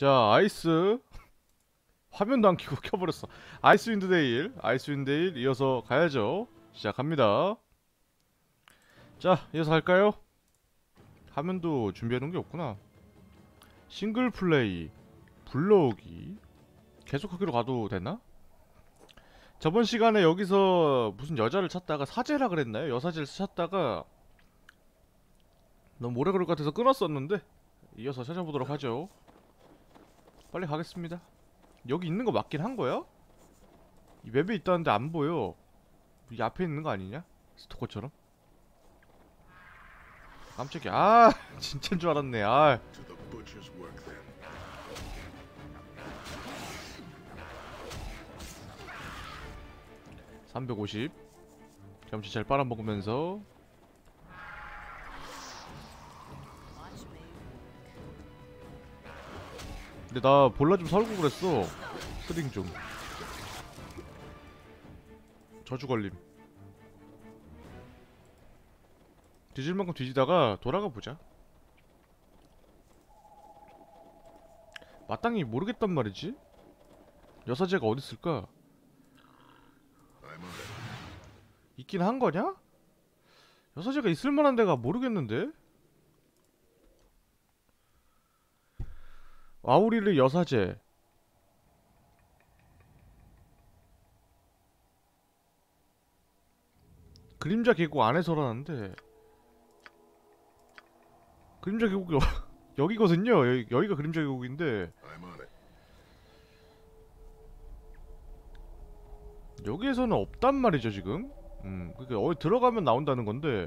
자, 아이스. 화면도 안 켜고 켜버렸어. 아이스윈드 데일, 아이스윈드 데일 이어서 가야죠. 시작합니다. 자, 이어서 갈까요? 화면도 준비해놓은 게 없구나. 싱글 플레이, 불러오기. 계속하기로 가도 되나? 저번 시간에 여기서 무슨 여자를 찾다가 사제라 그랬나요? 여사제를 찾다가 너무 오래 걸릴 것 같아서 끊었었는데 이어서 찾아보도록 하죠. 빨리 가겠습니다. 여기 있는 거 맞긴 한 거야? 이 맵에 있다는데 안 보여. 이 앞에 있는 거 아니냐? 스토커처럼? 깜짝이야. 아, 진짜인 줄 알았네. 아. 350. 겸치 잘 빨아먹으면서. 근데 나 볼라 좀 살고 그랬어. 스링 좀. 저주 걸림. 뒤질 만큼 뒤지다가 돌아가 보자. 마땅히 모르겠단 말이지. 여사제가 어디 있을까? 있긴 한 거냐? 여사제가 있을 만한 데가 모르겠는데. 아우리르 여사제. 그림자 계곡 안에서라는데 그림자 계곡이 여기거든요. 여기가 그림자 계곡인데 여기에서는 없단 말이죠 지금. 그러니까 어디 들어가면 나온다는 건데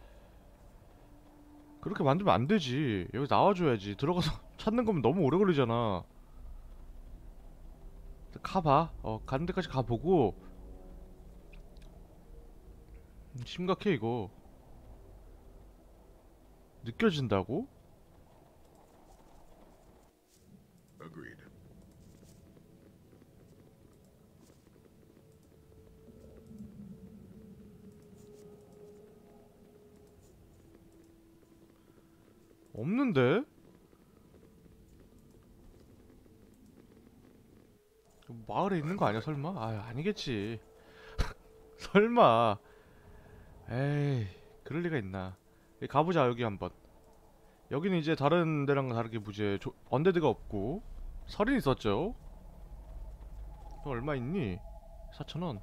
그렇게 만들면 안 되지. 여기 나와줘야지. 들어가서 찾는 거면 너무 오래 걸리잖아. 가봐. 가는 데까지 가보고. 심각해 이거. 느껴진다고? 없는데? 마을에 있는 거 아니야 설마? 아, 아니겠지. 설마. 에이, 그럴 리가 있나. 가보자 여기 한번. 여기는 이제 다른 데랑 다르게 무제 언데드가 없고 설인 있었죠. 너 얼마 있니? 4,000원.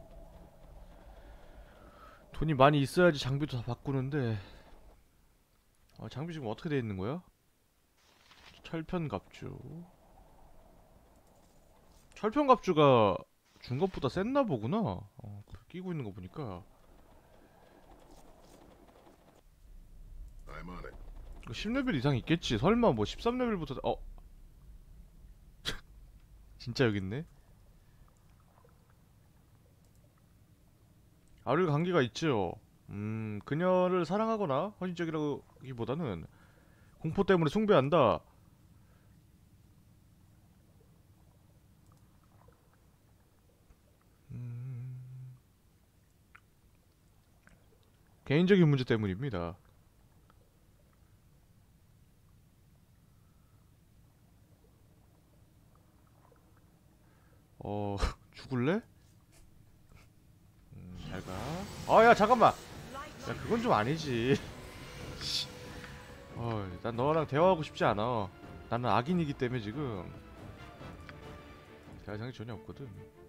돈이 많이 있어야지 장비도 다 바꾸는데. 장비 지금 어떻게 돼 있는 거야? 철편갑주. 철편갑주가 준 것보다 셌나 보구나. 끼고 있는 거 보니까. 10레벨 이상 있겠지. 설마 뭐 13레벨부터 진짜 여기 있네. 아를 관계가 있죠. 그녀를 사랑하거나 헌신적이라기보다는 공포 때문에 숭배한다. 개인적인 문제 때문입니다. 죽을래? 잘 가. 야, 잠깐만. 야, 그건 좀 아니지. 난 너랑 대화하고 싶지 않아. 나는 악인이기 때문에 지금 대화 생각이 전혀 없거든.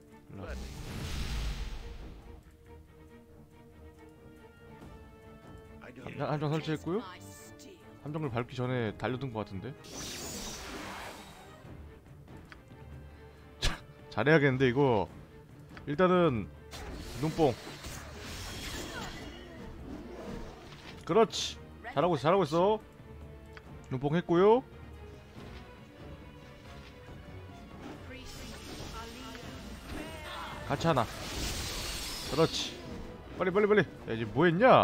함정 설치했고요. 함정을 밟기 전에 달려든 것 같은데. 잘해야겠는데 이거. 일단은 눈뽕. 그렇지. 잘하고 있어, 잘하고 있어. 눈뽕 했고요. 같이 하나. 그렇지. 빨리 빨리 빨리. 야, 이제 뭐 했냐?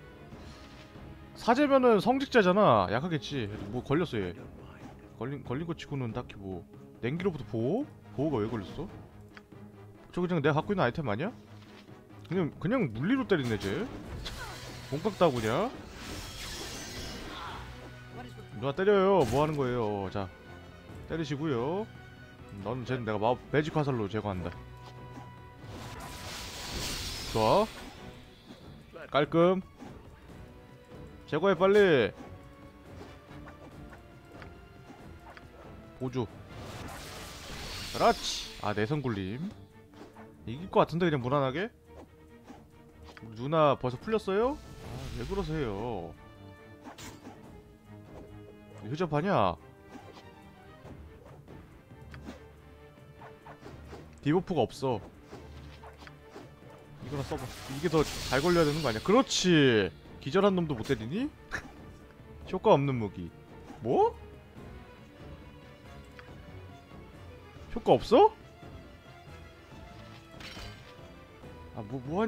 사제면은 성직자잖아. 약하겠지. 뭐 걸렸어 얘. 걸린 거 치고는 딱히 뭐. 냉기로부터 보호? 보호가 왜 걸렸어? 저 그냥 내가 갖고 있는 아이템 아니야? 그냥 물리로 때리네 쟤. 몸깍다 그냥. 누가 때려요. 뭐 하는 거예요? 자, 때리시고요. 넌 쟤는 내가 마법 매직 화살로 제거한다. 좋아. 깔끔. 제거해 빨리. 보조. 그렇지. 아 내성 굴림. 이길 것 같은데 그냥 무난하게. 우리 누나 벌써 풀렸어요? 아, 왜 그러세요? 휴접하냐? 디버프가 없어. 이거나 써봐. 이게 더 잘 걸려야 되는 거 아니야? 그렇지. 기절한 놈도 못 때리니? 효과 없는 무기. 뭐? 효과 없어? 아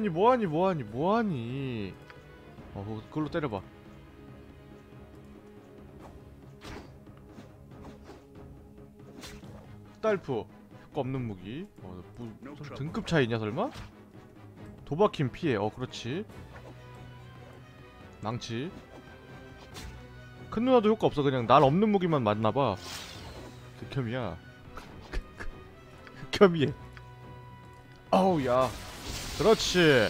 뭐하니? 그걸로 때려봐. 흑달프 효과 없는 무기. 등급 차이 있냐 설마? 도박힘 피해. 그렇지. 망치. 큰 누나도 효과 없어. 그냥 날 없는 무기만 맞나봐. 극혐이야. 극혐이해. 아우 야. 그렇지.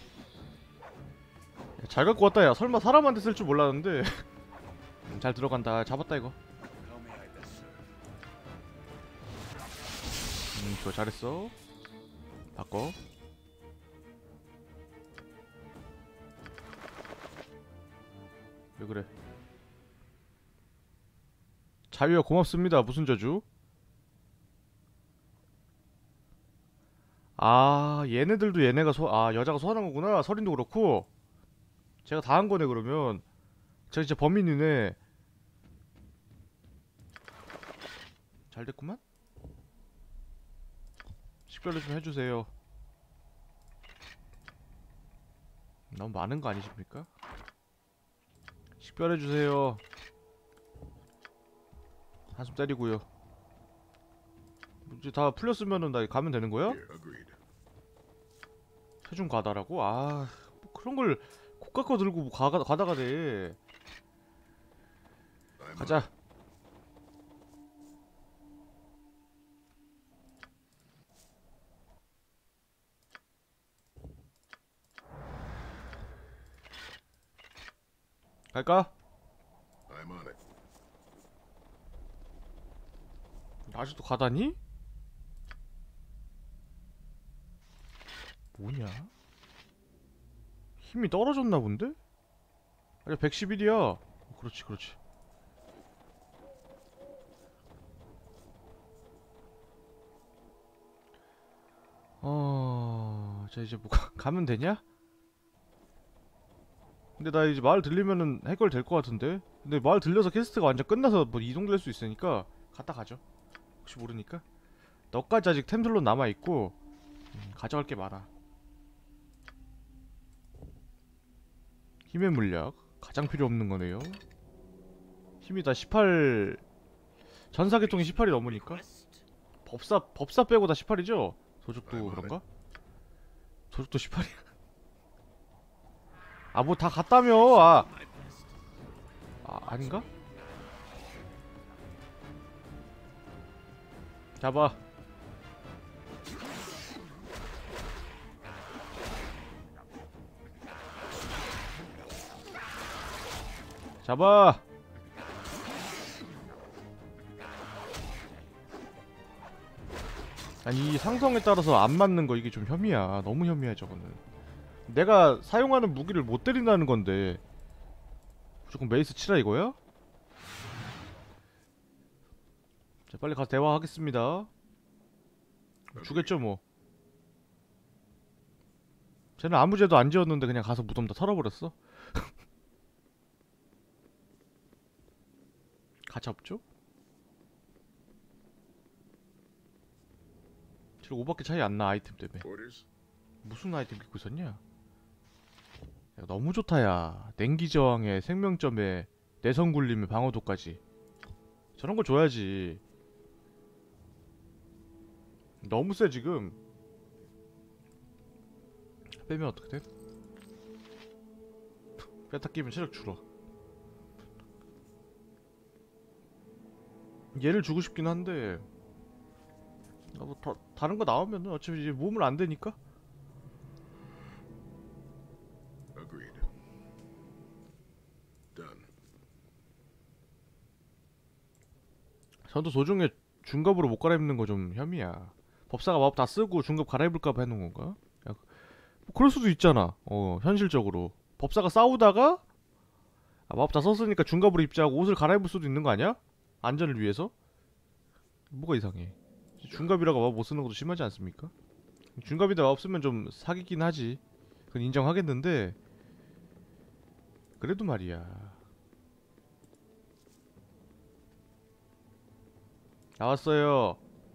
잘 갖고 왔다 야. 설마 사람한테 쓸 줄 몰랐는데. 잘 들어간다. 잡았다 이거. 좋아 잘했어. 바꿔. 왜 그래? 자유야 고맙습니다. 무슨 저주? 아 얘네들도 얘네가 여자가 소환한 거구나. 서린도 그렇고. 제가 다 한 거네 그러면. 제가 진짜 범인이네. 잘 됐구만. 식별을 좀 해주세요. 너무 많은 거 아니십니까? 식별해주세요. 한숨 때리고요. 이제 다 풀렸으면은 나 가면 되는 거야? 체중 과다라고? 뭐 그런 걸 코 깎아 들고 뭐 가다가 돼. 가자. 갈까? 아직도 가다니? 뭐냐? 힘이 떨어졌나 본데? 아니 111이야. 그렇지. 자 이제 뭐 가면 되냐? 근데 나 이제 마을 들리면은 해결될 것 같은데? 근데 마을 들려서 퀘스트가 완전 끝나서 뭐 이동될 수 있으니까 갔다 가죠. 혹시 모르니까. 너까지 아직 템슬롯 남아있고 가져갈 게 많아. 힘의 물약 가장 필요 없는 거네요. 힘이 다 18. 전사계통이 18이 넘으니까. 법사 빼고 다 18이죠? 도적도 그런가? 도적도 18이야. 뭐 다 갔다며. 아닌가? 잡아. 잡아. 아니 이 상성에 따라서 안 맞는 거 이게 좀 혐의야. 너무 혐의야 저거는. 내가 사용하는 무기를 못 때린다는 건데 무조건 메이스 치라 이거야? 자 빨리 가서 대화하겠습니다. 주겠죠 뭐. 쟤는 아무 죄도 안 지었는데 그냥 가서 무덤 다 털어버렸어? 가차없죠? 5밖에 차이 안 나 아이템 때문에. 무슨 아이템 입고 있었냐? 야, 너무 좋다 야. 냉기 저항에 생명점에 내성 굴림에 방어도까지. 저런 거 줘야지. 너무 세 지금. 빼면 어떻게 돼? 뺐다 끼면 체력 줄어. 얘를 주고 싶긴 한데 뭐 다른 거 나오면은 어차피 이제 몸을 안 되니까. Agreed. Done. 전투 도중에 중갑으로 못 갈아입는 거 좀 혐의야. 법사가 마법 다 쓰고 중갑 갈아입을까봐 해놓은 건가? 야, 뭐 그럴 수도 있잖아. 현실적으로 법사가 싸우다가 마법 다 썼으니까 중갑으로 입자고 옷을 갈아입을 수도 있는 거 아니야? 안전을 위해서? 뭐가 이상해. 중갑이라고 마법 못 쓰는 것도 심하지 않습니까? 중갑이다 마법 쓰면 좀 사기긴 하지. 그건 인정하겠는데 그래도 말이야. 나왔어요.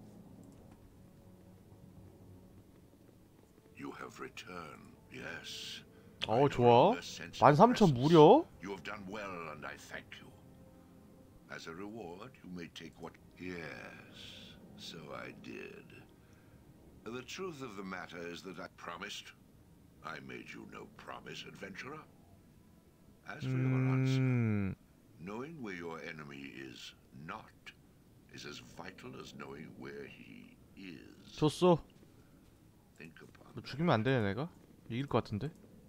You have returned. Yes. I no 좋아. longer sense your 13,000 presence. 무려? You have done well, and I thank you. As a reward, you may take what. Yes, so I did. The truth of the matter is that I promised. I made you no promise, adventurer. As for your answer, knowing where your enemy is not is as vital as knowing where he is. 줬어. Think upon 너 that. 죽이면 안 되네 내가? 이길 것 같은데?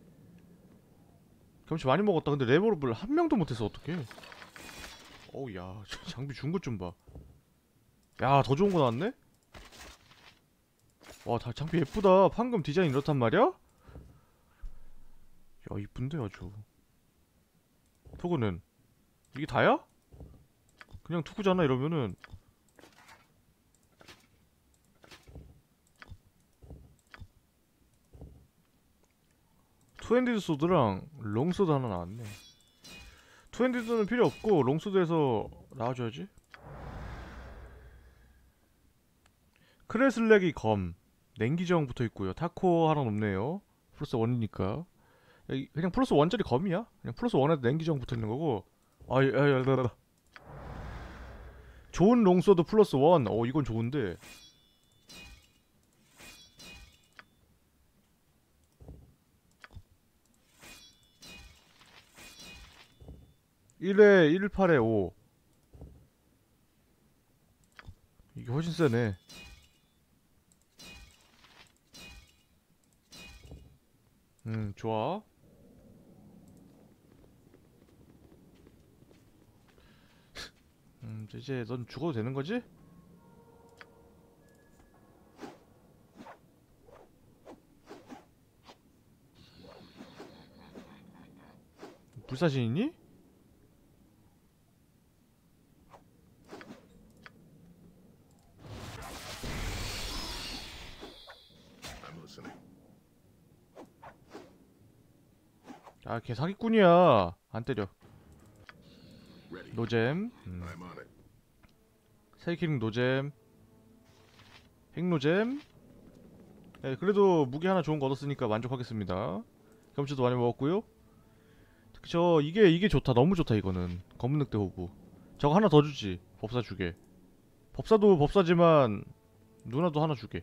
경치 많이 먹었다. 근데 레벨업을 한 명도 못해서 어떡해. 어우 야 장비 준 것 좀 봐. 야 더 좋은 거 나왔네? 와 다 장비 예쁘다. 판금 디자인 이렇단 말이야? 야 이쁜데 아주. 투구는 이게 다야? 그냥 투구잖아 이러면은. 투핸디드 소드랑 롱소드 하나 나왔네. 투핸디드는 필요 없고 롱소드에서 나와줘야지. 크레슬렉이 검 냉기저항 붙어있고요. 타코 하나 없네요. 플러스 1이니까 그냥 플러스 1짜리 검이야. 그냥 플러스 1에도 냉기저항 붙어있는 거고. 좋은 롱소드 플러스 1. 이건 좋은데. (1에) 1.8에 5. 이게 훨씬 세네. 좋아. 이제 넌 죽어도 되는 거지? 불사신이니? I'm listening. 아, 걔 사기꾼이야. 안 때려. Ready. 노잼. I'm on it. 세이키링 노잼. 핵노잼. 네, 그래도 무기 하나 좋은 거 얻었으니까 만족하겠습니다. 경치도 많이 먹었고요. 특히 이게 좋다. 너무 좋다 이거는. 검은 늑대 호구. 저거 하나 더 주지. 법사 주게. 법사도 법사지만 누나도 하나 주게.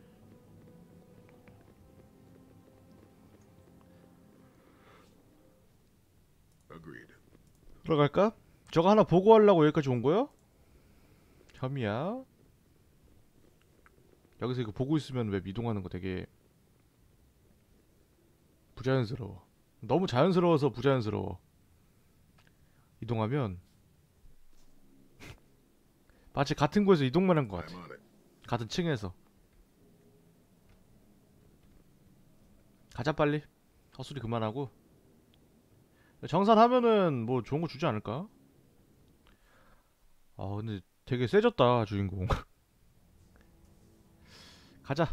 Agreed. 들어갈까? 저거 하나 보고하려고 여기까지 온 거야? 혐이야. 여기서 이거 보고 있으면 왜 이동하는 거 되게 부자연스러워. 너무 자연스러워서 부자연스러워. 이동하면 마치 같은 곳에서 이동만 한 것 I'm 같아. on it. 같은 층에서. 가자 빨리. 헛소리 그만하고. 정산하면은 뭐 좋은 거 주지 않을까? 아 근데 되게 세졌다 주인공. 가자.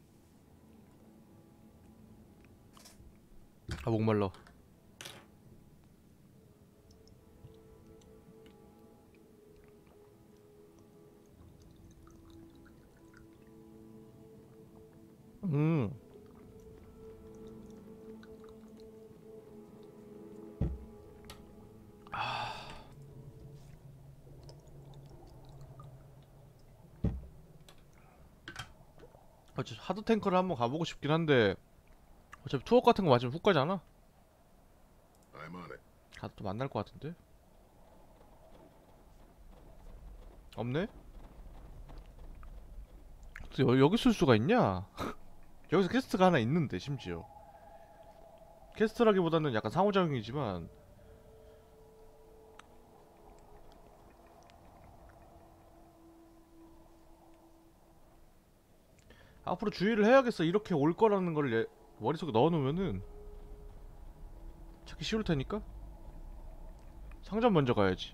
아 목말라. 음. 어차피 하드 탱커를 한번 가보고 싶긴 한데 어차피 투어 같은 거 맞으면 훅 가잖아. I'm on it. 가도 또 만날 것 같은데. 없네? 여기 쓸 수가 있냐? 여기서 퀘스트가 하나 있는데 심지어 퀘스트라기보다는 약간 상호작용이지만 앞으로 주의를 해야겠어. 이렇게 올 거라는 걸 머릿속에 넣어놓으면은 찾기 쉬울 테니까. 상점 먼저 가야지.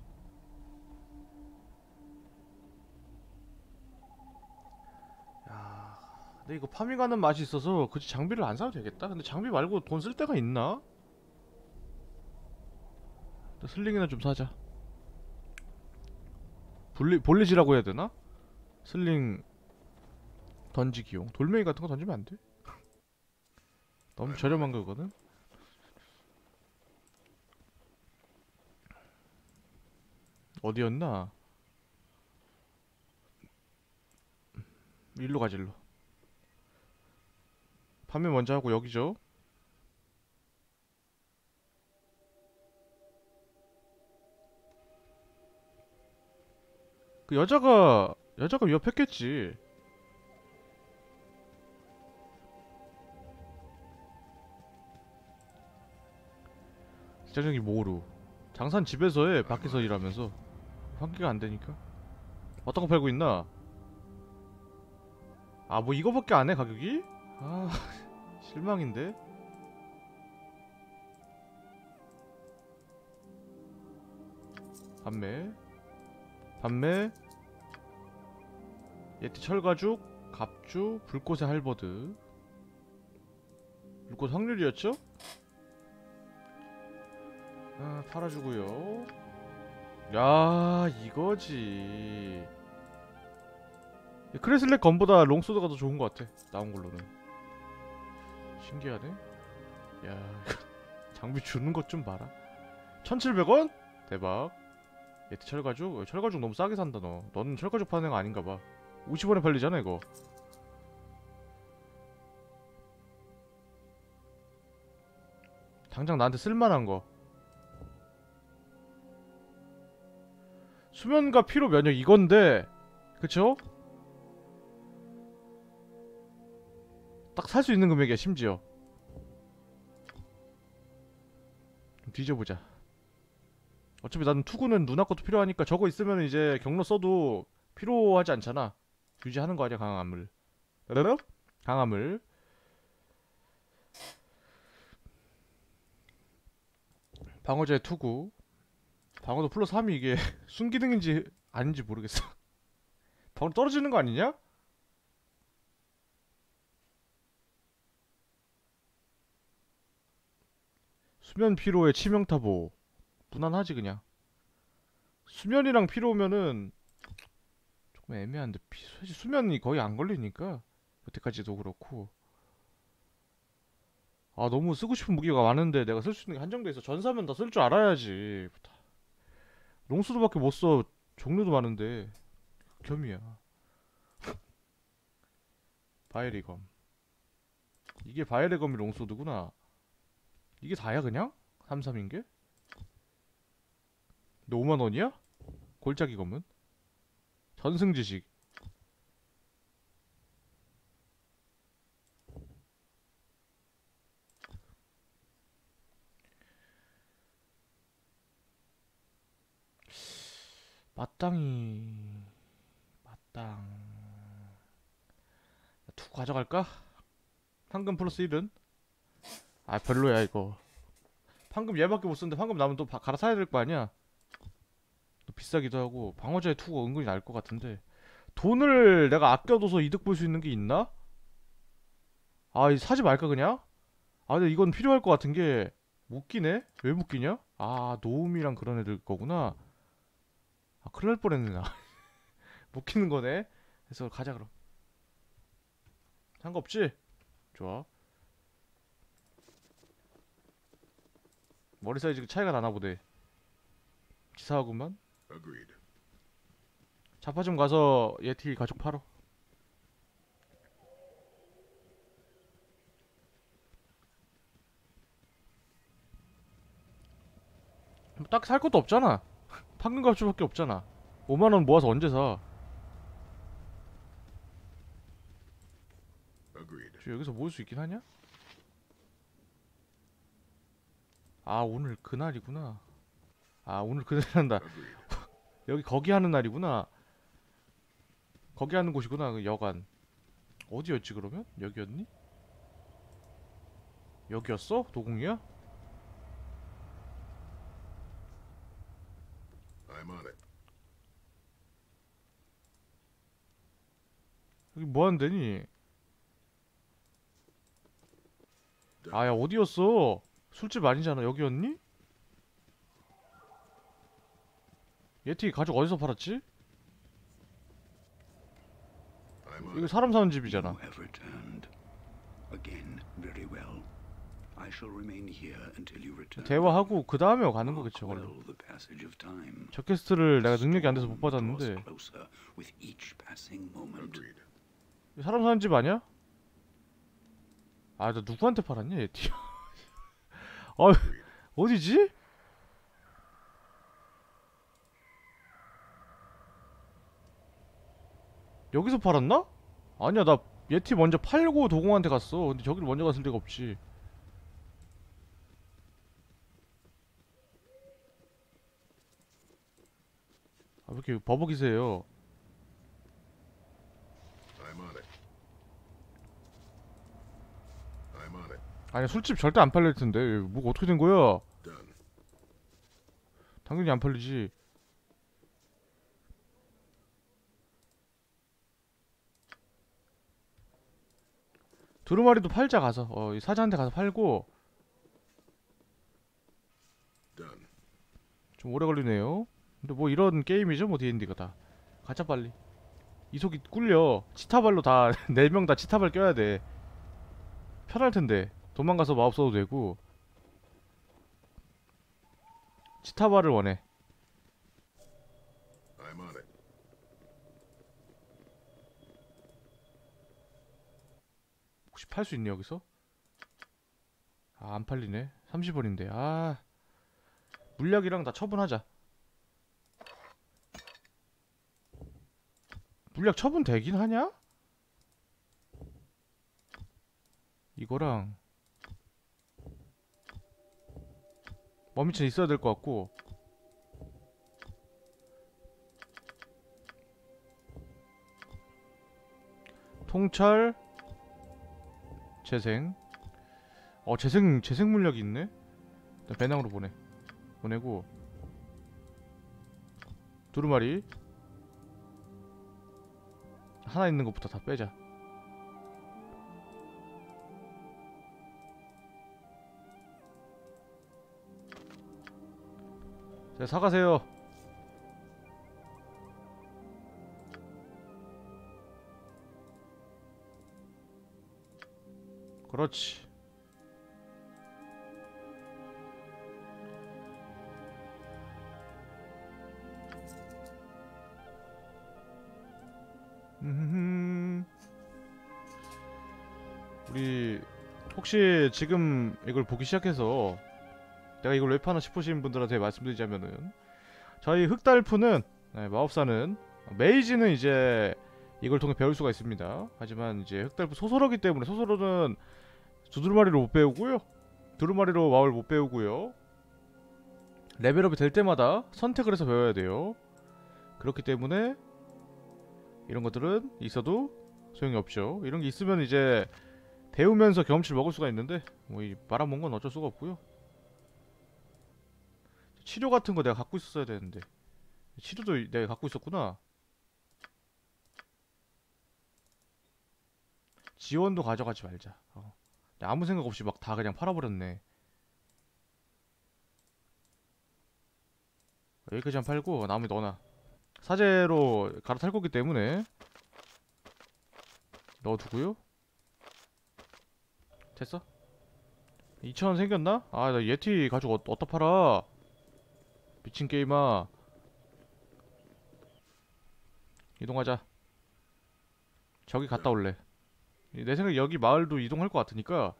야, 근데 이거 파밍하는 맛이 있어서 굳이 장비를 안 사도 되겠다. 근데 장비 말고 돈 쓸 데가 있나? 슬링이나 좀 사자. 볼리지라고 해야 되나? 슬링 던지기용. 돌멩이 같은 거 던지면 안 돼? 너무 저렴한 거거든? 어디였나? 일로 가지, 일로. 판매 먼저 하고 여기죠? 그 여자가 위협했겠지. 시장적인 모루. 장산 집에서 해. 밖에서 일하면서 환기가 안 되니까. 어떤 거 팔고 있나? 아, 뭐 이거밖에 안 해, 가격이? 아, 실망인데. 판매. 예티 철가죽, 갑주, 불꽃의 할버드. 불꽃 확률이었죠? 아, 팔아주고요. 야, 이거지. 크레슬렉 건보다 롱소드가 더 좋은 것 같아. 나온 걸로는. 신기하네. 야, 장비 주는 것 좀 봐라. 1700원? 대박. 예티 철가죽? 철가죽 너무 싸게 산다 너. 너는 철가죽 파는 애가 아닌가봐. 50원에 팔리잖아 이거. 당장 나한테 쓸만한 거. 수면과 피로 면역 이건데, 그쵸? 딱 살 수 있는 금액이야 심지어. 좀 뒤져보자. 어차피 나는 투구는 누나 것도 필요하니까 저거 있으면 이제 경로 써도 필요하지 않잖아. 유지하는 거 아니야. 강화물. 라라라? 강화물. 방어제 투구. 방어도 플러스 3이 이게 순기능인지 아닌지 모르겠어. 방어 떨어지는 거 아니냐? 수면 피로에 치명타 보호. 무난하지 그냥. 수면이랑 피로면은 조금 애매한데 사실 수면이 거의 안 걸리니까 여태까지도 그렇고. 아, 너무 쓰고 싶은 무기가 많은데 내가 쓸 수 있는 게 한정돼 있어. 전사면 다 쓸 줄 알아야지. 롱수도밖에 못 써. 종류도 많은데 겸이야. 바이리검. 이게 바이리검이 롱소드구나. 이게 다야 그냥? 33인 게? 너 5만원이야? 골짜기 검은? 전승지식. 마땅 투 가져갈까? 황금 플러스 1은? 아, 별로야 이거. 황금 얘밖에 못 쓰는데 황금 남으면 또 갈아 사야 될 거 아니야. 또 비싸기도 하고. 방어자의 투가 은근히 나을 것 같은데 돈을 내가 아껴둬서 이득 볼 수 있는 게 있나? 아, 이 사지 말까 그냥? 아, 근데 이건 필요할 것 같은 게 묶이네? 왜 묶이냐? 아, 노움이랑 그런 애들 거구나. 아, 큰일 날 뻔했네 나. 묶이는 거네. 그래서 가자 그럼. 상관없지? 좋아. 머리 사이즈 차이가 나나 보네. 치사하구만. Agreed. 자파점 가서 예티 가죽 팔어. 딱 살 것도 없잖아. 판금 가죽밖에 없잖아. 5만원 모아서 언제 사? Agreed. 저 여기서 모을 수 있긴 하냐? 아 오늘 그날이구나. 아 오늘 그날이란다. Agreed. 여기 거기 하는 날이구나. 거기 하는 곳이구나. 그 여관. 어디였지 그러면? 여기였니? 여기였어? 도공이야? I'm on it. 여기 뭐 하는 데니? 아야 어디였어? 술집 아니잖아. 여기였니? 예티 가죽 어디서 팔았지? I'm on 이거 it. 사람 사는 집이잖아. You have returned. Again, very well. I shall remain here until you return. 대화하고 그 다음에 가는 Mark 거겠지 원래. well the passage of time. 저 퀘스트를 내가 능력이 안 돼서 못 Storm 받았는데. draws closer with each passing moment. Agreed. 사람 사는 집 아니야? 아, 너 누구한테 팔았냐, 예티? 아, 어디지? 여기서 팔았나? 아니야, 나 예티 먼저 팔고 도공한테 갔어. 근데 저기를 먼저 갔을 리가 없지. 아, 왜 이렇게 버벅이세요? I'm on it. I'm on it. 아니, 술집 절대 안 팔릴 텐데. 뭐가 어떻게 된 거야? Done. 당연히 안 팔리지. 두루마리도 팔자 가서. 이 사자한테 가서 팔고. Done. 좀 오래 걸리네요. 근데 뭐 이런 게임이죠, 뭐 D&D가 다. 가자 빨리. 이속이 꿀려. 치타발로 다 4명 다 치타발 껴야 돼. 편할 텐데. 도망가서 마법 써도 되고. 치타발을 원해. I'm on it. 혹시 팔 수 있니 여기서? 아, 안 팔리네. 30원인데. 아. 물약이랑 다 처분하자. 물약 처분 되긴 하냐? 이거랑 머미chen 있어야 될 것 같고. 통찰 재생. 재생 물약이 있네. 일단 배낭으로 보내고 두루마리 하나 있는 것부터 다 빼자. 자, 사가세요. 그렇지. 우리 혹시 지금 이걸 보기 시작해서 내가 이걸 왜 파나 싶으신 분들한테 말씀드리자면은 저희 흑달프는 마법사는 메이지는 이제 이걸 통해 배울 수가 있습니다. 하지만 이제 흑달프 소설어기 때문에 소설어는 두루마리로 못 배우고요. 두루마리로 마법을 못 배우고요. 레벨업이 될 때마다 선택을 해서 배워야 돼요. 그렇기 때문에 이런 것들은 있어도 소용이 없죠. 이런 게 있으면 이제 배우면서 경험치를 먹을 수가 있는데 뭐 이 말아먹은 건 어쩔 수가 없고요. 치료 같은 거 내가 갖고 있었어야 되는데. 치료도 내가 갖고 있었구나. 지원도 가져가지 말자. 아무 생각 없이 막 다 그냥 팔아버렸네. 여기까지 안 팔고 나머지 넣어놔. 사제로 갈아탈 거기 때문에 넣어두고요. 됐어? 2,000원 생겼나? 아, 나 예티 가지고 어디다 팔아? 미친 게임아. 이동하자. 저기 갔다 올래. 내 생각에 여기 마을도 이동할 것 같으니까.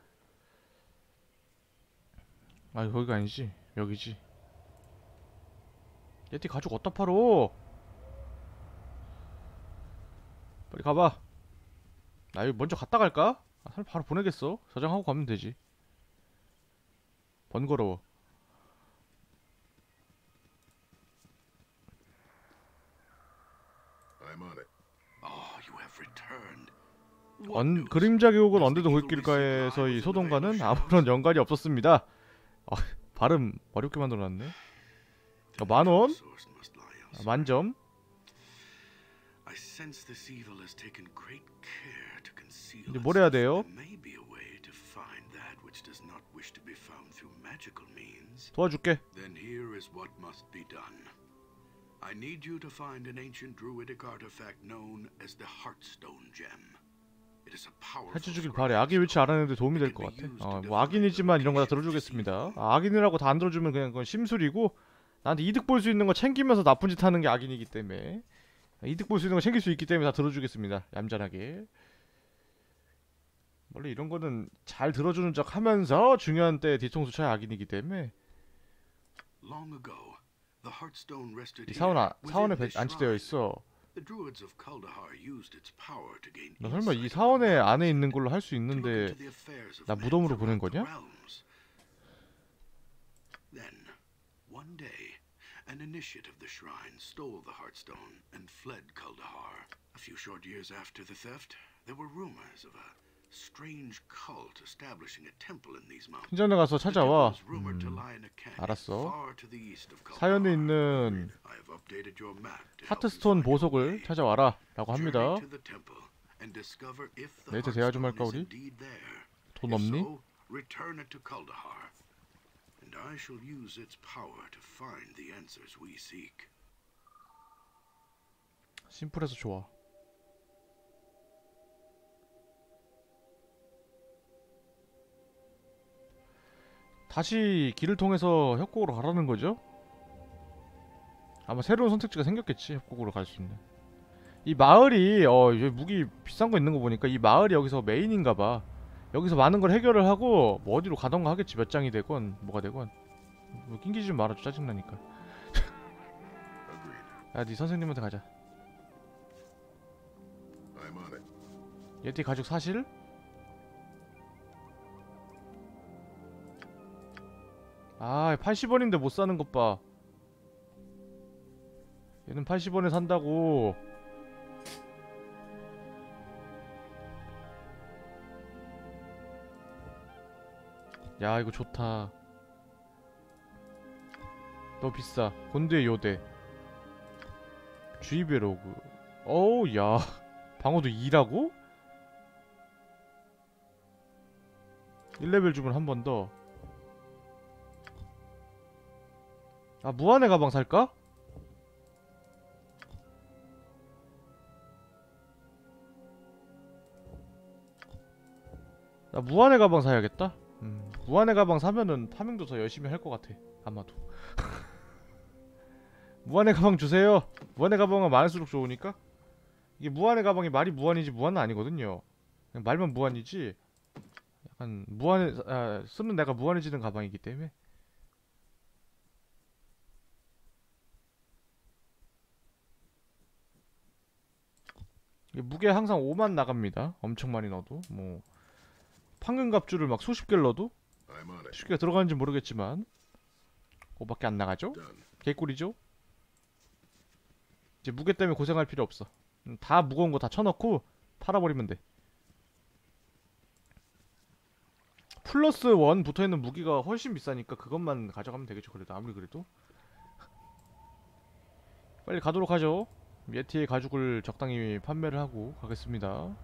아, 거기가 아니지. 여기지. 예티 가지고 어디다 팔어? 빨리 가봐. 나 여기 먼저 갔다 갈까? 아, 사람 바로 보내겠어. 저장하고 가면 되지. 번거로워. I'm on it. Oh, you have returned. 그림자 교육은 언제도 골길가에서의 소동과는 아무런 연관이 없었습니다. 아, 발음 어렵게 만들어놨네. 10,000원? 만점. I sense this evil has taken great care to conceal 이제 뭘 해야 돼요? There may be a way to find that which does not wish to be found through magical means. 도와줄게. Then here is what must be done. I need you to find an ancient druidic artifact known as the Heartstone Gem. It is a powerful 해주길 바래. 악의 위치 알아내는데 도움이 될 것 같아. 뭐 악인이지만 이런 거 다 들어주겠습니다. 악인이라고 다 안 들어주면 그냥 그건 심술이고, 나한테 이득 볼 수 있는 거 챙기면서 나쁜 짓 하는 게 악인이기 때문에, 이득 볼 수 있는 거 챙길 수 있기 때문에 다 들어주겠습니다. 얌전하게. 원래 이런 거는 잘 들어주는 척 하면서 중요한 때 뒤통수 쳐야 악인이기 때문에. Long ago, the Heartstone rested 이 here 사원에 within the 안치되어 shrine. 있어. The druids of Kuldahar used its power to gain 너 설마 이 insight 사원에 into 안에 있는 걸로 할 수 to look 있는데 into the affairs of 나 men 무덤으로 보낸 throughout the 거냐? realms. Then, one day, an initiate of the shrine stole the Heartstone and fled Kuldahar. A few short years after the theft, there were rumors of a strange cult establishing a temple in these mountains. 신전에 가서 The temple 찾아와. is rumored to lie in a canyon 알았어. far to the east of Kuldahar. 사연에 있는 I have updated your map to help you 하트스톤 find your 보석을 way. 찾아와라 라고 합니다. Journey to the temple and discover if the 레이트 대화 좀 Heartstone 할까 is 우리? indeed there. 돈 If 없니? so, return it to Kuldahar, and I shall use its power to find the answers we seek. 심플해서 좋아. 다시 길을 통해서 협곡으로 가라는 거죠? 아마 새로운 선택지가 생겼겠지. 협곡으로 갈 수 있는. 이 마을이 여기 무기 비싼 거 있는 거 보니까 이 마을이 여기서 메인인가 봐. 여기서 많은 걸 해결을 하고 뭐 어디로 가던가 하겠지. 몇 장이 되건 뭐가 되건. 뭐 낑기지 좀 말아줘. 짜증나니까. Agreed. 야, 네 선생님한테 가자. I'm on it. 예티 가죽 사실? 아, 80원인데 못 사는 것 봐. 얘는 80원에 산다고. 야, 이거 좋다. 너 비싸. 곤드의 요대. 주입의 로그. 어우, 야. 방어도 2라고? 1레벨 주면 한 번 더. 아, 무한의 가방 살까? 나 무한의 가방 사야겠다. 무한의 가방 사면은 파밍도 더 열심히 할 것 같아. 아마도. 무한의 가방 주세요. 무한의 가방은 많을수록 좋으니까. 이게 무한의 가방이 말이 무한이지 무한은 아니거든요. 그냥 말만 무한이지. 약간 쓰는 내가 무한해지는 가방이기 때문에. 이게 무게 항상 5만 나갑니다. 엄청 많이 넣어도. 뭐 황금갑주를 막 수십 개를 넣어도 I'm on it. 수십 개가 들어가는지 모르겠지만 그거밖에 안 나가죠? Done. 개꿀이죠? 이제 무게 때문에 고생할 필요 없어. 다 무거운 거 다 쳐넣고 팔아버리면 돼. 플러스 1 붙어있는 무기가 훨씬 비싸니까 그것만 가져가면 되겠죠. 그래도 아무리 그래도 빨리 가도록 하죠. 예티의 가죽을 적당히 판매를 하고 가겠습니다.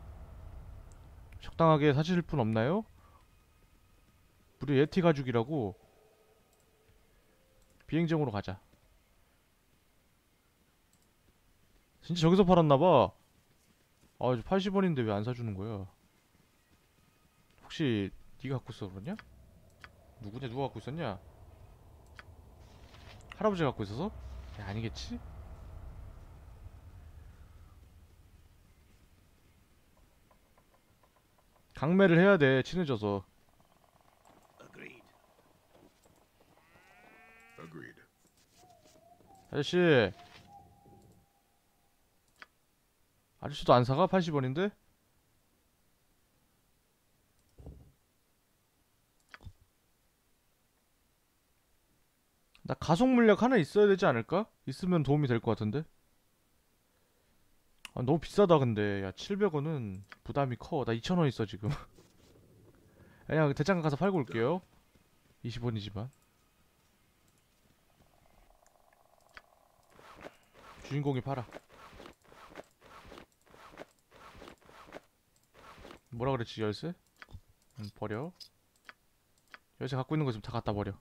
적당하게 사실 분 없나요? 무려 예티 가죽이라고. 비행정으로 가자. 진짜 저기서 팔았나봐. 아, 80원인데 왜 안 사주는 거야? 혹시 네가 갖고 있어 그러냐? 누구냐? 누가 갖고 있었냐? 할아버지가 갖고 있어서? 야, 아니겠지? 강매를 해야 돼. 친해져서. Agreed. Agreed. 아저씨. 아저씨도 안 사가? 80원인데? 나 가속 물약 하나 있어야 되지 않을까? 있으면 도움이 될 것 같은데? 아, 너무 비싸다 근데. 야, 700원은 부담이 커. 나 2,000원 있어 지금. 그냥 대장간 가서 팔고 올게요. 20원이지만. 주인공이 팔아. 뭐라 그랬지, 열쇠? 버려. 열쇠 갖고 있는 거 좀 다 갖다 버려.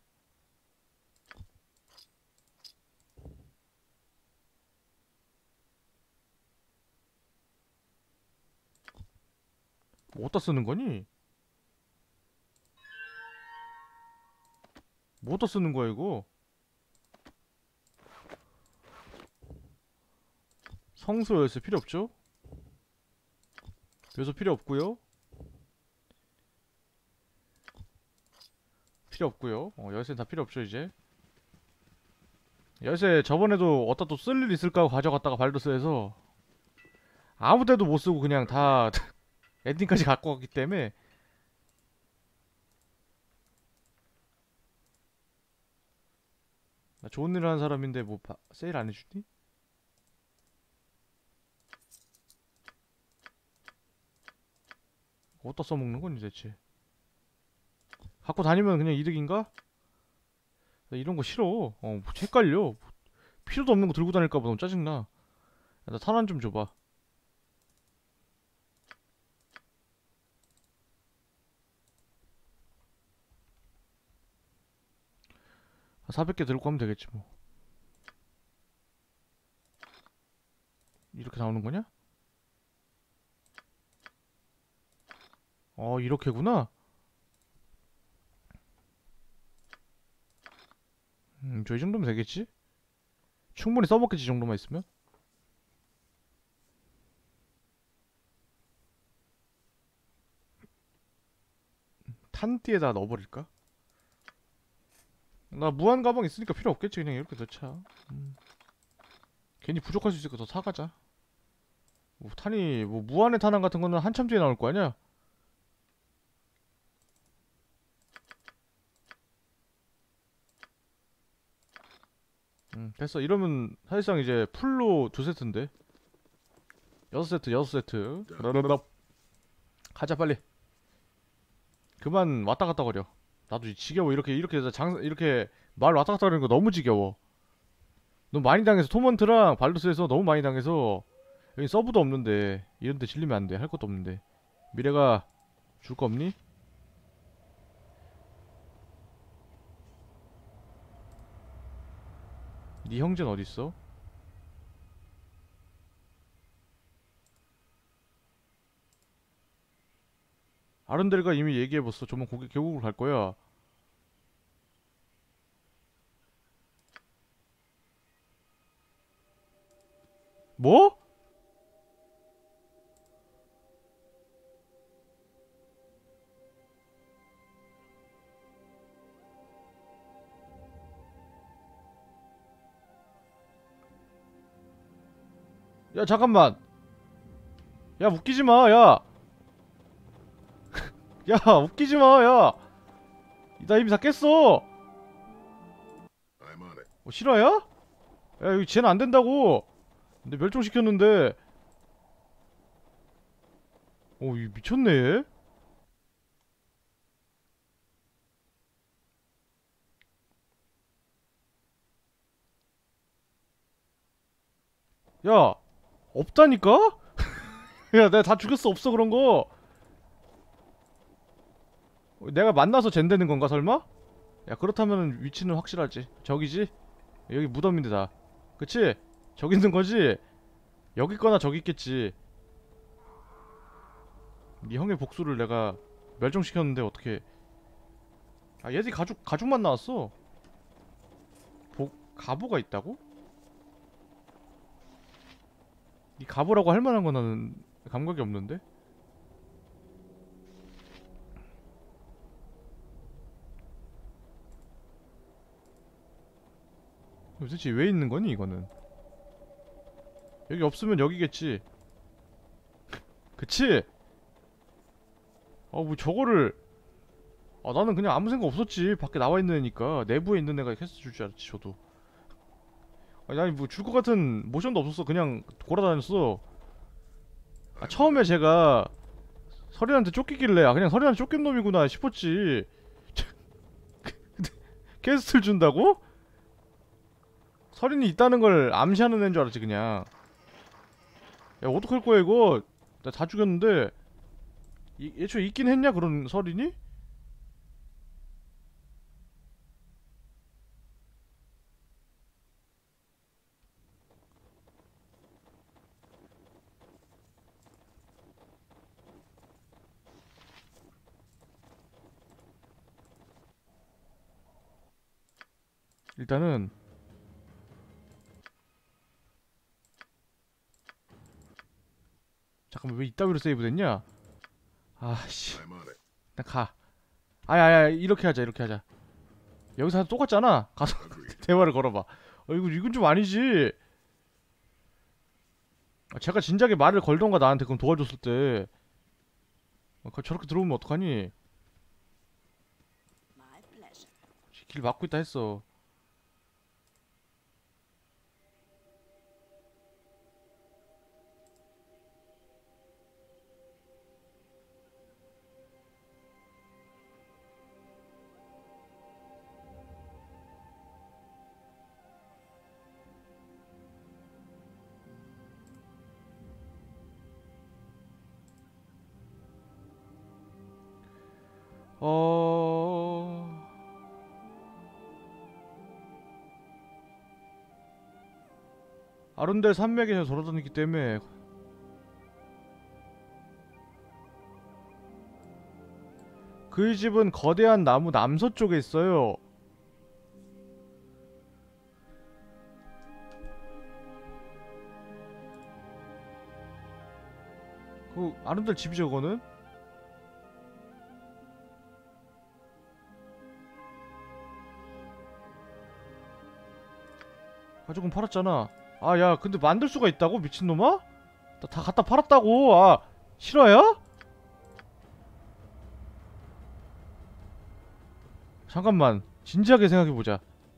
뭐 어디다 쓰는 거니? 뭐 어디다 쓰는 거야 이거? 성소 열쇠 필요 없죠? 요소 필요 없고요. 필요 없고요. 열쇠는 다 필요 없죠 이제. 열쇠 저번에도 어디다 또 쓸 일 있을까 하고 가져갔다가 발도스에서 아무 데도 못 쓰고 그냥 다 엔딩까지 갖고 갔기 때문에. 나 좋은 일 하는 사람인데 뭐 세일 안 해주니? 어디다 써먹는 거니 대체? 갖고 다니면 그냥 이득인가? 나 이런 거 싫어. 뭐 헷갈려. 필요도 없는 거 들고 다닐까봐 너무 짜증나. 야, 나 탄환 좀 줘봐. 400개 들고 가면 되겠지 뭐. 이렇게 나오는 거냐? 이렇게구나. 저 이 정도면 되겠지? 충분히 써먹겠지 이 정도만 있으면. 탄띠에다 넣어버릴까? 나 무한 가방 있으니까 필요 없겠지. 그냥 이렇게 넣자. 괜히 부족할 수 있으니까 더 사가자. 뭐 탄이 뭐 무한의 탄환 같은 거는 한참 뒤에 나올 거 아니야? 됐어. 이러면 사실상 이제 풀로 2세트인데 6세트 6세트. 라라라. 가자 빨리. 그만 왔다 갔다 거려. 나도 지겨워. 이렇게 해서 이렇게 말 왔다 갔다 거리는 거 너무 지겨워. 너무 많이 당해서 토먼트랑 발루스에서 너무 많이 당해서. 여기 서브도 없는데 이런데 질리면 안 돼. 할 것도 없는데. 미래가 줄 거 없니? 네 형제는 어딨어? 아른델가 이미 얘기해봤어. 저번 계곡으로 갈 거야. 뭐? 야 잠깐만. 야 웃기지 마. 야. 야 웃기지 마. 야. 나 이미 다 깼어. I'm on it. 실화야? 야 여기 쟤는 안 된다고. 근데 멸종시켰는데. 이 미쳤네 얘. 야 없다니까? 야 내가 다 죽였어. 없어 그런 거. 내가 만나서 젠되는 건가 설마? 야 그렇다면 위치는 확실하지. 저기지? 여기 무덤인데 다. 그치? 저기 있는 거지? 여기 있거나 저기 있겠지. 네 형의 복수를 내가 멸종시켰는데 어떻게? 아 얘들이 가죽만 나왔어. 가보가 있다고? 네 가보라고 할 만한 건 나는 감각이 없는데? 도대체 왜 있는 거니 이거는? 여기 없으면 여기겠지. 그치? 뭐 저거를 나는 그냥 아무 생각 없었지. 밖에 나와 있는 애니까. 내부에 있는 애가 캐스트 줄 줄 알았지 저도. 아니 뭐 줄 것 같은 모션도 없었어. 그냥 돌아다녔어. 처음에 제가 서린한테 쫓기길래 그냥 서린한테 쫓긴 놈이구나 싶었지. 근데 캐스트를 준다고? 서린이 있다는 걸 암시하는 애인 줄 알았지 그냥. 야 어떡할 거야 이거. 나 다 죽였는데 애초에 있긴 했냐 그런 서린이? 일단은 잠깐만 왜 이따위로 세이브 됐냐? 아씨 I'm on it. 나 가. 아야 이렇게 하자 이렇게 하자. 여기서 하도 똑같잖아. 가서 Agreed. 대화를 걸어봐. 이건 좀 아니지. 제가 진작에 말을 걸던가 나한테 그럼 도와줬을 때 저렇게 들어오면 어떡하니? My pleasure. 길 막고 있다 했어. 아룬델 산맥에서 돌아다니기 때문에 그의 집은 거대한 나무 남서쪽에 있어요. 그 아룬델 집이죠 그거는? 가족은 팔았잖아. 야 근데 만들 수가 있다고? 미친놈아? 나 다 갖다 팔았다고. 실화야? 잠깐만 진지하게 생각해보자.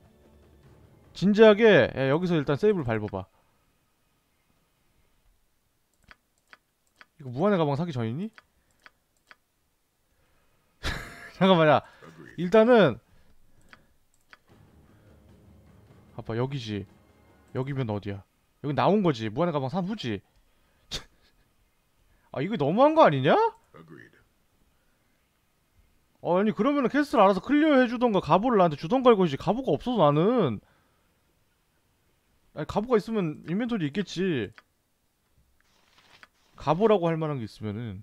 진지하게 여기서 일단 세이브를 밟아봐. 이거 무한의 가방 사기 전이니? 잠깐만 Agreed. 일단은 아빠 여기지. 여기면 어디야? 여기 나온거지. 무한의 가방 산 후지. 이거 너무한 거 아니냐? Agreed. 아니 그러면은 캐스트를 알아서 클리어 해주던가 가보를 나한테 주던가 이거지. 가보가 없어서 나는. 아니 가보가 있으면 인벤토리 있겠지. 가보라고 할 만한 게 있으면은.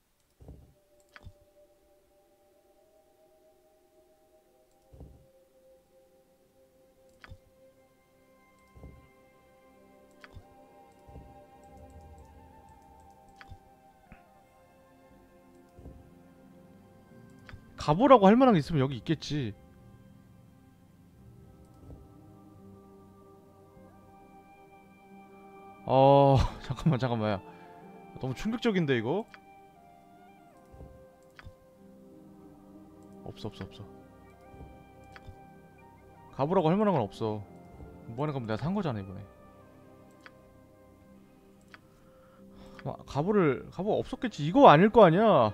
가보라고 할 만한 게 있으면 여기 있겠지. 잠깐만 야. 너무 충격적인데 이거? 없어. 가보라고 할 만한 건 없어. 뭐하는 가면 내가 산 거잖아 이번에. 가보가 없었겠지. 이거 아닐 거 아니야.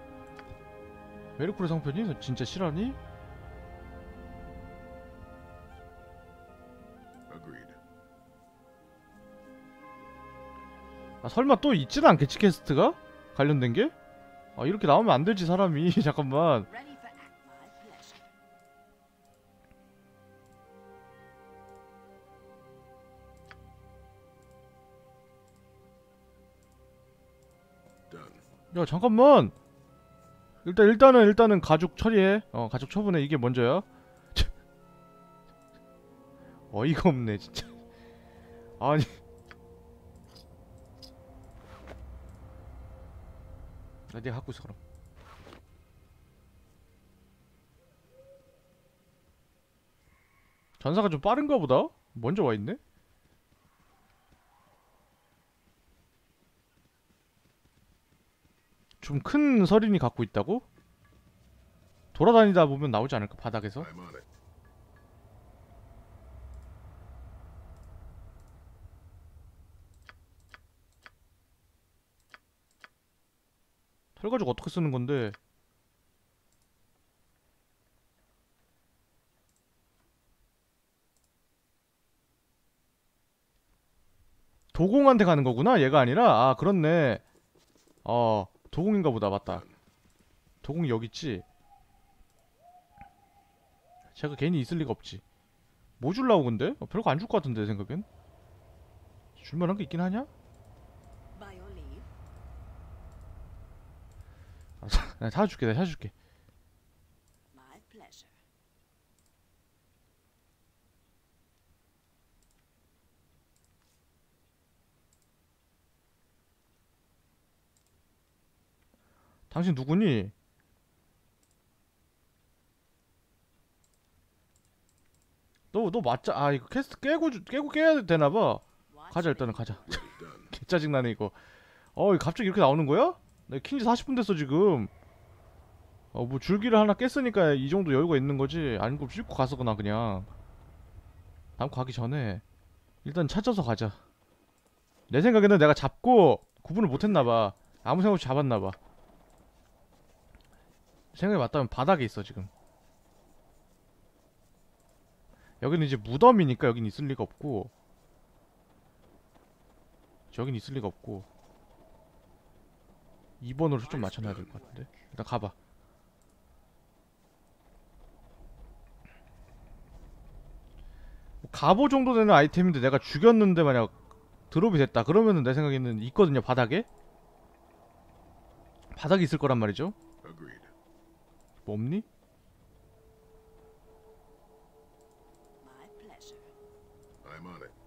메르쿠르 상편이? 너 진짜 실화니? Agreed. 설마 또 있지는 않겠지 캐스트가? 관련된 게? 이렇게 나오면 안 되지 사람이. 잠깐만. Ready for act. My pleasure. Done. 야 잠깐만. 일단은 가죽 처리해. 가죽 처분해. 이게 먼저야. 어이가 없네 진짜. 아니 내가 갖고 있어 그럼. 전사가 좀 빠른가 보다? 먼저 와있네? 좀 큰 서린이 갖고 있다고? 돌아다니다 보면 나오지 않을까 바닥에서? I'm on it. 털가죽 어떻게 쓰는 건데? 도공한테 가는 거구나 얘가 아니라. 아 그렇네. 도공인가 보다. 맞다. 도공이 여기 있지. 제가 괜히 있을 리가 없지. 뭐 줄라고 근데? 별거 안 줄 것 같은데 내 생각엔. 줄만한 게 있긴 하냐? By your leave. 내가 사줄게. 내가 사줄게. My pleasure. 당신 누구니? 너 맞자. 아 이거 퀘스트 깨고 깨야 되나봐. Watch 가자 me. 일단은 가자. Ready, done. 개 짜증나네 이거. 이거 갑자기 이렇게 나오는 거야? 나 킨지 40분 됐어 지금. 뭐 줄기를 하나 깼으니까 이 정도 여유가 있는 거지. 아닌 거 씹고 갔었구나 그냥. 다음 가기 전에 일단 찾아서 가자. 내 생각에는 내가 잡고 구분을 못했나봐. 아무 생각 없이 잡았나봐. 생각이 맞다면 바닥에 있어 지금. 여기는 이제 무덤이니까 여긴 있을 리가 없고, 저긴 있을 리가 없고. 2번으로 좀 맞춰놔야 될 것 같은데. 일단 가봐. 갑오 정도 되는 아이템인데 내가 죽였는데 만약 드롭이 됐다 그러면은 내 생각에는 있거든요 바닥에. 바닥에 있을 거란 말이죠. Agreed. 뭐 없니? My pleasure. I'm on it.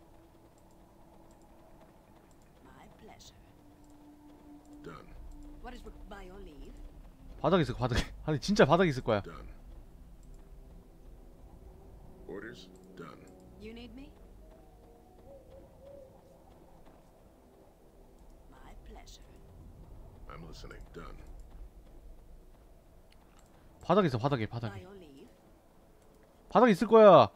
My pleasure. Done. What is by your leave? 바닥에 있을 거야 바닥에. 아니 진짜 바닥에 있을 거야. Done. Orders? Done. You need me? My pleasure. I'm listening. Done. 바닥에 있어 바닥에 By 바닥에. your leave. 바닥에 있을 거야.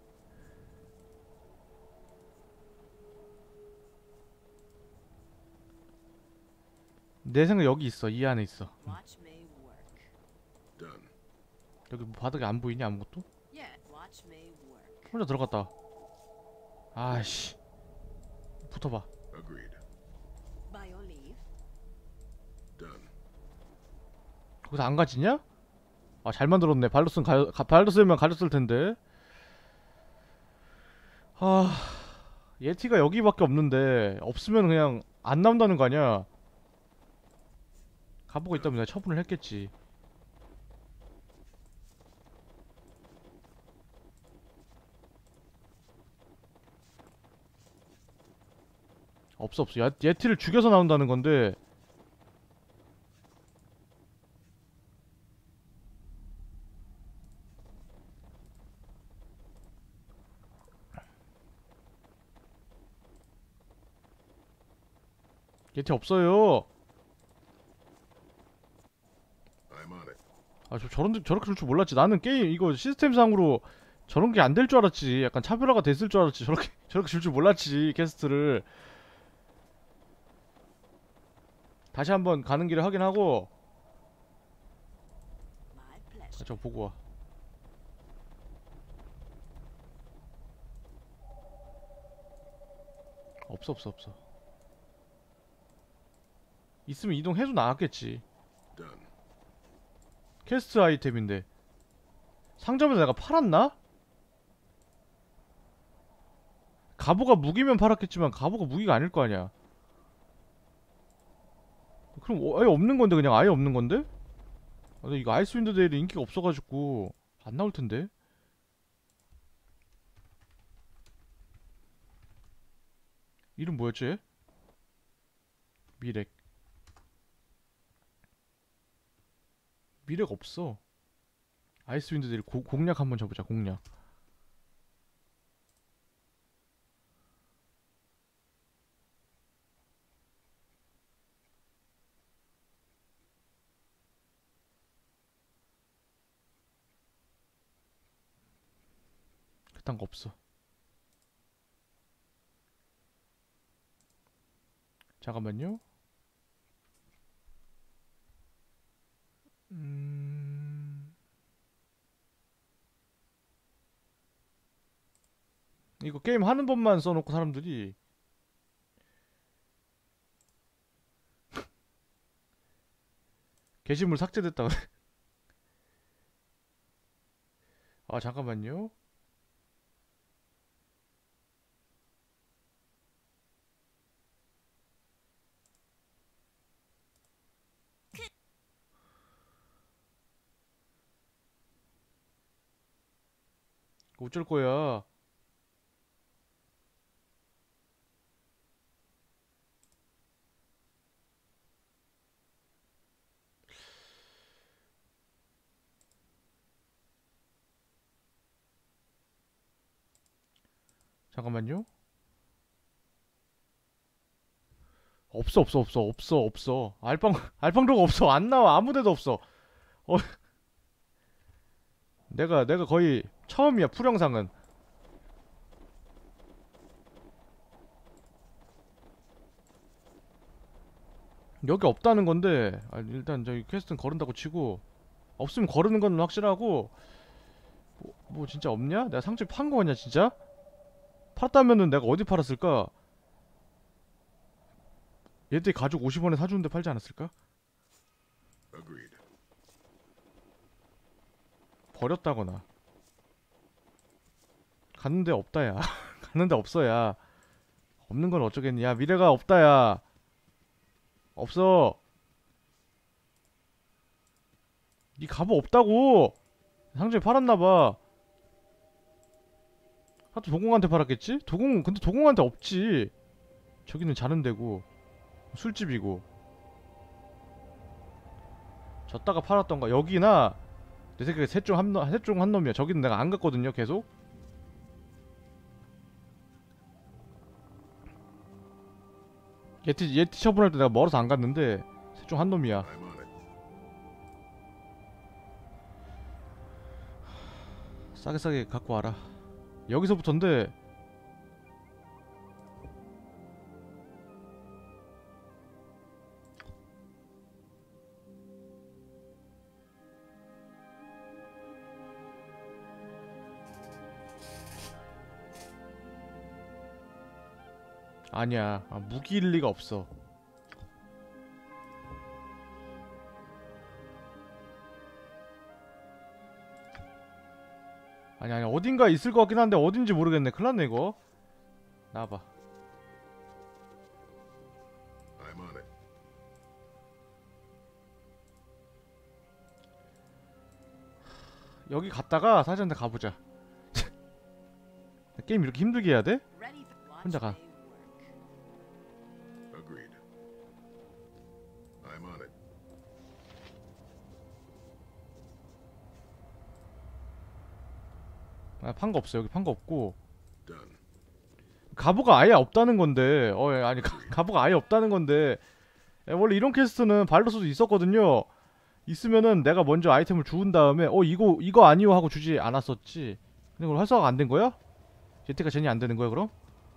내 생각 여기 있어. 이 안에 있어. Watch me work. Done. 여기 뭐 바닥에 안 보이니 아무것도? Yeah. Watch me work. 혼자 들어갔다 와. 아씨. 붙어봐. Agreed. By your leave. Done. 거기서 안 가지냐? 아 잘 만들었네. 발로 쓰면 가렸을 텐데. 아 예티가 여기밖에 없는데 없으면 그냥 안 나온다는 거 아니야? 가보고 있다면 내가 처분을 했겠지. 없어. 예티를 죽여서 나온다는 건데. 예티 없어요. I'm on it. 저렇게 줄 줄 몰랐지. 나는 게임 이거 시스템상으로 저런 게 안 될 줄 알았지. 약간 차별화가 됐을 줄 알았지. 저렇게 줄 줄 몰랐지. 캐스트를. 다시 한번 가는 길에 확인하고. My pleasure. 저거 보고 와. 없어. 있으면 이동해도 나왔겠지. Done. 퀘스트 아이템인데 상점에서 내가 팔았나? 갑오가 무기면 팔았겠지만 갑오가 무기가 아닐 거 아니야. 그럼 아예 없는 건데 그냥 아예 없는 건데? 근데 이거 아이스윈드 데일이 인기가 없어가지고 안 나올 텐데. 이름 뭐였지? 미렉. 미렉 없어. 아이스윈드 데일 공략 한번 줘보자. 공략. 그딴 거 없어. 잠깐만요. 이거 게임 하는 법만 써놓고 사람들이 게시물 삭제됐다 그래. 아 잠깐만요. 어쩔 거야. 잠깐만요. 없어. 알빵도가 없어. 안 나와. 아무 데도 없어. 어, 내가 거의 처음이야. 풀영상은. 여기 없다는 건데, 아, 일단 저기 퀘스트는 거른다고 치고, 없으면 거르는 건 확실하고, 뭐 진짜 없냐? 내가 상처 판 거냐 진짜? 팔았다면은 내가 어디 팔았을까? 얘들 가죽 50원에 사주는데 팔지 않았을까? Agreed. 버렸다거나. 갔는데 없다야. 갔는데 없어야. 없는 건 어쩌겠니? 야 미래가 없다야. 없어. 니 갑옷 없다고. 상점에 팔았나봐. 하도 도공한테 팔았겠지? 근데 도공한테 없지. 저기는 자는 데고 술집이고. 졌다가 팔았던가. 여기나 내 생각에 셋 중 한 놈이야. 저기는 내가 안 갔거든요 계속. 예티 처분할 때 내가 멀어서 안 갔는데 셋 중 한 놈이야. I'm on it. 싸게 갖고 와라. 여기서부터인데 아니야. 무기일 리가 없어. 아니 어딘가 있을 것 같긴 한데 어딘지 모르겠네. 큰일났네 이거. 나와봐. I'm on it. 여기 갔다가 사진한테 가보자. 게임 이렇게 힘들게 해야 돼? Ready for watch 혼자 가. me work. Agreed. I'm on it. 판 거 없어. 여기 판 거 없고. Done. 가보가 아예 없다는 건데. 아니 가보가 아예 없다는 건데. 원래 이런 퀘스트는 발로스도 있었거든요. 있으면은 내가 먼저 아이템을 주운 다음에 이거 아니요 하고 주지 않았었지. 근데 그걸 활성화가 안 된 거야? 제트가 젠이 안 되는 거야 그럼?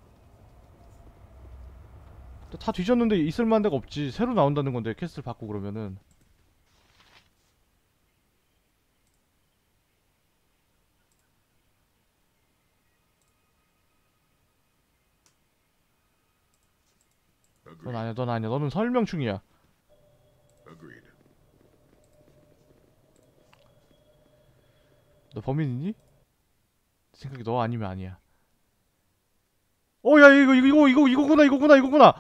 다 뒤졌는데 있을만한 데가 없지. 새로 나온다는 건데 퀘스트를 받고 그러면은. Agreed. 넌 아니야. 너는 설명충이야. Agreed. 너 범인이니? 생각이 너 아니면 아니야. 야 이거구나.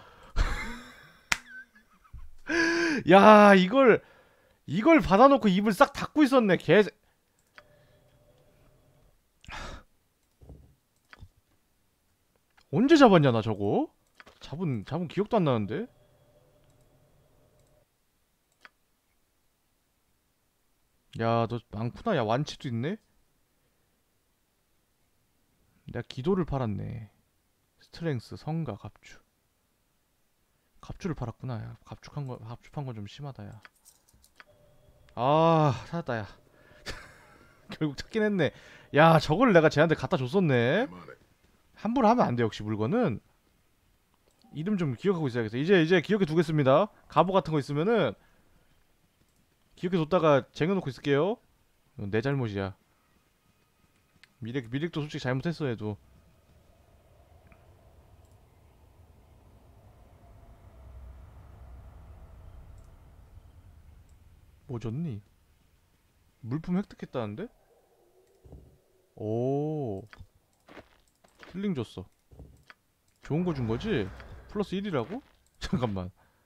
야 이걸 받아놓고 입을 싹 닫고 있었네. 언제 잡았냐 나 저거? 잡은 기억도 안 나는데. 야 너 많구나. 야 완치도 있네. 내가 기도를 팔았네. 스트렝스, 성가, 갑주를 팔았구나. 야 갑축한 건 좀 심하다 야. 아 찾았다 야. 결국 찾긴 했네. 야, 저걸 내가 쟤한테 갖다 줬었네. I'm on it. 함부로 하면 안 돼. 역시 물건은 이름 좀 기억하고 있어야겠어. 이제 기억해 두겠습니다. 갑오 같은 거 있으면은 기억해 뒀다가 쟁여놓고 있을게요. 이건 내 잘못이야. 미렉도 솔직히 잘못했어 해도. 뭐 줬니? 물품 획득했다는데? 오, 슬링 줬어. 좋은 거 준 거지? 플러스 1이라고? 잠깐만.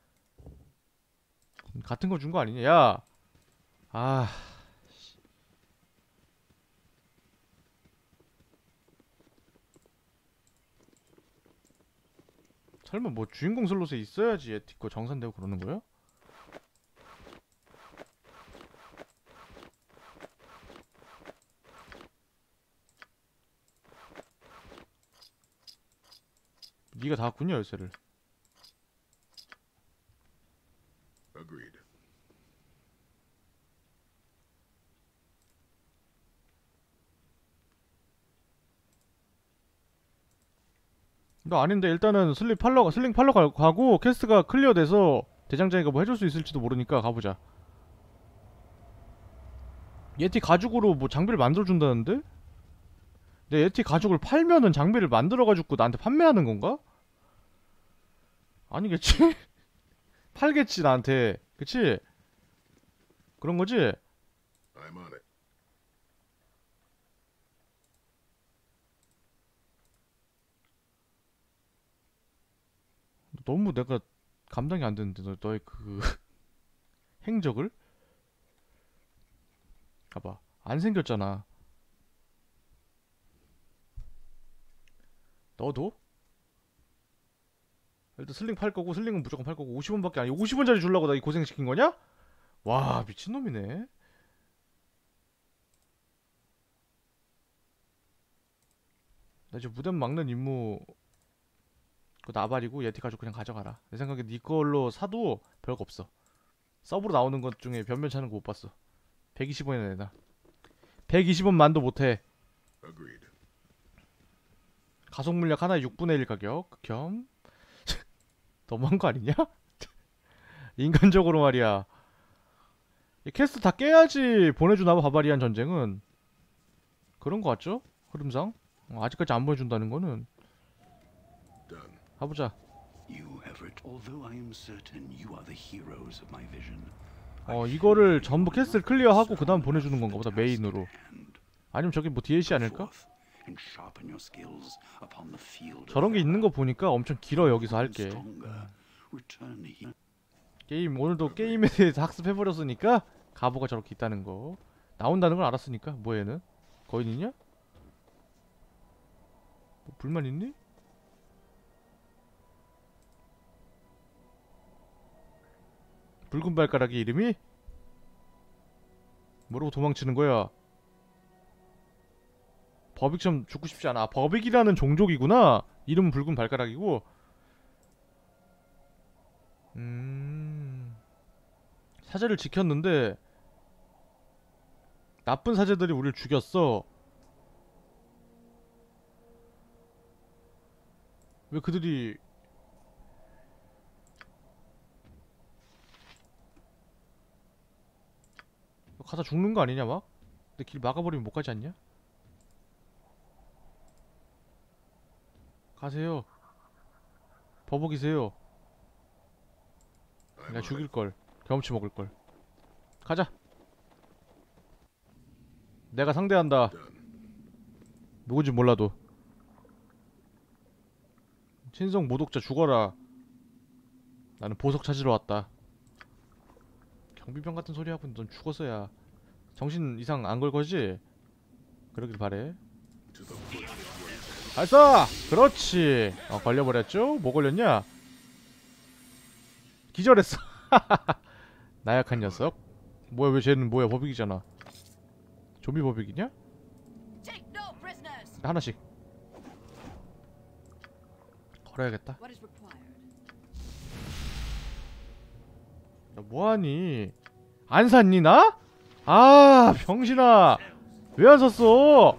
같은 거 준 거 아니냐? 야! 아. 설마 뭐 주인공 슬롯에 있어야지 에티코 정산되고 그러는 거야? 니가 다 왔군요 열쇠를. Agreed. 너 아닌데 일단은 슬링 팔러 가고 퀘스트가 클리어돼서 대장장이가 뭐 해줄 수 있을지도 모르니까 가보자. 예티 가죽으로 뭐 장비를 만들어준다는데? 내 예티 가죽을 팔면은 장비를 만들어가지고 나한테 판매하는 건가? 아니겠지? 팔겠지 나한테. 그치? 그런 거지? I'm on it. 너무 내가 감당이 안 되는데 너의 그 행적을? 봐봐 안 생겼잖아. 너도? 일단 슬링 팔 거고 슬링은 무조건 팔 거고 50원밖에 아니 50원짜리 주려고 나 이 고생 시킨 거냐? 와 미친놈이네. 나 이제 무덤 막는 임무 그거 나발이고 예티 가지고 그냥 가져가라. 내 생각에 네 걸로 사도 별거 없어. 서브로 나오는 것 중에 변변찮은 거 못 봤어. 120원이나 내놔. 120원 만도 못해. Agreed. 가속 물약 하나에 6분의 1 가격 극혐. 너무한 거 아니냐? 인간적으로 말이야. 이 퀘스트 다 깨야지 보내주나봐. 바바리안 전쟁은 그런 거 같죠? 흐름상 아직까지 안 보내준다는 거는. Done. 가보자. You, Everett, although I am certain you are the heroes of my vision, 이거를 전부 퀘스트를 클리어하고 그 다음 보내주는 건가 보다 메인으로. 아니면 저게 뭐 DLC 아닐까? 저런 게 있는 거 보니까 엄청 길어. 여기서 할게. 게임 오늘도 게임에 대해서 학습해버렸으니까 가보가 저렇게 있다는 거 나온다는 걸 알았으니까. 뭐 얘는? 거인이냐? 뭐 불만 있니? 붉은 발가락의 이름이? 모르고 도망치는 거야. 버빅처럼 죽고 싶지 않아. 아, 버빅이라는 종족이구나. 이름은 붉은 발가락이고. 사제를 지켰는데 나쁜 사제들이 우리를 죽였어. 왜 그들이 가다 죽는 거 아니냐 막? 근데 길 막아버리면 못 가지 않냐? 가세요. 버벅이세요. I'm 내가 on 죽일걸. 경험치 먹을걸. 가자. 내가 상대한다. it. Done. 누군지 몰라도. 신성 모독자 죽어라. 나는 보석 찾으러 왔다. 경비병 같은 소리 하고 넌 죽었어야. 정신 이상 안 걸 거지? 그러길 바래. To the foot is what 발사! 그렇지. 걸려버렸죠? 뭐 걸렸냐? 기절했어. 나약한 녀석. 뭐야 왜 쟤는 뭐야 버빅이잖아. 좀비 버빅이냐? Take no prisoners. 하나씩 걸어야겠다. What is required? 야, 뭐하니? 안 샀니 나? 아 병신아. 왜 안 샀어?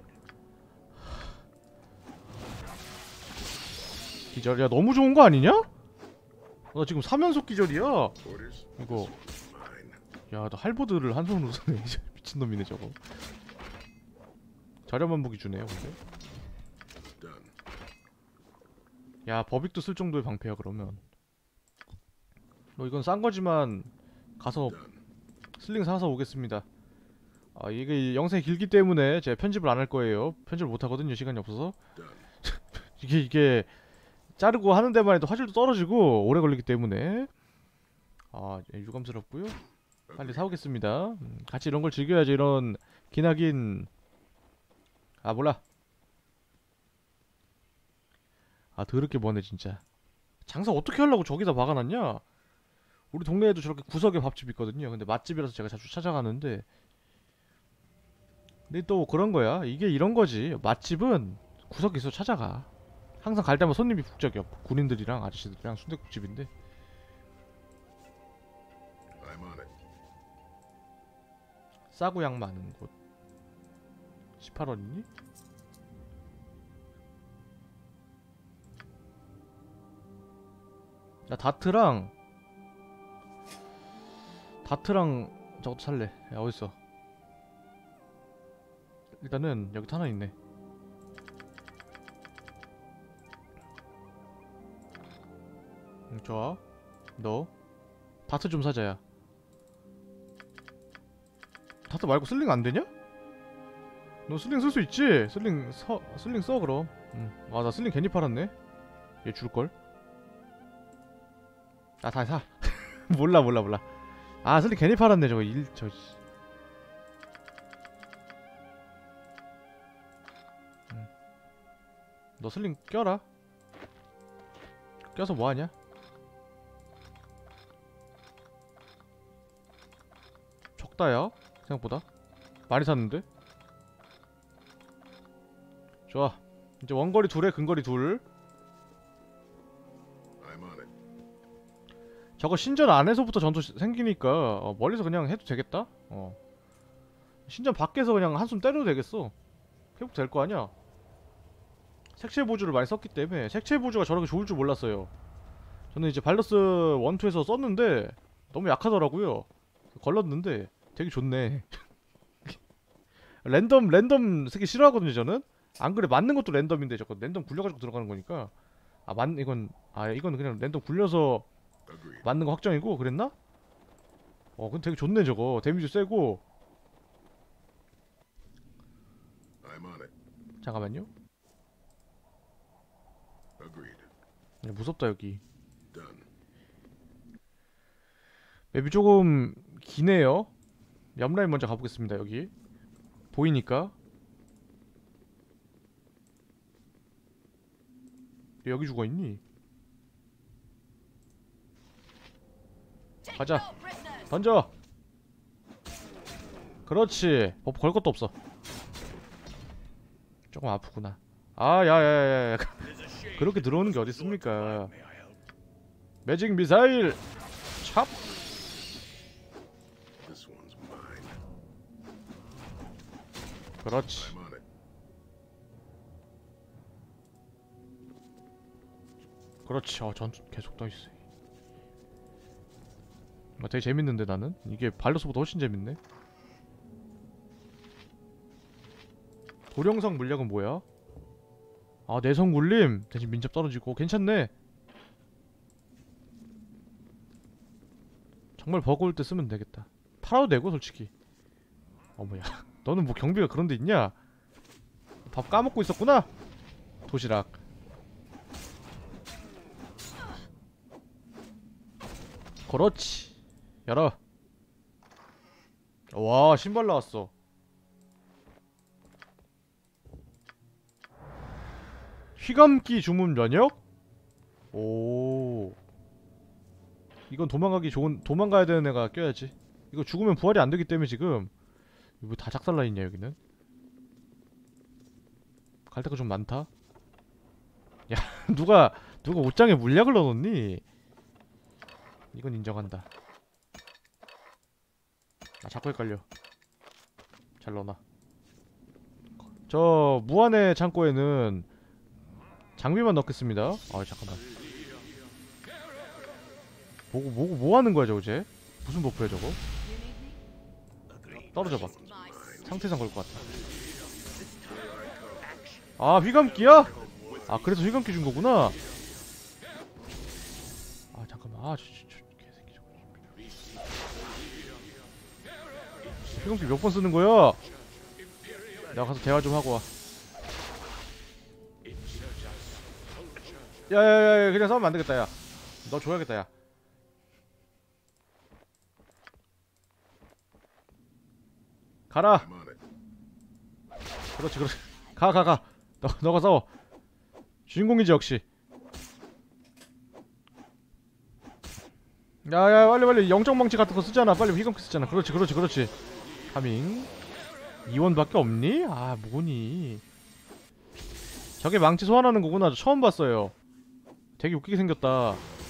기절. 야 너무 좋은 거 아니냐? 나 지금 3연속 기절이야. Orders? 이거. Mine. 야 너 할보드를 한 손으로 쓰네. 미친놈이네 저거. 자료만 보기 주네요 근데. Done. 야 버빅도 쓸 정도의 방패야 그러면. 뭐 이건 싼 거지만 가서 Done. 슬링 사서 오겠습니다. 아 이게 영상이 길기 때문에 제가 편집을 안 할 거예요. 편집을 못 하거든요 시간이 없어서. Done. 이게 자르고 하는 데만 해도 화질도 떨어지고 오래 걸리기 때문에 아 유감스럽고요. 빨리 사오겠습니다. 같이 이런 걸 즐겨야지. 이런 기나긴 아 몰라. 아 더럽게 뭐네 진짜. 장사 어떻게 하려고 저기다 박아놨냐? 우리 동네에도 저렇게 구석에 밥집 있거든요. 근데 맛집이라서 제가 자주 찾아가는데 근데 또 그런 거야. 이게 이런 거지. 맛집은 구석에 있어 찾아가. 항상 갈 때마다 손님이 북적여. 군인들이랑 아저씨들이랑 순댓국집인데 I'm on it. 싸고 양 많은 곳 18원이니? 나 다트랑 저것도 살래. 야 어딨어? 일단은 여기 하나 있네. 좋아. 너 다트 좀 사자야. 다트 말고 슬링 안 되냐? 너 슬링 쓸 수 있지? 슬링 써 그럼. 아 나 슬링 괜히 팔았네. 얘 줄걸? 아 다 사. 몰라. 아 슬링 괜히 팔았네 저거 너 슬링 껴라. 껴서 뭐하냐? 적다야 생각보다 많이 샀는데? 좋아. 이제 원거리 둘에 근거리 둘. I'm on it. 저거 신전 안에서부터 전투 생기니까 멀리서 그냥 해도 되겠다? 신전 밖에서 그냥 한숨 때려도 되겠어. 회복 될 거 아니야? 색채 보조를 많이 썼기 때문에. 색채 보조가 저렇게 좋을 줄 몰랐어요. 저는 이제 발더스 1, 2에서 썼는데 너무 약하더라고요. 걸렀는데 되게 좋네. 랜덤 쓰기 싫어하거든요 저는. 안 그래 맞는 것도 랜덤인데 저거 랜덤 굴려가지고 들어가는 거니까. 이건 그냥 랜덤 굴려서 Agreed. 맞는 거 확정이고 그랬나? 근데 되게 좋네 저거. 데미지 세고. I'm on it. 잠깐만요. Agreed. 야, 무섭다 여기. Done. 맵이 조금 기네요. 옆라인 먼저 가보겠습니다. 여기 보이니까. 왜 여기 죽어있니? Take 가자. no prisoners. 던져. 그렇지. 버프 걸 것도 없어. 조금 아프구나. 아 야야야야. 그렇게 들어오는 게 어딨습니까? 매직 미사일 찹. This one's mine. 그렇지. I'm on it. 그렇지. 전투 계속 떠있어. 되게 재밌는데 나는? 이게 발로스보다 훨씬 재밌네. 도령성 물약은 뭐야? 아 내성 굴림 대신 민첩 떨어지고 괜찮네. 정말 버거울 때 쓰면 되겠다. 팔아도 되고 솔직히. 어머야 너는 뭐 경비가 그런 데 있냐? 밥 까먹고 있었구나. 도시락. 그렇지. 열어. 와 신발 나왔어. 휘감기 주문 면역? 오. 이건 도망가야 되는 애가 껴야지. 이거 죽으면 부활이 안 되기 때문에 지금. 이거 다 작살나 있냐 여기는? 갈 데가 좀 많다. 야 누가 옷장에 물약을 넣어놓니? 이건 인정한다. 아 자꾸 헷갈려. 잘 넣어놔. 저 무한의 창고에는 장비만 넣겠습니다. 아 잠깐만. 뭐 하는 거야 저거 쟤? 무슨 버프야 저거? 떨어져봐. 상태상 걸 것 같아. 아 휘감기야? 아 그래서 휘감기 준 거구나. 아 잠깐만. 아 개새끼 저거. 휘감기 몇 번 쓰는 거야? 내가 가서 대화 좀 하고 와. 야야야 그냥 싸우면 안 되겠다 야. 너 줘야겠다 야. 가라. I'm on it. 그렇지 그렇지. 가. 너가 싸워. 주인공이지 역시. 야야 빨리 영정망치 같은 거 쓰잖아. 빨리 휘감기 쓰잖아. 그렇지. 파밍. 이원밖에 없니? 아 뭐니? 저게 망치 소환하는 거구나. 저 처음 봤어요. 되게 웃기게 생겼다.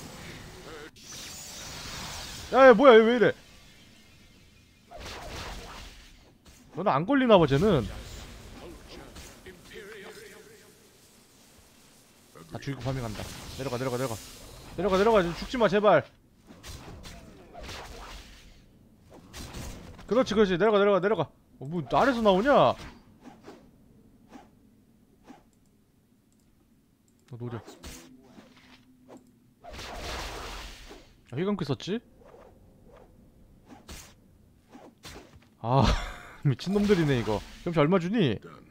야야 뭐야 왜 이래? 너는 안 걸리나봐 쟤는. 다 죽이고 파밍한다. 내려가 죽지마 제발. 그렇지 내려가. 뭐 아래서 나오냐? 너 노려. 아, 휘감기 썼지? 아 미친놈들이네 이거. 그럼 얼마 주니? Done.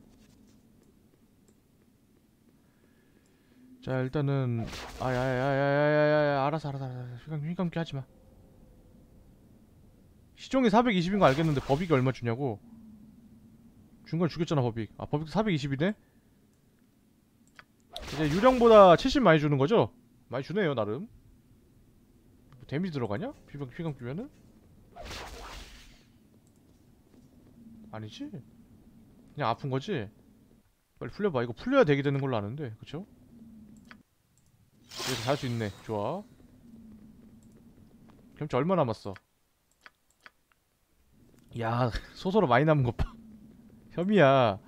자 일단은 아야야야야야야야 알았어 휘감기 하지마. 시종이 420인 거 알겠는데 버빅이 얼마 주냐고. 준 걸 주겠잖아 버빅. 아 버빅 420이네? 이제 유령보다 70 많이 주는 거죠? 많이 주네요 나름. 뭐 데미지 들어가냐? 휘감기면은? 아니지? 그냥 아픈 거지? 빨리 풀려봐. 이거 풀려야 되게 되는 걸로 아는데 그쵸? 여기서 살 수 있네. 좋아. 경치 얼마 남았어? 야 소소로 많이 남은 것 봐. 혐이야.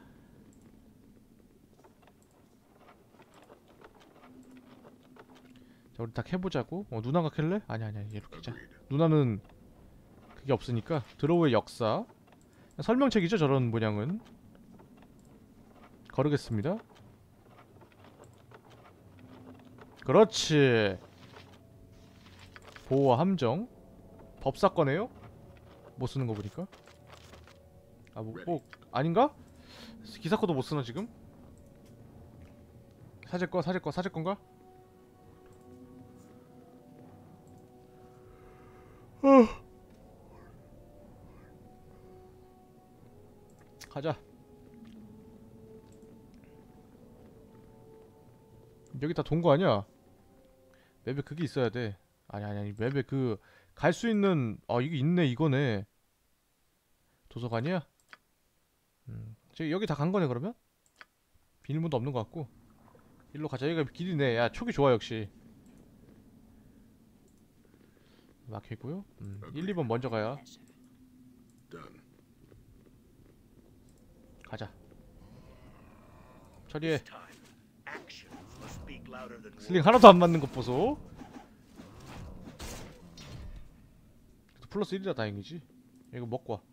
자 우리 다 캐보자고. 누나가 캘래? 아니야 이렇게 자. Agreed. 누나는 그게 없으니까. 드로우의 역사 설명책이죠 저런 모양은. 거르겠습니다. 그렇지. 보호와 함정. 법사꺼네요? 못 쓰는 거 보니까. 아 뭐 아닌가? 기사코도 못 쓰나 지금? 사제건가? 가자. 여기 다 돈 거 아니야? 맵에 그게 있어야 돼. 아니 맵에 그 갈 수 있는 이게 있네 이거네. 도서관이야? 저기 여기 다 간 거네 그러면? 비밀문도 없는 것 같고. 일로 가자. 여기가 길이네. 야 촉이 좋아 역시. 막혀있고요. 1, 2번 먼저 가야. Done. 가자. 처리해. 슬링 하나도 안 맞는 것 보소. 플러스 1이라 다행이지. 이거 먹고 와.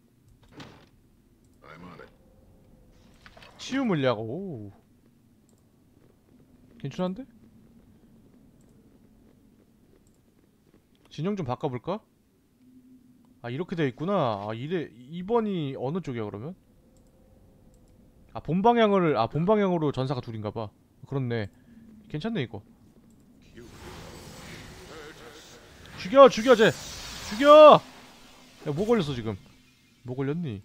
I'm on it. 치유 물약. 오 괜찮은데? 진영 좀 바꿔볼까? 아 이렇게 돼있구나. 아 2번이 어느 쪽이야 그러면? 아 본방향으로 전사가 둘인가봐. 그렇네. 괜찮네 이거. 죽여 쟤. 죽여. 야 뭐 걸렸어 지금? 뭐 걸렸니?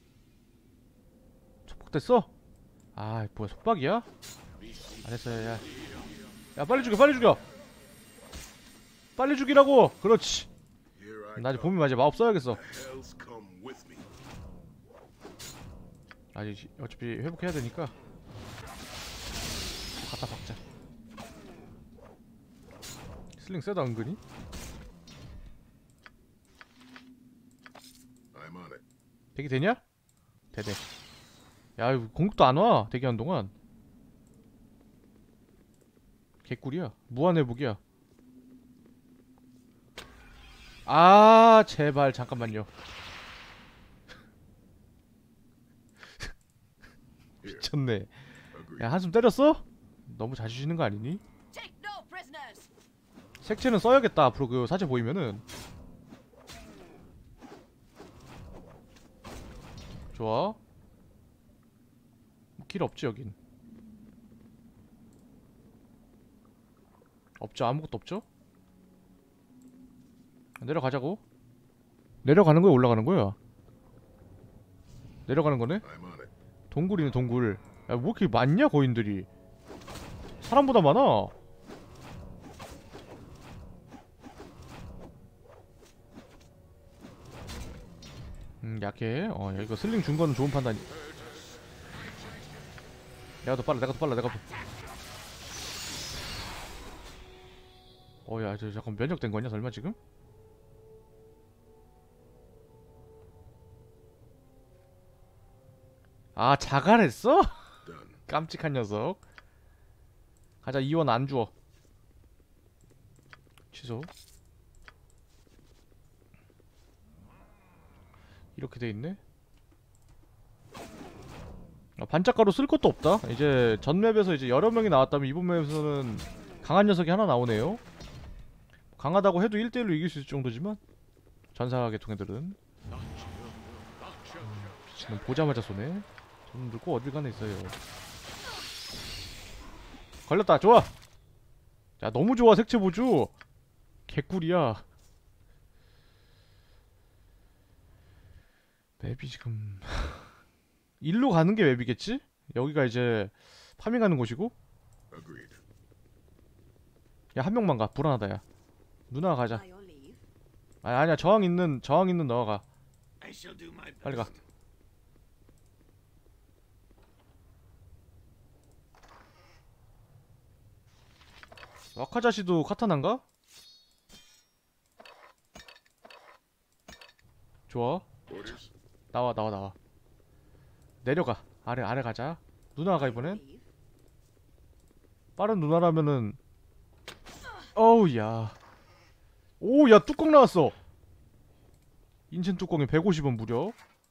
속박됐어? 아 뭐야 속박이야? 알았어. 야 빨리 죽여. 빨리 죽이라고. 그렇지. Here I 나 이제 come. 봄이 맞아. 마법 써야겠어. Hell's come with me. 아니 어차피 회복해야 되니까 갖다 박자. 슬링 세다 은근히. I'm on it. 되게 되냐? 되네. 야 이거 공격도 안 와. 대기하는 동안. 개꿀이야. 무한회복이야. 아 제발 잠깐만요. 미쳤네. 야 한숨 때렸어? 너무 자주 쉬는 거 아니니? Take no prisoners. 색채는 써야겠다. 앞으로 그 사제 보이면은. 좋아. 길 없지 여긴. 없죠. 아무것도 없죠? 내려가자고. 내려가는 거야 올라가는 거야? 내려가는 거네? I'm on it. 동굴이네 동굴. 야 뭐 이렇게 많냐 거인들이. 사람보다 많아. 약해. 야 이거 슬링 준 거는 좋은 판단이. 내가 더 빨라 내가 더 빨라 내가 더. 야 저 잠깐 면역된 거냐 설마 지금? 아 자갈했어? Done. 깜찍한 녀석. 가자 이원 안 주워. 취소. 이렇게 돼 있네. 반짝가루 쓸 것도 없다. 이제 전 맵에서 이제 여러 명이 나왔다면 이번 맵에서는 강한 녀석이 하나 나오네요. 강하다고 해도 1대1로 이길 수 있을 정도지만 전사 계통애들은 지금 보자마자 쏘네. 저놈들 꼭 어딜 가나 있어요. 걸렸다. 좋아. 자 너무 좋아. 색채 보주 개꿀이야. 맵이 지금 일로 가는 게 맵이겠지? 여기가 이제 파밍하는 곳이고. Agreed. 야 한 명만 가. 불안하다 야. 누나 가자. By your leave. 아니야 저항 있는 너가 가. I shall do my 빨리 가. best. 와카자시도 카타난가? 좋아. Orders? 나와. 내려가. 아래 가자. 누나가 이번엔. Leave. 빠른 누나라면은. 어우 야. 오 야 뚜껑 나왔어. 인챈 뚜껑에 150원 무려.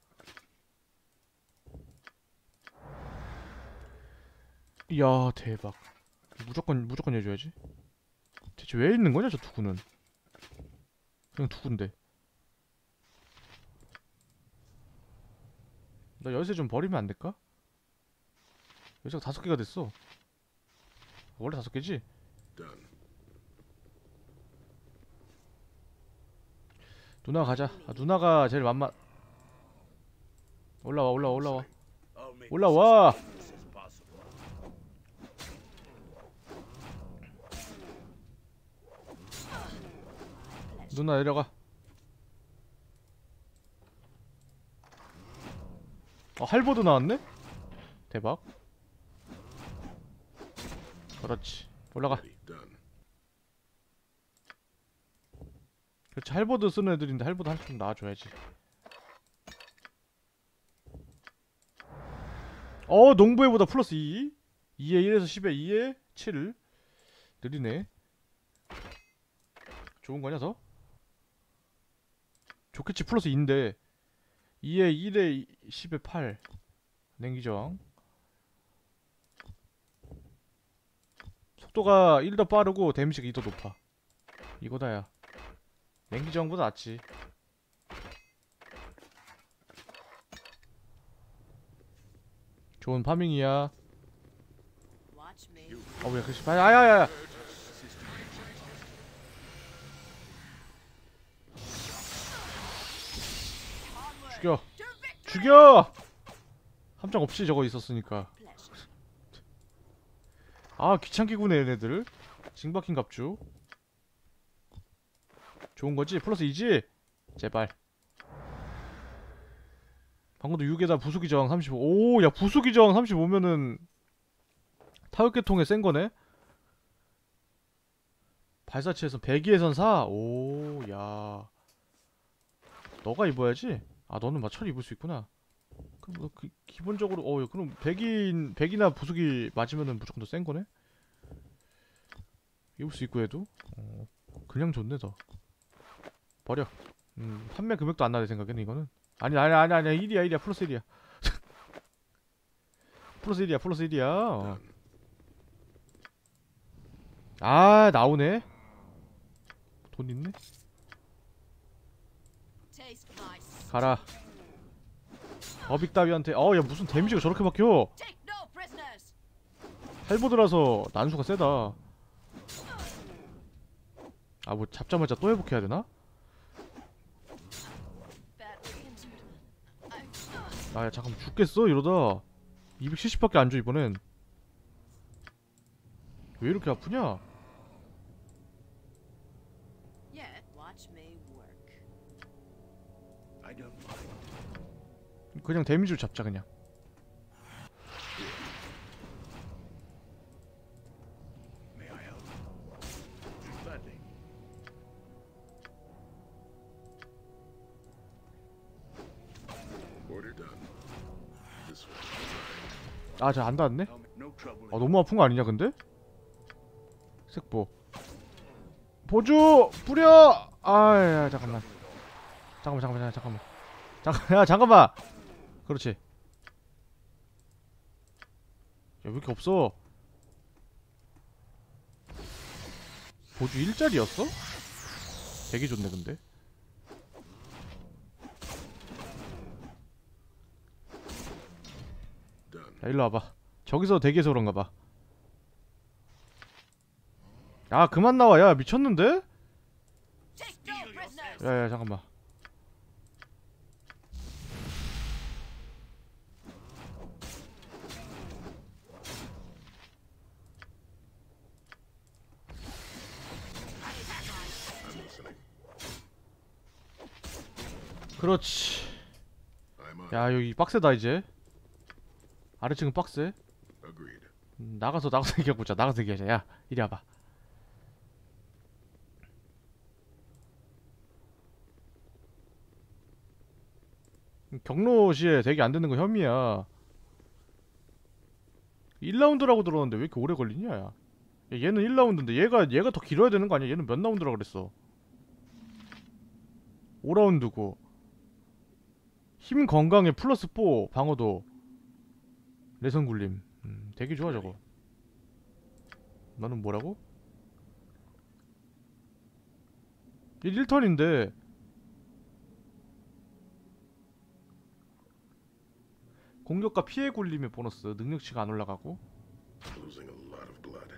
이야 대박. 무조건 해줘야지. 대체 왜 있는 거냐 저 투구는. 그냥 투구인데. 나 열쇠 좀 버리면 안 될까? 열쇠가 5개가 됐어. 원래 5개지? Done. 누나 가자. 누나가 제일 올라와. 올라와. 누나 내려가. 할보드 나왔네? 대박. 그렇지. 올라가. Ready. Done. 그렇지. 할보드 쓰는 애들인데 할보드 한 좀 나와줘야지. 농부회보다 플러스 2. 2에 1에서 10에 2에 7. 느리네. 좋은 거냐 더? 좋겠지. 플러스 2인데 2에 1에 10에 8. 냉기저항. 속도가 1 더 빠르고 데미지가 2 더 높아. 이거다야. 냉기저항보다 낫지. 좋은 파밍이야. Watch me. 왜 그렇지? 야야야야. 죽여. To victory. 죽여. 함정 없이 저거 있었으니까. Pleasure. 귀찮게 구네 얘네들. 징박힌 갑주. 좋은거지? 플러스 2지? 제발. 방금도 6에다 부수기 저항 35. 야 부수기 저항 35면은 타격계통에 센거네? 발사체에선 102에선 4. 야 너가 입어야지? 너는 마철 입을 수 있구나. 그럼 뭐 기본적으로 그럼 백이나 부수기 맞으면은 무조건 더 센 거네? 입을 수 있고 해도 그냥 좋네 더. 버려. 판매 금액도 안 나내 생각에는 이거는. 아니 1이야 플러스 1이야. 플러스 1이야. 아 나오네. 돈 있네. Taste nice. 가라. 어빅다비한테 야 무슨 데미지가 저렇게 박혀. Take no prisoners. 할보드라서 난수가 세다. 아 뭐 잡자마자 또 회복해야 되나? Badly injured. I. 아 야, 잠깐만 죽겠어 이러다. 270밖에 안 줘 이번엔. 왜 이렇게 아프냐? Yet watch me work. I don't mind. 그냥 데미지로 잡자 그냥. May I help? Gladly. Order done. This one. 아 저 안 닿았네? No trouble. 너무 아픈 거 아니냐 근데? 색보 보조! 뿌려! 아야 잠깐만 잠깐만 그렇지. 야 왜 이렇게 없어? 보조 1짜리였어? 되게 좋네 근데. 야 일로 와봐. 저기서 대기해서 그런가봐. 야 그만 나와. 야 미쳤는데? Take no prisoners. 야야 잠깐만. I'm listening. 그렇지. I'm on. 야 여기 빡세다 이제. 아래층은 빡세. Agreed. 나가서 얘기해보자. 나가서 얘기하자. 야 이리 와봐. 경로시에 대기 안 되는 거 혐의야. 1라운드라고 들었는데 왜 이렇게 오래 걸리냐 야. 얘는 1라운드인데 얘가 더 길어야 되는 거 아니야? 얘는 몇 라운드라 그랬어? 5라운드고 힘 건강에 플러스 4 방어도 내성 굴림. 되게 좋아 저거. 너는 뭐라고? 1턴인데 공격과 피해 굴림의 보너스 능력치가 안 올라가고. Losing a lot of blood.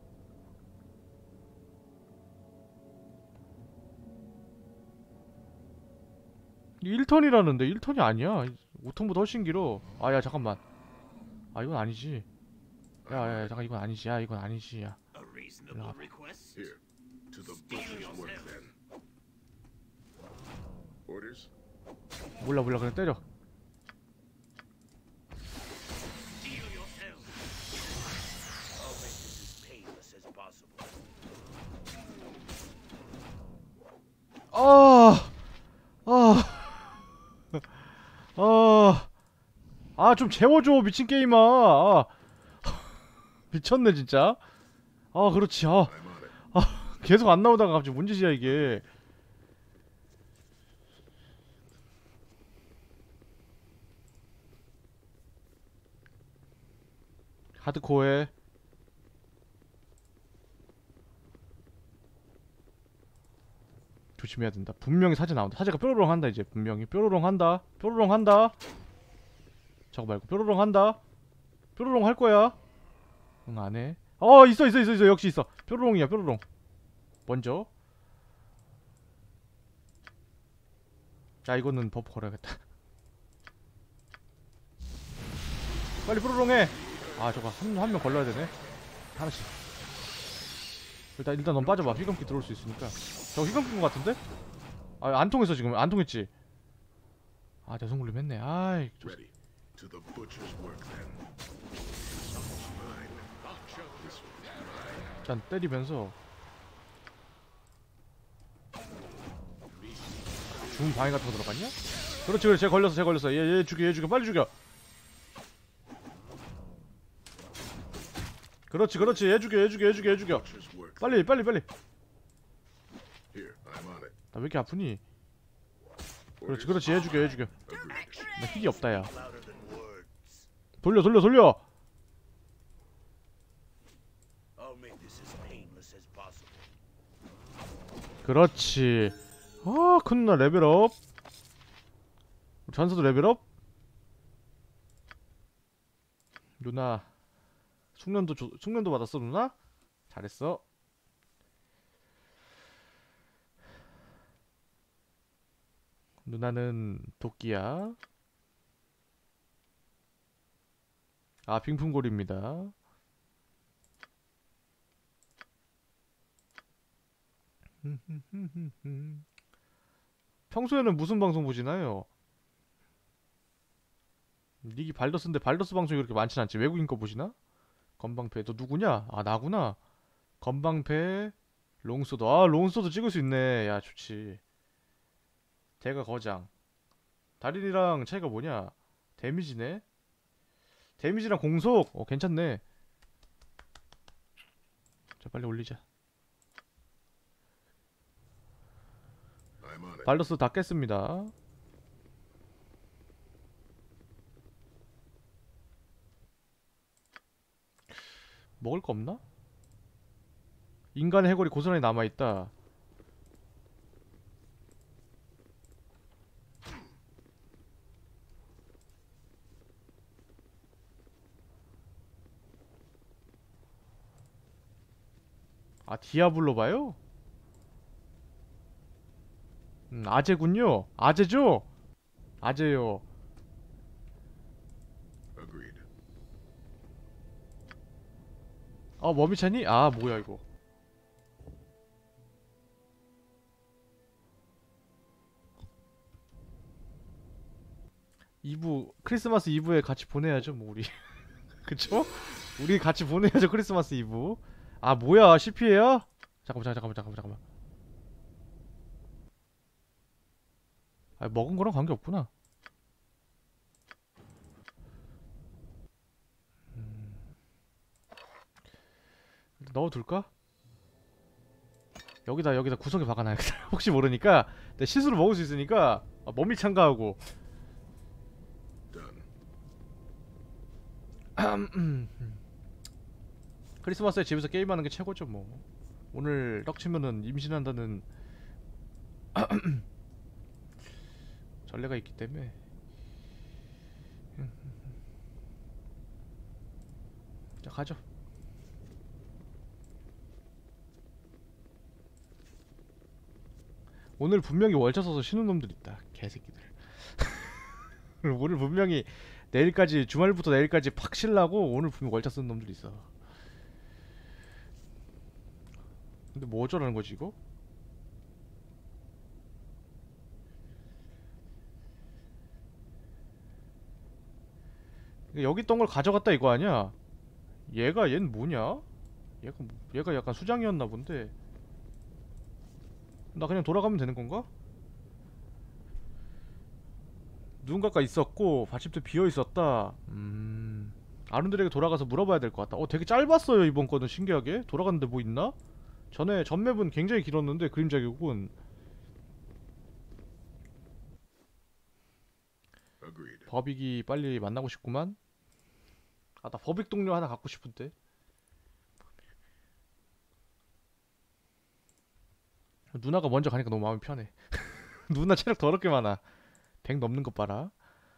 이 1턴이라는데 1턴이 아니야. 5턴보다 훨씬 길어. 아 야 잠깐만. 아 이건 아니지. 야 잠깐 이건 아니지. 야 이건 아니지. 야 A reasonable Yeah. request. Here, to the butcher's work then. Orders? 몰라 그냥 때려. Deal yourself. I'll make this as painless as possible. 좀 재워줘 미친 게임아. 미쳤네 진짜. 그렇지. I'm on it. 계속 안 나오다가 갑자기 뭔 짓이야 이게. 하드코어에 조심해야 된다. 분명히 사제 나온다. 사제가 뾰로롱 한다 이제. 분명히 뾰로롱 한다. 저거 말고 뾰로롱 한다. 뾰로롱 할 거야. 응 안 해. 있어 역시 있어. 뾰로롱이야 뾰로롱. 먼저. 야 이거는 버프 걸어야겠다. 빨리 뾰로롱 해. 저거 한 명 걸러야 되네. 하나씩. 일단 넌 빠져봐. 휘감기 들어올 수 있으니까. 저거 휘감기인 것 같은데? 안 통했어 지금. 안 통했지? 내성 굴림 했네. Ready. To the butcher's work then. Mine. This one's mine. 일단 때리면서 줌 방해 같은 거 들어갔냐? 그렇지 그렇지. 쟤 걸렸어. 얘 죽여 빨리 죽여. 그렇지 얘 죽여. Watcher's work. 빨리. Here, I'm on it. 나 왜 이렇게 아프니? Orders? 그렇지 얘 죽여. Agreed. 나 힐이 없다 야. Louder than words. 돌려. I'll make this as painless as possible. 그렇지. 아, 큰 누나 레벨업. 전사도 레벨업. 누나 숙련도 받았어 누나? 잘했어. 누나는 도끼야. 아, 빙풍골입니다. 평소에는 무슨 방송 보시나요? 닉이 발더스인데 발더스 방송이 그렇게 많진 않지. 외국인 거 보시나? 건방패. 너 누구냐? 아, 나구나. 건방패, 롱소드. 아, 롱소드 찍을 수 있네. 야, 좋지. 대가 거장. 달인이랑 차이가 뭐냐? 데미지네. 데미지랑 공속. 괜찮네. 자, 빨리 올리자. I'm on it. 발더스 다 깼습니다. 먹을 거 없나? 인간의 해골이 고스란히 남아있다. 아, 디아블로 봐요? 아재군요. 아재죠? 아재요. Agreed. 머미찬이? 아, 뭐야 이거. 이브, 크리스마스 이브에 같이 보내야죠 뭐 우리. 그쵸? 우리 같이 보내야죠 크리스마스 이브. 아, 뭐야 CPA야? 잠깐만. 아, 먹은 거랑 관계없구나. 넣어둘까? 여기다 구석에 박아놔야겠다. 혹시 모르니까 내 실수로 먹을 수 있으니까. 몸이 참가하고. Done. 크리스마스에 집에서 게임하는 게 최고죠 뭐. 오늘 떡치면은 임신한다는 전례가 있기 때문에. 자, 가죠. 오늘 분명히 월차 써서 쉬는 놈들 있다. 개새끼들. 오늘 분명히 내일까지, 주말부터 내일까지 팍 쉬려고 오늘 분명 월차 쓰는 놈들 있어. 근데 뭐 어쩌라는 거지 이거? 여기 있던 걸 가져갔다 이거 아니야? 얘는 뭐냐? 얘가 약간 수장이었나 본데. 나 그냥 돌아가면 되는 건가? 누군가가 있었고 받침대 비어 있었다. 아룬들에게 돌아가서 물어봐야 될 것 같다. 되게 짧았어요 이번 거는. 신기하게 돌아갔는데 뭐 있나? 전 맵은 굉장히 길었는데 그림자 교국은. Agreed. 버빅이 빨리 만나고 싶구만. 아, 나 버빅 동료 하나 갖고 싶은데. 누나가 먼저 가니까 너무 마음이 편해. 누나 체력 더럽게 많아. 100 넘는 것 봐라.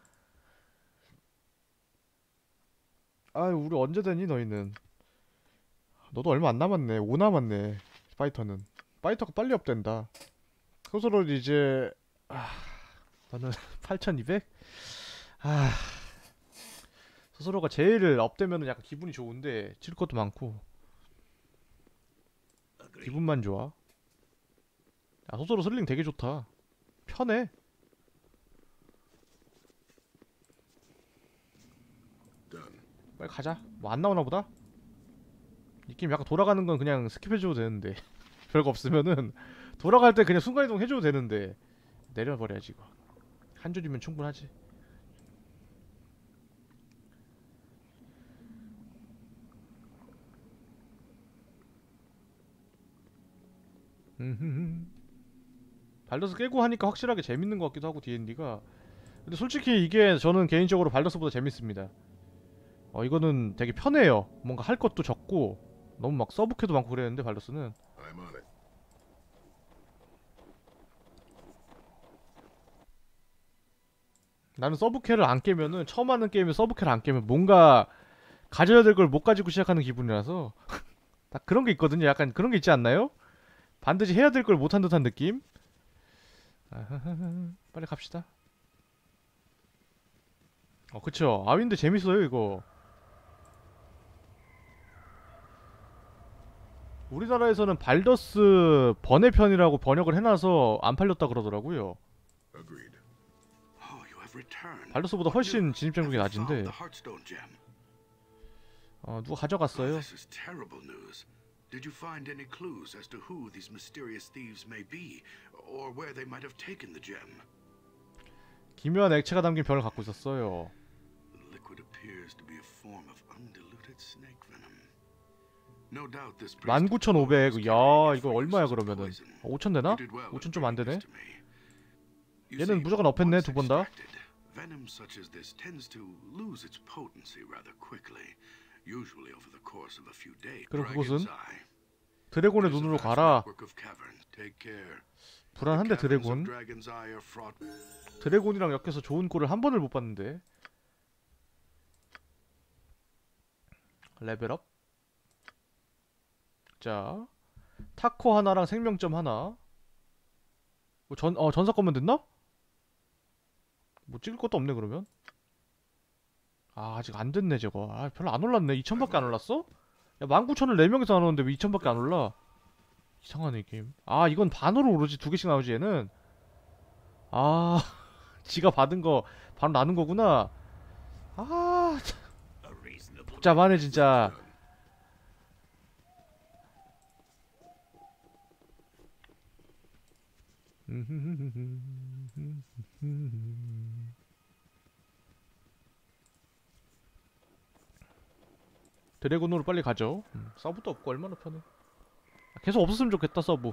아유, 우리 언제 되니 너희는? 너도 얼마 안 남았네. 5 남았네. 파이터는. 파이터가 빨리 업된다. 소설을 이제 너는 8200? 스스로가 제일 업되면은 약간 기분이 좋은데 칠 것도 많고 Agreed. 기분만 좋아. 야, 소스로 슬링 되게 좋다. 편해. Done. 빨리 가자. 뭐 안 나오나 보다. 이 게임 약간 돌아가는 건 그냥 스킵해줘도 되는데 별거 없으면은 돌아갈 때 그냥 순간이동 해줘도 되는데 내려버려야지 이거. 한 줄이면 충분하지. 발더스 깨고 하니까 확실하게 재밌는 것 같기도 하고 D&D가. 근데 솔직히 이게 저는 개인적으로 발더스보다 재밌습니다. 이거는 되게 편해요. 뭔가 할 것도 적고 너무 막 서브캐도 많고 그랬는데 발더스는 I'm on it. 나는 서브캐를 안 깨면은 처음 하는 게임에 서브캐를 안 깨면 뭔가 가져야 될 걸 못 가지고 시작하는 기분이라서 딱 그런 게 있거든요. 약간 그런 게 있지 않나요? 반드시 해야 될 걸 못한 듯한 느낌? 아하하하. 빨리 갑시다. 그쵸. 아윈드 재밌어요 이거. 우리나라에서는 발더스 번외편이라고 번역을 해놔서 안 팔렸다 그러더라고요. Agreed. Oh, you have returned. 발더스보다 훨씬 진입장벽이 Have you 낮은데 found the Heartstone gem? 누가 Oh, 가져갔어요. this is terrible news. Did you find any clues as to who these mysterious thieves may be, or where they might have taken the gem? 기묘한 액체가 담긴 병을 갖고 있었어요. The liquid appears to be a form of undiluted snake venom. No doubt this 19,500. 야, 이거 얼마야 그러면은? 5,000 되나? 5,000 좀 안 되네. 얘는 무조건 업했네, 두 번 다. Venom such as this tends to lose its potency rather quickly, usually over the course of a few days. 그럼 그곳은 Dragon's Eye. 드래곤의 There's a 눈으로 vast 가라. network of caverns. Take care. 불안한데 The caverns 드래곤. of Dragon's Eye are fraught. 드래곤이랑 엮여서 좋은 꼴을 한 번을 못 봤는데. 레벨업. 자, 타코 하나랑 생명점 하나. 전사 것만 됐나? 뭐 찍을 것도 없네 그러면. 아직 안 됐네 저거. 별로 안 올랐네. 2,000밖에 안 올랐어? 야 19,000을 4명이서 나누는데 왜 2,000밖에 안 올라? 이상하네 이 게임. 이건 반으로 오르지. 2개씩 나오지 얘는. 지가 받은 거 바로 나눈 거구나. 참 A reasonable 복잡하네 진짜. 드래곤으로 빨리 가죠. 서브도 없고 얼마나 편해. 계속 없었으면 좋겠다 서브.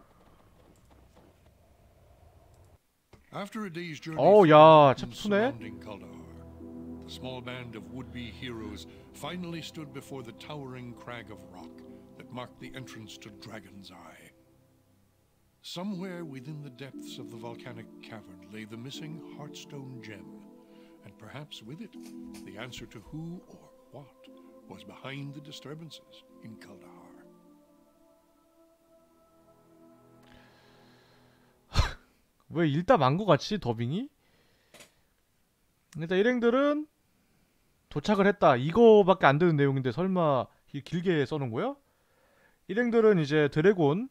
After a day's journey Oh, through yeah, the mountains 참 푸네. surrounding Kaldahar, the small band of would-be heroes finally stood before the towering crag of rock that marked the entrance to Dragon's Eye. Somewhere within the depths of the volcanic cavern lay the missing Heartstone gem, and perhaps with it, the answer to who or what was behind the disturbances in Kaldahar. 왜 일다만고 같이 더빙이? 일단 일행들은 도착을 했다. 이거밖에 안 되는 내용인데 설마 길게 써놓은 거야? 일행들은 이제 드래곤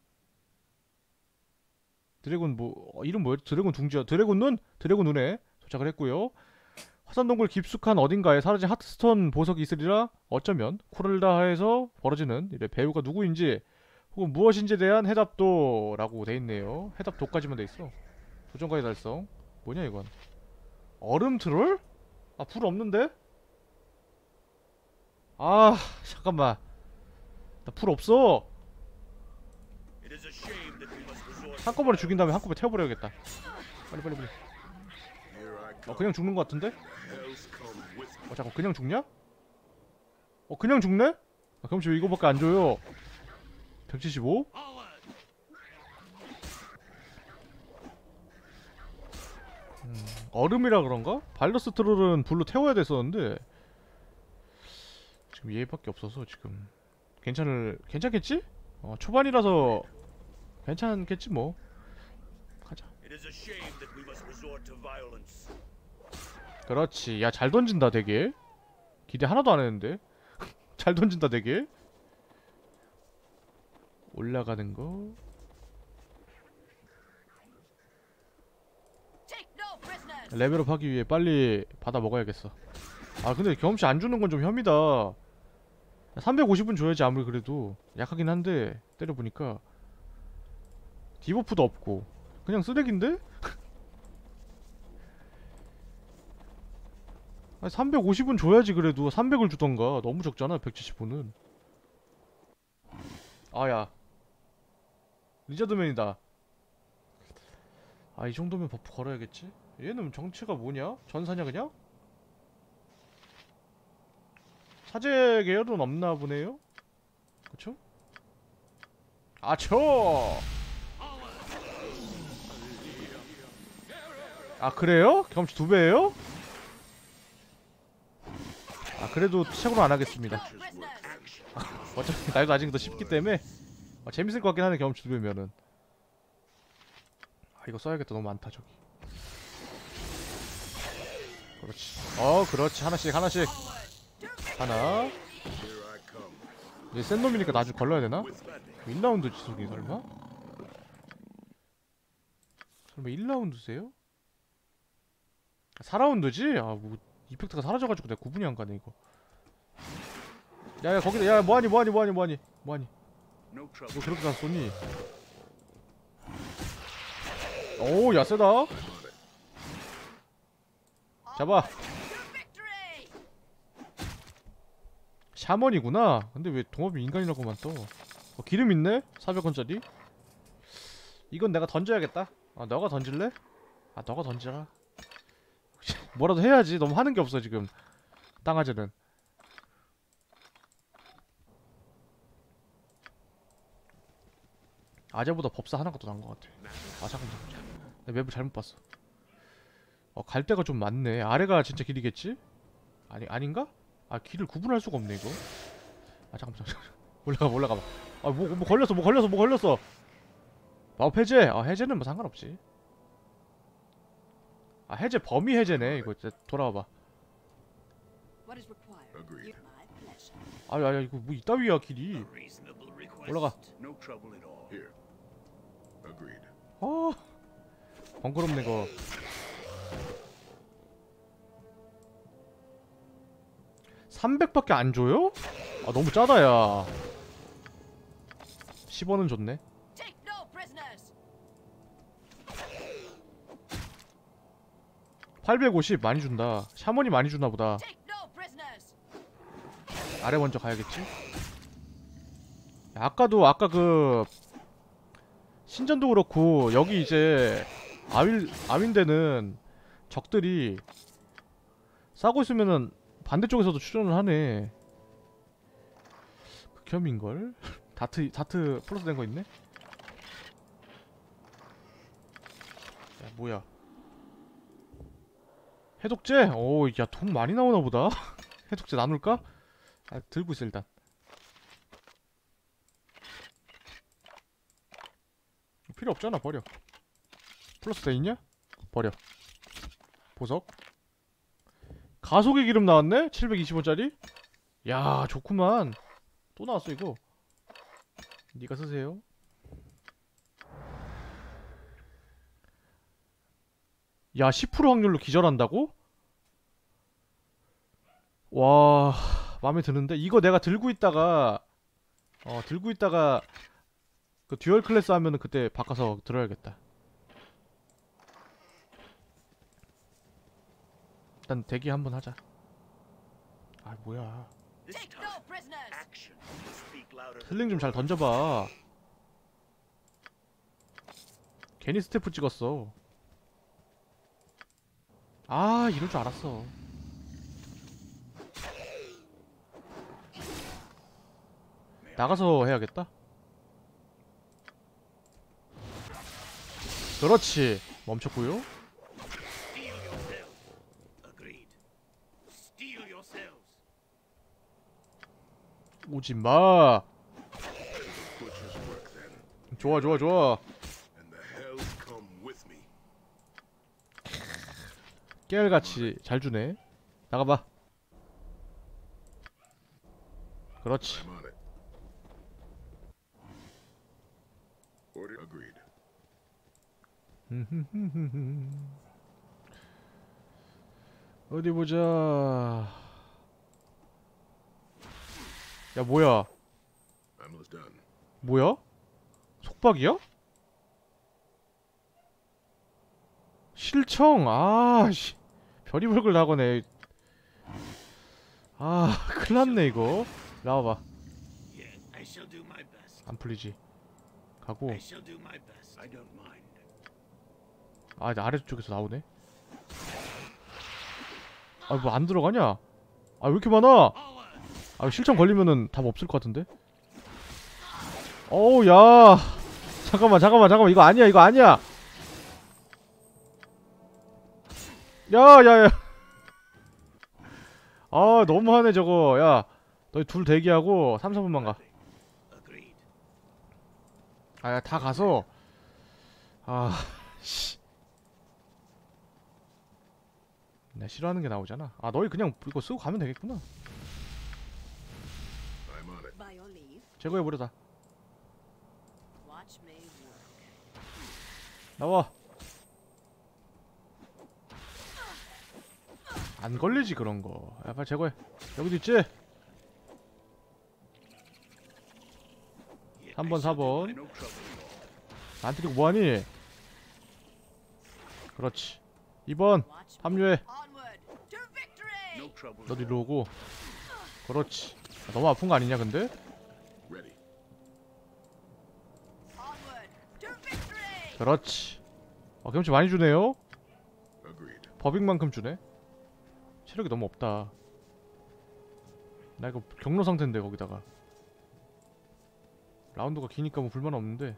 이름 뭐였지? 드래곤 둥지야. 드래곤 눈에 도착을 했고요. 화산동굴 깊숙한 어딘가에 사라진 하트스톤 보석이 있으리라. 어쩌면 코랄다하에서 벌어지는 배우가 누구인지 혹은 무엇인지에 대한 해답도라고 돼 있네요. 해답도까지만 돼 있어. 도전과의 달성. 뭐냐 이건? 얼음 트롤? 불 없는데? 잠깐만. 나 불 없어. It is a shame that we must resort 한꺼번에 죽인 다음에 한꺼번에 태워버려야겠다. 빨리. Here I come. 그냥 죽는 것 같은데? Hell's come with me. 잠깐 그냥 죽냐? 그냥 죽네? 경치 왜 이거밖에 안 줘요? 175? forward. 얼음이라 그런가? 발더스 트롤은 불로 태워야 됐었는데 지금 얘밖에 없어서 지금 괜찮겠지? 초반이라서 괜찮겠지 뭐. 가자. It is a shame that we must resort to violence. 그렇지. 야 잘 던진다 되게. 기대 하나도 안 했는데. 잘 던진다 되게. 올라가는 거. Take no prisoners. 레벨업 하기 위해 빨리 받아 먹어야겠어. 근데 경험치 안 주는 건 좀 혐이다. 350은 줘야지 아무리 그래도. 약하긴 한데 때려보니까 디버프도 없고 그냥 쓰레기인데? 아니 350은 줘야지. 그래도 300을 주던가. 너무 적잖아 175는. 아야 리자드맨이다. 아 이 정도면 버프 걸어야겠지? 얘는 정체가 뭐냐? 전사냐 그냥? 사제 계열은 없나 보네요? 그쵸? 아초! 아 그래요? 경험치 2배예요? 아 그래도 책으로 안 하겠습니다. Go, prisoners. 어차피 나이도 아직 더 쉽기 때문에 재밌을 것 같긴 하네. 경험치 2배면은. 아 이거 써야겠다. 너무 많다 저기. 그렇지. 그렇지. 하나씩 하나씩. 하나. 얘 센 놈이니까 나중에 걸러야 되나? 1라운드 지속이 설마? 설마 1라운드세요? 4라운드지? 아 뭐 이펙트가 사라져가지고 내가 구분이 안 가네 이거. 야야 거기다. 야 뭐하니 너 No trouble. 그렇게 가서 쏘니? 오 야 세다. 잡아. To victory. 샤먼이구나. 근데 왜 동업이 인간이라고만 떠? 기름 있네? 400원짜리? 이건 내가 던져야겠다. 너가 던질래? 너가 던져라. 뭐라도 해야지. 너무 하는 게 없어 지금. 땅아지는. 아재보다 법사 하나가 더 나은 것 같아. 잠깐만. 내 맵을 잘못 봤어. 갈 데가 좀 많네. 아래가 진짜 길이겠지? 아닌가? 길을 구분할 수가 없네 이거. 잠깐만. 올라가 봐. 뭐 걸렸어. 마법 해제. 해제는 뭐 상관없지. 해제 범위 해제네. 이거 돌아와봐. What is required? Agreed. My pleasure. 이거 뭐 이따위야 길이. A reasonable request. 올라가. No trouble at all. Here. Agreed. 번거롭네 이거. 300밖에 안 줘요? 너무 짜다 야. 10원은 줬네. Take no prisoners. 850 많이 준다. 샤먼이 많이 주나 보다. Take no prisoners. 아래 먼저 가야겠지? 아까 그 신전도 그렇고 여기 이제 아윈대는 적들이 싸고 있으면은 반대쪽에서도 출전을 하네. 극혐인걸? 다트 플러스 된 거 있네? 야 뭐야 해독제? 야 돈 많이 나오나 보다. 해독제 나눌까? 들고 있어 일단. 필요 없잖아. 버려. 플러스 돼 있냐? 버려. 보석. 가속의 기름 나왔네? 720원짜리? 야 좋구만. 또 나왔어 이거. 니가 쓰세요. 야 10% 확률로 기절한다고? 와 마음에 드는데? 이거 내가 들고 있다가 그 듀얼 클래스 하면은 그때 바꿔서 들어야겠다. 일단 대기 한번 하자. 뭐야. This Take time, no prisoners. action will speak louder than 슬링 좀 잘 던져봐. 괜히 스태프 찍었어. 이럴 줄 알았어. 나가서 해야겠다. 그렇지. 멈췄고요. Steel yourselves. Agreed. Steel yourselves. 오지마. Butcher's work then. 좋아. And the hells come with me. 깨알같이 잘 주네. 나가봐. 그렇지. I'm on it. Order agreed. 어디 보자. 야 뭐야? Almost done. 뭐야? 속박이야? 실청. 별이벌글 나거네. 아 큰일났네 이거. 나와봐. Yes, I shall do my best. 안 풀리지. 가고. I shall do my best. I don't mind. 아 이제 아래쪽에서 나오네. 아 뭐 안 들어가냐? 아 왜 이렇게 많아? 아 실점 걸리면은 답 없을 것 같은데? 어우 야 잠깐만 이거 아니야 이거 아니야. 야야야 아 너무하네 저거. 야 너희 둘 대기하고 3, 4분만 가. Agreed. 아 다 가서 아 씨. 나 싫어하는 게 나오잖아. 아 너희 그냥 이거 쓰고 가면 되겠구나. I'm on it. By your leave, 제거해버려 다. watch me work. 나와. 안 걸리지 그런 거. 야 빨리 제거해. 여기도 있지? Yeah, 3번 I shall do 4번 my no trouble at all. 나한테 이거 뭐하니? 그렇지. 2번 Watch me. 합류해. Onward to victory. No trouble. 너도 at 일로 all. 오고. 그렇지. 아, 너무 아픈 거 아니냐 근데? Ready. Onward to victory. 그렇지. 아 경치 많이 주네요. Agreed. 버빅만큼 주네. 체력이 너무 없다. 나 이거 경로 상태인데 거기다가 라운드가 기니까 뭐 불만 없는데.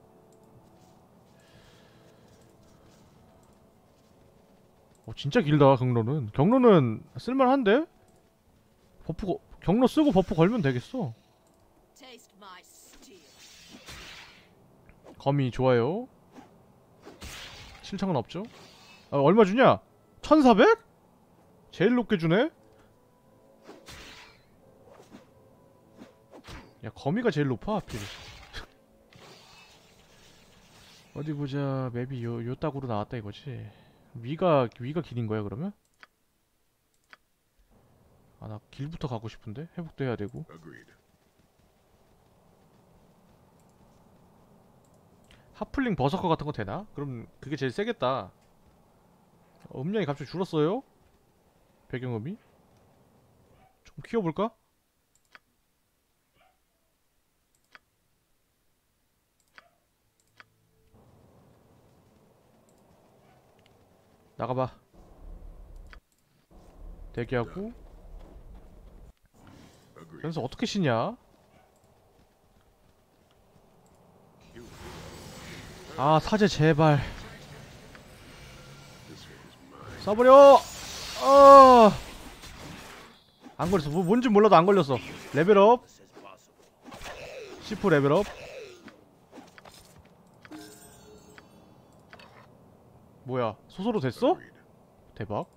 진짜 길다 경로는. 경로는 쓸만한데? 버프 경로 쓰고 버프 걸면 되겠어. Taste my steel. 거미 좋아요. 실창은 없죠? 아, 얼마 주냐? 1400? 제일 높게 주네? 야 거미가 제일 높아 하필. 어디 보자. 맵이 요 딱으로 나왔다 이거지. 위가 길인 거야 그러면? 아 나 길부터 가고 싶은데? 회복도 해야 되고. Agreed. 하플링 버서커 같은 거 되나? 그럼 그게 제일 세겠다. 음량이 갑자기 줄었어요? 배경음이? 좀 키워볼까? 나가봐. 대기하고. Agreed. 연서 어떻게 쉬냐? 아 사제 제발 This one's mine. 쏴버려! 안 걸렸어. 뭔지 몰라도 안 걸렸어. 레벨업. As possible. C4 레벨업. 뭐야 소소로 됐어? Agreed. 대박.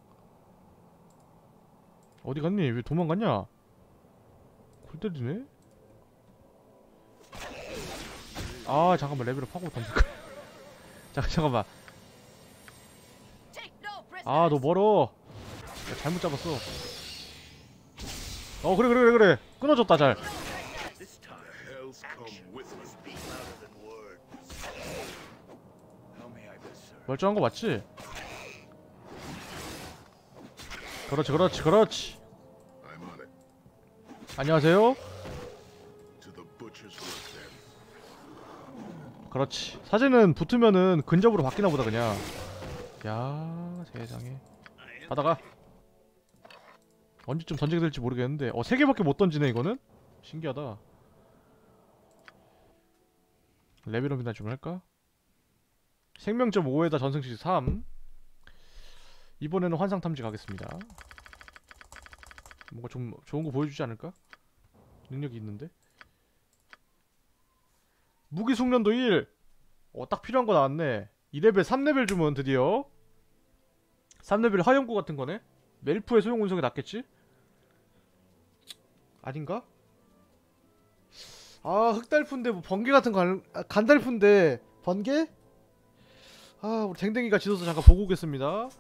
어디 갔니? 왜 도망갔냐? 골 때리네? 아 잠깐만 레벨업 하고 던질까? 잠깐만. Take no prisoners. 아 너 멀어. 야, 잘못 잡았어. 그래 끊어졌다 잘. This time, Hell's come action with me. will speak louder than words. How may I best serve? 멀쩡한 거 맞지? 그렇지. I'm on it. 안녕하세요. To the butcher's work then. 그렇지. 사진은 붙으면은 근접으로 바뀌나 보다 그냥. 야 세상에. 받아가. 언제쯤 던지게 될지 모르겠는데 3개밖에 못 던지네 이거는? 신기하다. 레벨업이나 좀 할까? 생명점 5에다 전승시 3. 이번에는 환상탐지 가겠습니다. 뭔가 좀 좋은 거 보여주지 않을까? 능력이 있는데? 무기 숙련도 1! 딱 필요한 거 나왔네. 2레벨 3레벨 주면 드디어 3레벨 화염구 같은 거네? 멜프의 소용 운송이 낫겠지? 아닌가? 아 흑달푼데 뭐 번개 같은 거 간달푼데 번개? 아 우리 댕댕이가 지도서 잠깐 보고 오겠습니다.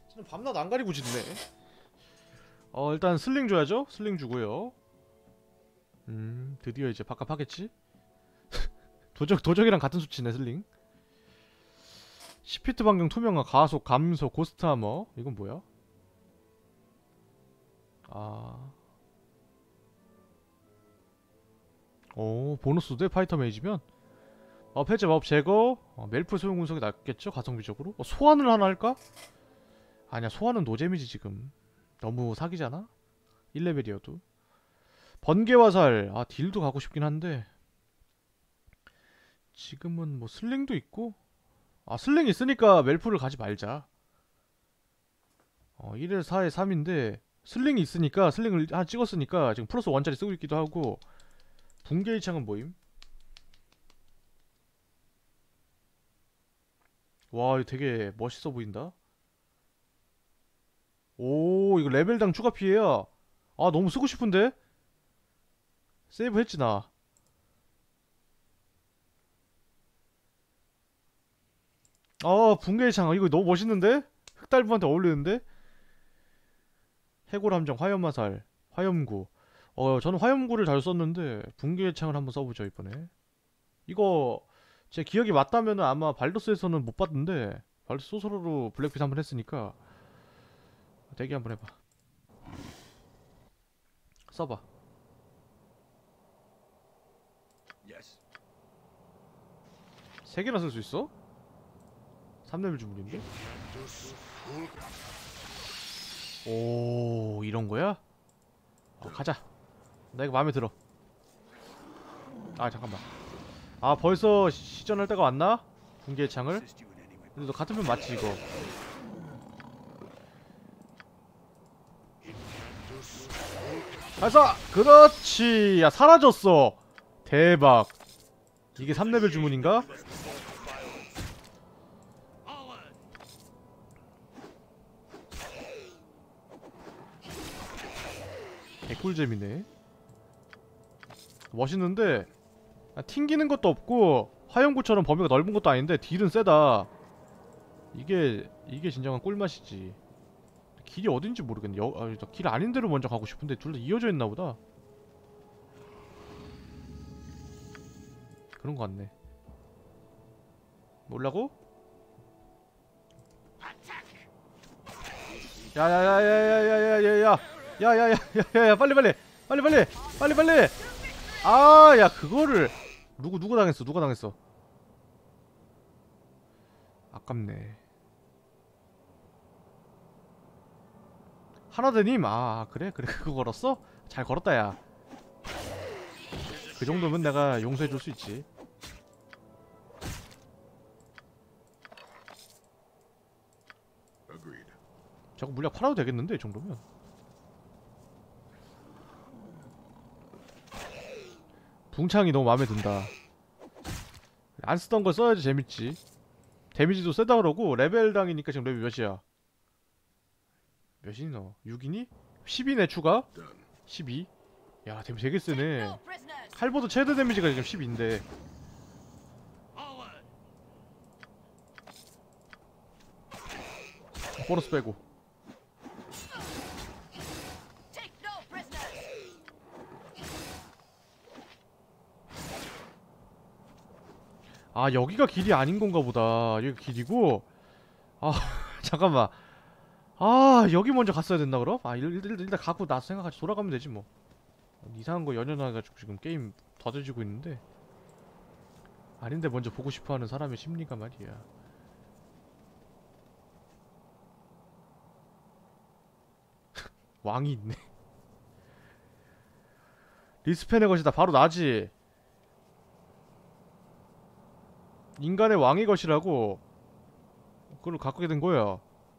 쟤는 밤낮 안 가리고 짓네. 일단 슬링 줘야죠. 슬링 주고요. 드디어 이제 바깥 하겠지? 도적이랑 같은 수치네 슬링. 10피트 반경 투명화 가속 감소 고스트 아머. 이건 뭐야? 오 보너스 돼 파이터 메이지면. 폐제 마법 제거. 멜프 소용 운석이 낫겠죠 가성비적으로. 소환을 하나 할까? 아니야 소환은 노잼이지 지금. 너무 사기잖아 1레벨이어도. 번개 화살. 딜도 가고 싶긴 한데 지금은 뭐 슬링도 있고. 슬링 있으니까 멜프를 가지 말자. 1에 4에 3인데 슬링이 있으니까 슬링을 하나 찍었으니까 지금 플러스 1짜리 쓰고 있기도 하고. 붕괴의 창은 뭐임? 와 이거 되게 멋있어 보인다. 오 이거 레벨당 추가 피해야. 너무 쓰고 싶은데? 세이브 했지 나. 붕괴의 창 이거 너무 멋있는데? 흑달부한테 어울리는데? 해골 함정 화염화살 화염구. 저는 화염구를 잘 썼는데 붕괴의 창을 한번 써보죠 이번에. 이거 제 기억이 맞다면은 아마 발더스에서는 못 봤는데 발더스 소설로 블랙핏 한번 했으니까 대기 한번 해봐. 써봐. Yes. 3개나 쓸 수 있어? 3레벨 주문인데? 오 이런거야? 가자. 나 이거 마음에 들어. 잠깐만. 벌써 시전할 때가 왔나? 붕괴의 창을? Assist you in any way. 근데 너 같은 편 맞지 이거? 발사! 그렇지! 야 사라졌어! 대박. 이게 3레벨 주문인가? Onward. 개꿀잼이네. 멋있는데 튕기는 것도 없고 화염구처럼 범위가 넓은 것도 아닌데 딜은 세다. 이게 진정한 꿀맛이지. 길이 어딘지 모르겠네. 길 아닌 데로 먼저 가고 싶은데 둘 다 이어져 있나 보다. 그런 거 같네. 몰라고? 야야야야야야야야야야야야야야야 빨리 야 그거를 누구 당했어. 누가 당했어. 아깝네. 하나대님 그래 그거 걸었어? 잘 걸었다 야. 그 정도면 내가 용서해줄 수 있지. Agreed. 자꾸 물약 팔아도 되겠는데 이 정도면. 붕창이 너무 마음에 든다. 안 쓰던 걸 써야지 재밌지. 데미지도 세다 그러고 레벨당이니까 지금 레벨 몇이야? 몇이니 너? 6이니? 10이네 추가? Done. 12? 야 데미지 되게 Take 세네. no prisoners. 칼보드 최대 데미지가 지금 10인데 Onward. 보너스 빼고. Take no prisoners. 여기가 길이 아닌 건가 보다. 여기가 길이고. 잠깐만. 여기 먼저 갔어야 됐나 그럼? 일단 가고 나서 생각하지. 돌아가면 되지 뭐. 이상한 거 연연해가지고 지금 게임 더뎌지고 있는데. 아닌데 먼저 보고 싶어하는 사람의 심리가 말이야. 왕이 있네. 리스펜의 것이다. 바로 나지. 인간의 왕의 것이라고. 그걸 갖게 된 거야.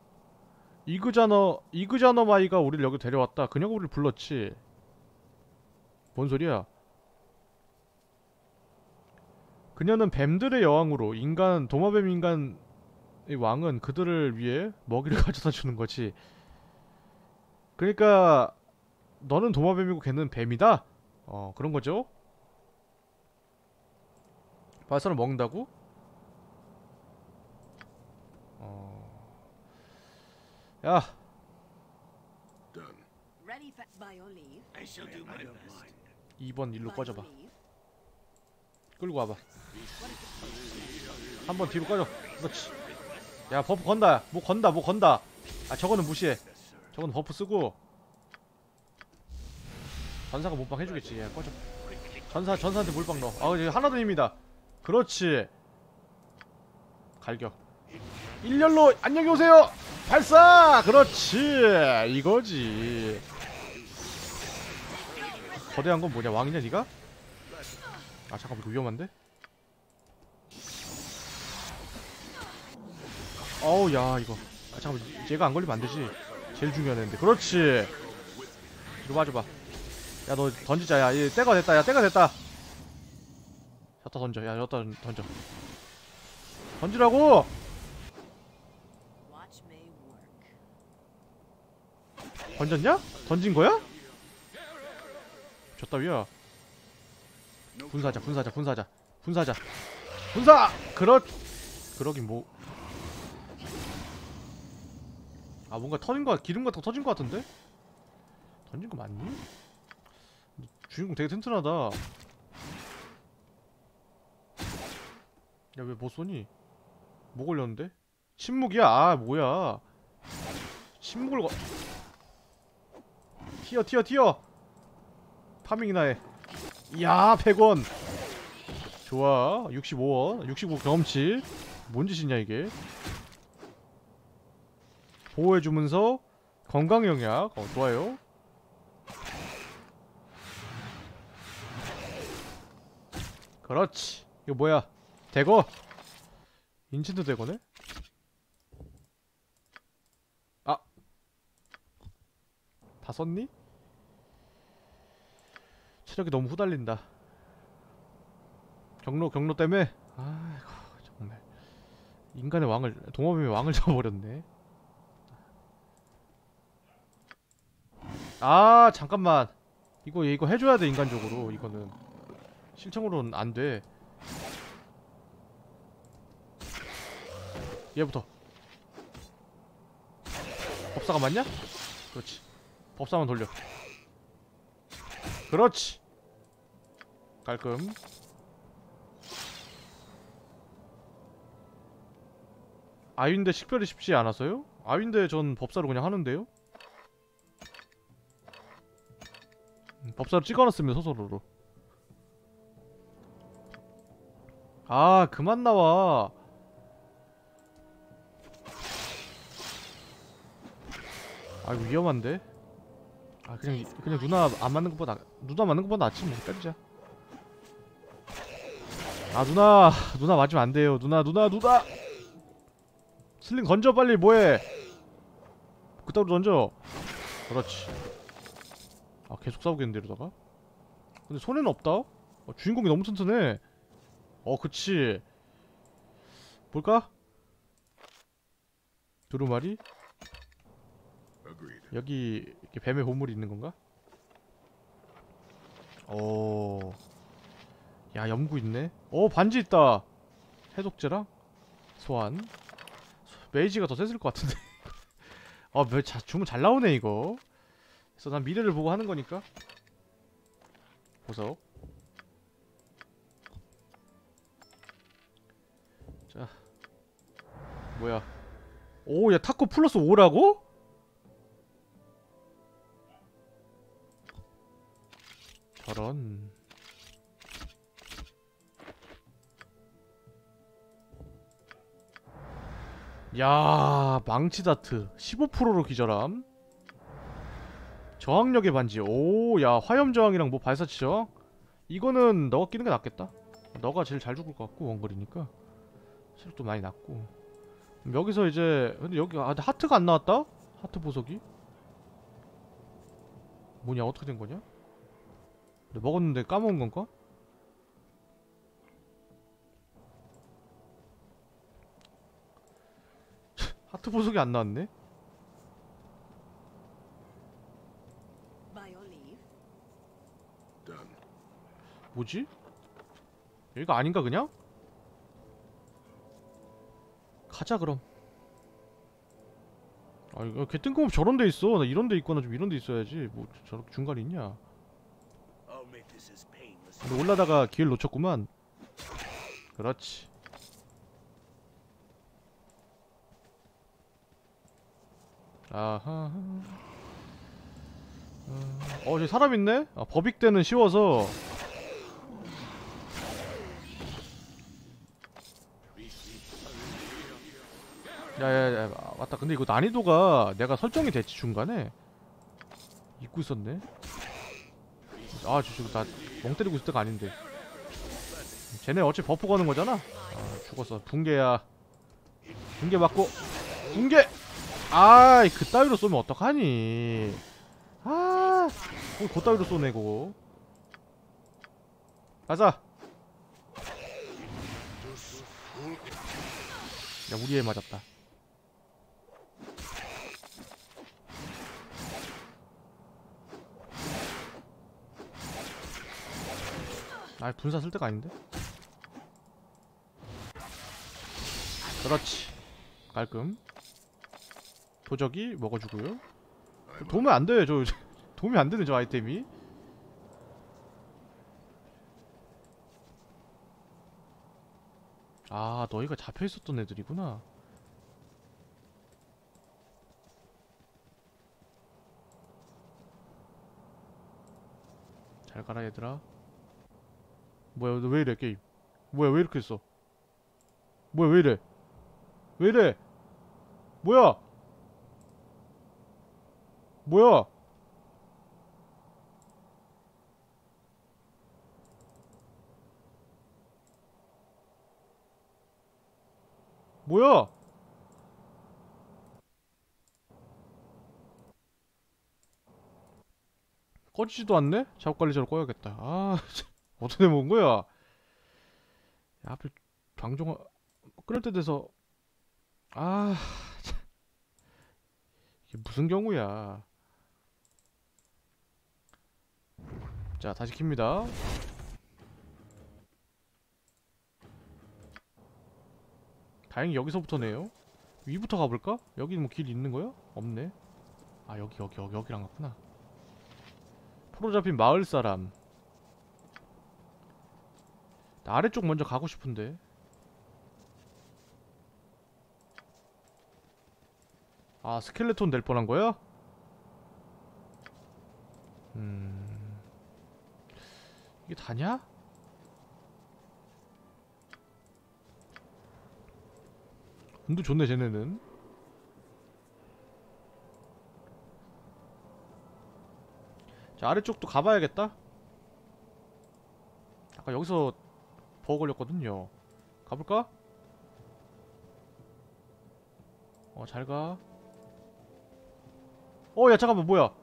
이그자너마이가 우리를 여기 데려왔다. 그녀가 우리를 불렀지. 뭔 소리야? 그녀는 뱀들의 여왕으로 도마뱀 인간의 왕은 그들을 위해 먹이를 가져다 주는 거지. 그러니까 너는 도마뱀이고 걔는 뱀이다? 그런 거죠? 발사를 먹는다고? 야, Done. Ready for by your leave. I shall do my best. 2번 일로 By 꺼져봐. your leave. 끌고 와봐. 한 번 뒤로 꺼져. 그렇지. 야, 버프 건다. 뭐 건다, 뭐 건다. 아, 저거는 무시해. 저거는 버프 쓰고. 전사가 몰빵 해주겠지. 야, 꺼져. 전사한테 몰빵 넣어. 아, 이제 하나도 힘이다. 그렇지. 갈겨. 일렬로 안녕히 오세요. 발사. 그렇지. 이거지. 거대한 건 뭐냐? 왕이냐 니가? 아, 잠깐만, 이거 위험한데? 어우, 야, 이거. 아, 잠깐만, 얘가 안 걸리면 안 되지. 제일 중요한 애인데. 그렇지. 이거 봐줘봐. 야, 너 던지자. 야, 얘 때가 됐다. 야, 때가 됐다. 여기다 던져. 야, 여기다 던져. 던지라고! Watch me work. 던졌냐? 던진 거야? 졌다위야. 분사자. 분사! 그러긴 뭐. 아, 뭔가 터진 거, 기름 같은 거 터진 거 같은데? 던진 거 맞니? 주인공 되게 튼튼하다. 야, 왜 못 쏘니? 뭐 걸렸는데? 침묵이야? 아, 뭐야. 침묵을 튀어! 파밍이나 해. 이야, 100원! 좋아. 65원. 65 경험치. 뭔 짓이냐, 이게. 보호해주면서 건강영약. 좋아요. 그렇지. 이거 뭐야? 대거. 인챈트 대거네? 아, 다 썼니? 체력이 너무 후달린다. 경로 때문에. 아이고, 정말 인간의 왕을, 동업의 왕을 잡아버렸네. 아, 잠깐만. 이거 해줘야 돼. 인간적으로. 이거는 실청으로는 안 돼. 얘부터. 법사가 맞냐? 그렇지. 법사만 돌려. 그렇지. 깔끔. 아윈데 식별이 쉽지 않아서요? 아윈데 전 법사로 그냥 하는데요? 법사로 찍어놨으면 소설으로. 아, 그만 나와. 아, 이거 위험한데? 아, 그냥 누나 안 맞는 것보다, 누나 맞는 것보다 낫지 뭐. 때리자. 아, 누나 맞으면 안 돼요. 누나. 슬링 던져, 빨리. 뭐해? 그따위로 던져. 그렇지. 아, 계속 싸우겠는데 이러다가. 근데 손해는 없다. 주인공이 너무 튼튼해. 그치. 볼까? 두루마리? Agreed. 여기 이렇게 뱀의 보물이 있는 건가? 오. 야, 염구 있네. 반지 있다. 해독제랑 소환. 메이지가 더 셌을 것 같은데. 주문 잘 나오네 이거. 그래서 난 미래를 보고 하는 거니까. 보석. 자, 뭐야? 오, 야, 타코 플러스 5라고? 저런. 야, 망치다트 15%로 기절함. 저항력의 반지. 오, 야, 화염 저항이랑 뭐 발사치 저항? 이거는 너가 끼는 게 낫겠다. 너가 제일 잘 죽을 것 같고, 원거리니까. 체력도 많이 낮고. 여기서 이제, 근데 여기, 근데 하트가 안 나왔다? 하트 보석이? 뭐냐, 어떻게 된 거냐? 근데 먹었는데 까먹은 건가? 하트 보석이 안 나왔네? By your leave. Done. 뭐지? 여기가 아닌가 그냥? 가자 그럼. 아 이거 개 뜬금없이 저런 데 있어. 나 이런 데 있거나 좀 이런 데 있어야지. 뭐 저렇게 중간에 있냐. I'll make this as painless. 근데 올라다가 기회를 놓쳤구만. 그렇지. 아하. 저기 사람 있네? 아, 버빅대는 쉬워서. 야야야, 맞다. 근데 이거 난이도가 내가 설정이 됐지 중간에. 잊고 있었네. 아, 나 멍 때리고 있을 때가 아닌데. 쟤네 어차피 버프 거는 거잖아. 아, 죽었어. 붕괴야. 붕괴 맞고. 붕괴. 아이, 그따위로 쏘면 어떡하니. 아, 그따위로 쏘네 그거. 가자. 야, 우리 애 맞았다. 아, 분사 쓸 때가 아닌데? 그렇지. 깔끔. 도적이 먹어주고요. 도움이 안 돼. 도움이 안 되네 저 아이템이. 아, 너희가 잡혀 있었던 애들이구나. 잘 가라 얘들아. 뭐야, 너 왜 이래 게임? 뭐야, 왜 이렇게 했어? 뭐야, 왜 이래? 왜 이래? 뭐야? 뭐야? 뭐야? 꺼지지도 않네? 작업관리자로 꺼야겠다. 아, 어떻게 먹은 거야? 야, 하필 방종을 끊을 때 돼서. 아, 참. 이게 무슨 경우야? 자, 다시 킵니다. 다행히 여기서부터네요. 위부터 가볼까? 여기 뭐 길 있는 거야? 없네. 아, 여기랑 갔구나. 포로 잡힌 마을 사람. 나 아래쪽 먼저 가고 싶은데. 아, 스켈레톤 될 뻔한 거야? 이게 다냐? 운도 좋네 쟤네는. 자, 아래쪽도 가봐야겠다. 아까 여기서 버거 걸렸거든요. 가볼까? 잘가. 야, 잠깐만, 뭐야?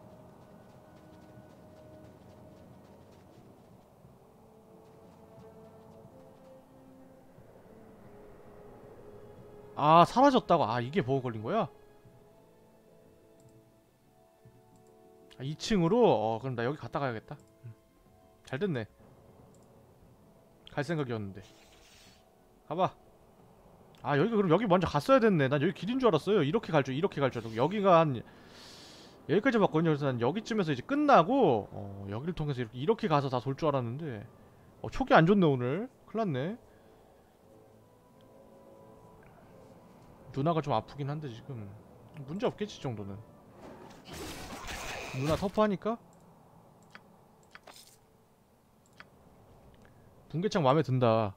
아, 사라졌다고. 아, 이게 버거 걸린 거야? 아, 2층으로? 그럼 나 여기 갔다 가야겠다. 잘 됐네. 갈 생각이었는데. 가봐. 아, 그럼 여기 먼저 갔어야 됐네. 난 여기 길인 줄 알았어요. 이렇게 갈 줄 알았고. 여기가 한 여기까지 봤거든요. 그래서 난 여기쯤에서 이제 끝나고 여기를 통해서 이렇게 가서 다 돌 줄 알았는데 촉이 안 좋네 오늘. 큰일났네. 누나가 좀 아프긴 한데 지금 문제 없겠지 정도는. 누나 터프하니까. 붕괴창 마음에 든다.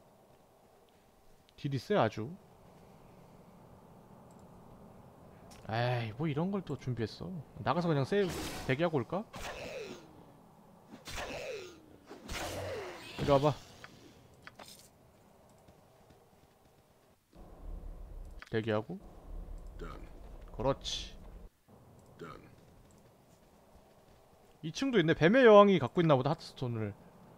딜이 세 아주. 에이, 뭐 이런 걸 또 준비했어. 나가서 그냥 세이브 대기하고 올까? 이리 와봐. 대기하고. Done. 그렇지. Done. 2층도 있네. 뱀의 여왕이 갖고 있나보다 하트스톤을.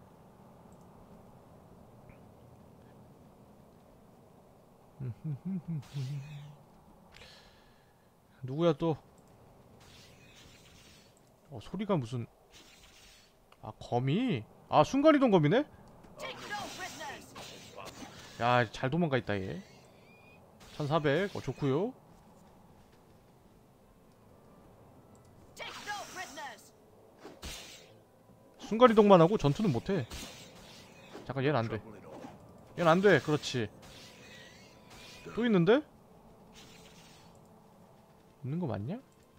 누구야 또? 소리가 무슨. 아, 거미? 아, 순간이동 거미네? Take no prisoners. 야, 잘 도망가 있다 얘. 1400. 좋구요. 순간이동만 하고 전투는 못해. 잠깐 얘는 안돼. 얘는 안돼. 그렇지. 또 있는데? 있는 거 맞냐?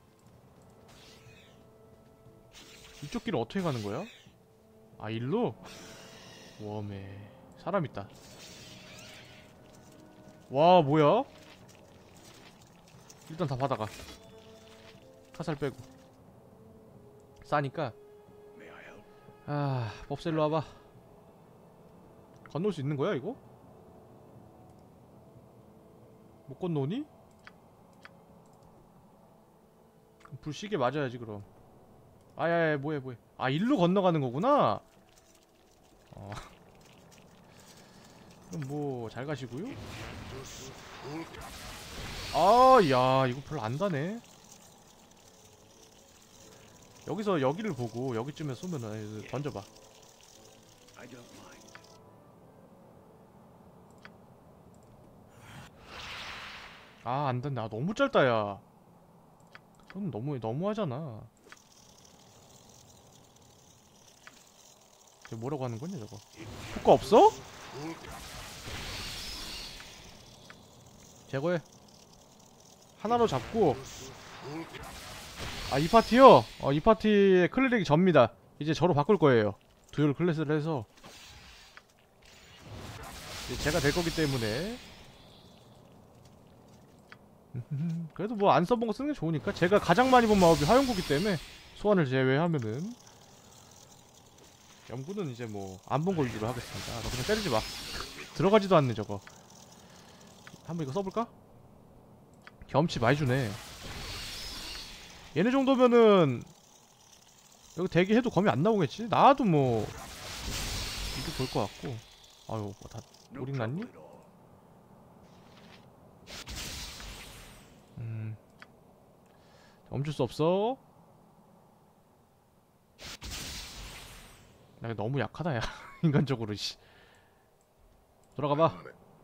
이쪽 길은 어떻게 가는 거야? 아 일로? 웜에 사람 있다. 와 뭐야? 일단 다 받아가. 화살 빼고 싸니까. 아 법사 일로 와봐. 건널 수 있는 거야 이거? 못 건너니? 불시계 맞아야지 그럼. 아야야 뭐해 뭐해. 아 일로 건너가는 거구나. 그럼 뭐 잘 가시고요. 아 야 이거 별로 안 다네. 여기서 여기를 보고 여기쯤에 쏘면은 던져봐. I don't mind. 아 안된다. 아, 너무 짧다 야. 그건 너무하잖아. 저 뭐라고 하는 거냐 저거. 효과 없어? 제거해. 하나로 잡고. 아 이 파티요? 이 파티의 클리릭이 접니다. 이제 저로 바꿀 거예요. 듀얼 클래스를 해서 이제 제가 될 거기 때문에. 그래도 뭐 안 써본 거 쓰는 게 좋으니까. 제가 가장 많이 본 마법이 화용구기 때문에 소환을 제외하면은. 연구는 이제 뭐 안 본 거 위주로 하겠습니다. 너 그냥 때리지 마. 들어가지도 않네 저거. 한번 이거 써볼까? 경험치 많이 주네. 얘네 정도면은 여기 대기해도 검이 안 나오겠지? 나와도 뭐 이게 볼 것 같고. 아유 뭐 다 우린 났니? 멈출 수 없어. 나 이거 너무 약하다 야. 인간적으로 씨. 돌아가봐.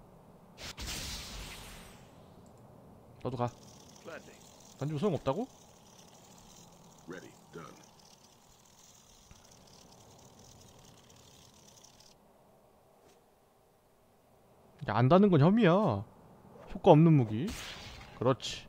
너도 가. 던지면 소용없다고? Ready. Done. 야, 안다는 건 혐의야. 효과 없는 무기. 그렇지.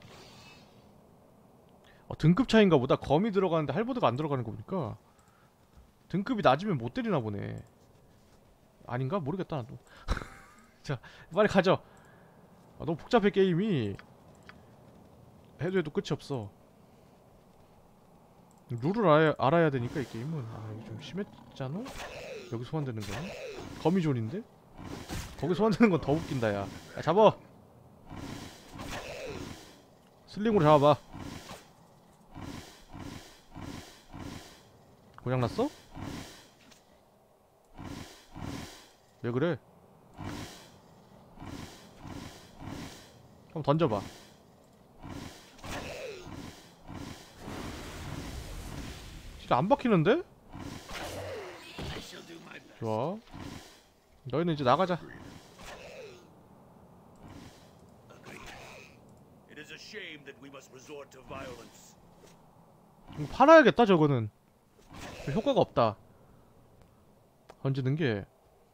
등급 차이인가 보다. 검이 들어가는데 할버드가 안 들어가는 거 보니까 등급이 낮으면 못 때리나 보네. 아닌가? 모르겠다 나도. 자 빨리 가죠. 너무 복잡해 게임이. 해도 끝이 없어. 룰을 알아야 되니까 이 게임은. 아 이거 좀 심했잖아? 여기 소환되는 거는? 거미존인데? 거기 소환되는 건 더 웃긴다 야. 야 잡아! 슬링으로 잡아봐. 고장났어? 왜 그래? 한번 던져봐. 진짜 안 박히는데? 좋아. 너희는 이제 나가자. It is a shame that we must resort to violence. 이거 팔아야겠다 저거는. 효과가 없다. 던지는 게.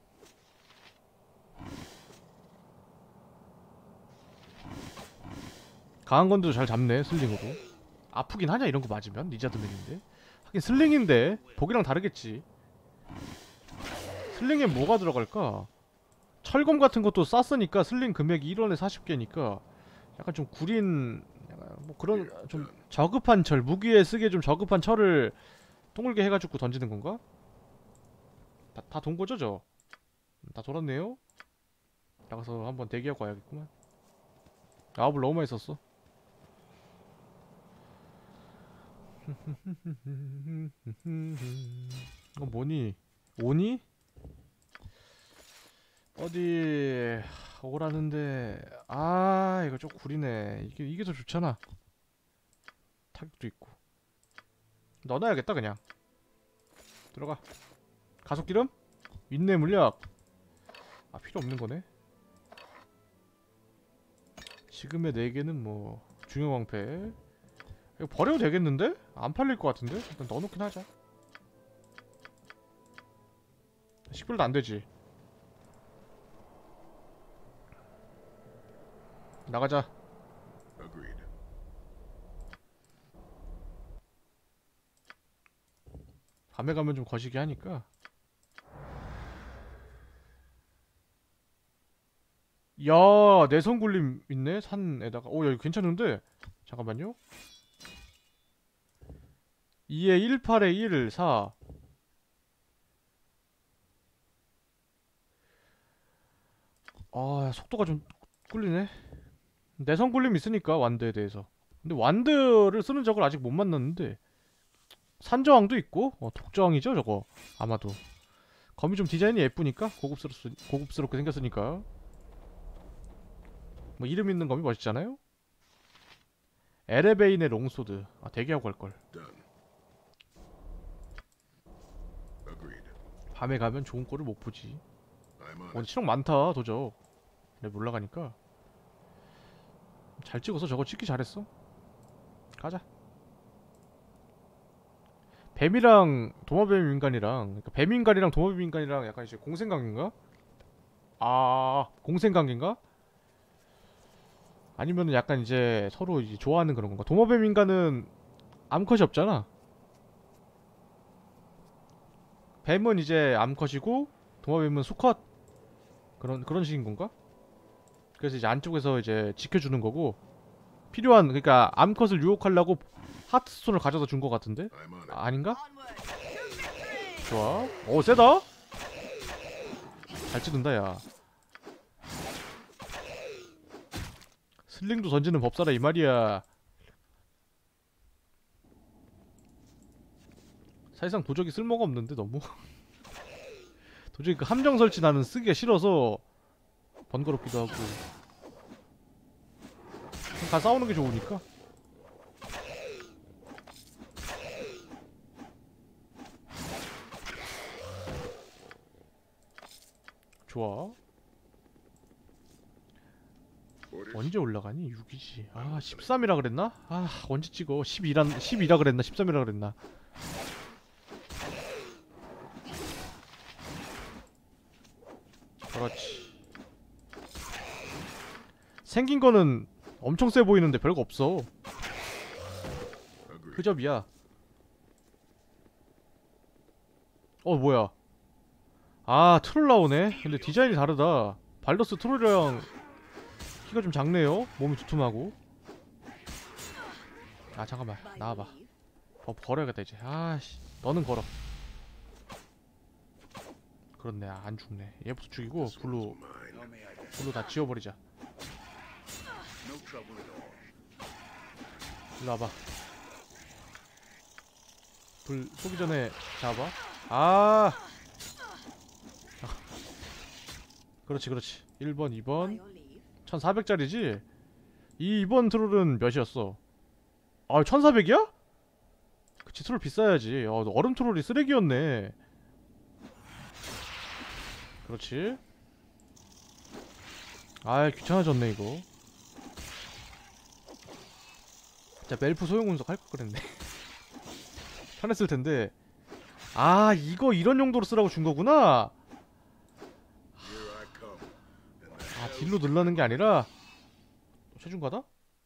강한 건도 잘 잡네 슬링으로. 아프긴 하냐 이런 거 맞으면. 리자드맨인데. 하긴 슬링인데 보기랑 다르겠지. 슬링에 뭐가 들어갈까? 철검 같은 것도 쌌으니까 슬링 금액이 1원에 40개니까 약간 좀 구린, 약간 뭐 그런 좀 저급한 철, 무기에 쓰기에 좀 저급한 철을 동글게 해가지고 던지는 건가? 다 돈 거죠 저? 다 돌았네요? 나가서 한번 대기하고 와야겠구만. 아홉을 너무 많이 썼어. 이거 뭐니? 오니? 어디 오라는데. 아 이거 좀 구리네. 이게 더 좋잖아. 타격도 있고. 넣어놔야겠다 그냥. 들어가. 가속기름? 인내 물약. 아 필요 없는 거네. 지금의 4개는 뭐 중형왕패. 이거 버려도 되겠는데? 안 팔릴 것 같은데? 일단 넣어놓긴 하자. 식별도 안 되지. 나가자. Agreed. 밤에 가면 좀 거시기 하니까. 야, 내성 굴림 있네? 산에다가. 오, 야, 이거 괜찮은데? 잠깐만요. 2에 1, 8에 1, 4. 아, 속도가 좀 꿀리네. 내성 굴림 있으니까, 완드에 대해서. 근데 완드를 쓰는 적을 아직 못 만났는데. 산저항도 있고, 독저항이죠, 저거. 아마도. 검이 좀 디자인이 예쁘니까? 고급스럽게 생겼으니까. 뭐 이름 있는 검이 멋있잖아요? 에레베인의 롱소드. 아, 대기하고 갈걸. Done. Agreed. 밤에 가면 좋은 꼴을 못 보지. I'm on 오늘 it. 치력 많다, 도적. 내가 올라가니까. 잘 찍어서 저거 찍기 잘했어. 가자. 뱀이랑 도마뱀 인간이랑, 그러니까 뱀 인간이랑 도마뱀 인간이랑 약간 이제 공생관계인가? 아, 공생관계인가? 아니면은 약간 이제 서로 이제 좋아하는 그런 건가? 도마뱀 인간은 암컷이 없잖아. 뱀은 이제 암컷이고 도마뱀은 수컷 그런 식인 건가? 그래서 이제 안쪽에서 이제 지켜주는 거고 필요한 그러니까 암컷을 유혹하려고 하트스톤을 가져다 준 거 같은데? I'm on it. 아닌가? Onward to victory! 좋아. 오, 세다? 잘 찌른다, 야. 슬링도 던지는 법사라 이 말이야. 사실상 도적이 쓸모가 없는데 너무. 도적이 그 함정 설치 나는 쓰기가 싫어서 번거롭기도 하고. 그냥 가 싸우는 게 좋으니까. 좋아. Orders. 언제 올라가니? 6이지. 아, 13이라 그랬나? 아, 언제 찍어? 12라 그랬나? 13이라 그랬나? 그렇지. 생긴 거는 엄청 세 보이는데 별거 없어. Agreed. 흐접이야. 뭐야? 아, 트롤 나오네. 근데 디자인이 다르다. 발더스 트롤이랑 키가 좀 작네요. 몸이 두툼하고. 아, 잠깐만. By 나와봐. leave. 걸어야겠다 이제. 아씨, 너는 걸어. 그렇네. 안 죽네. 얘부터 죽이고 블루 Mine. How may I be? 블루 다 지워버리자. No trouble at all. 일로 와봐. 불 쏘기 전에 잡아. 아. 그렇지, 그렇지. 1번, By 2번. your leave. 1400짜리지? 이 2번 트롤은 몇이었어? 아, 1400이야? 그치, 트롤 비싸야지. 얼음 트롤이 쓰레기였네. 그렇지. 아이, 귀찮아졌네 이거. 진짜 멜프 소형 운석 할 걸 그랬네. 편했을 텐데. 아, 이거 이런 용도로 쓰라고 준 거구나. Here I come. And the 아, 딜로 늘라는 게 아니라 체중가다?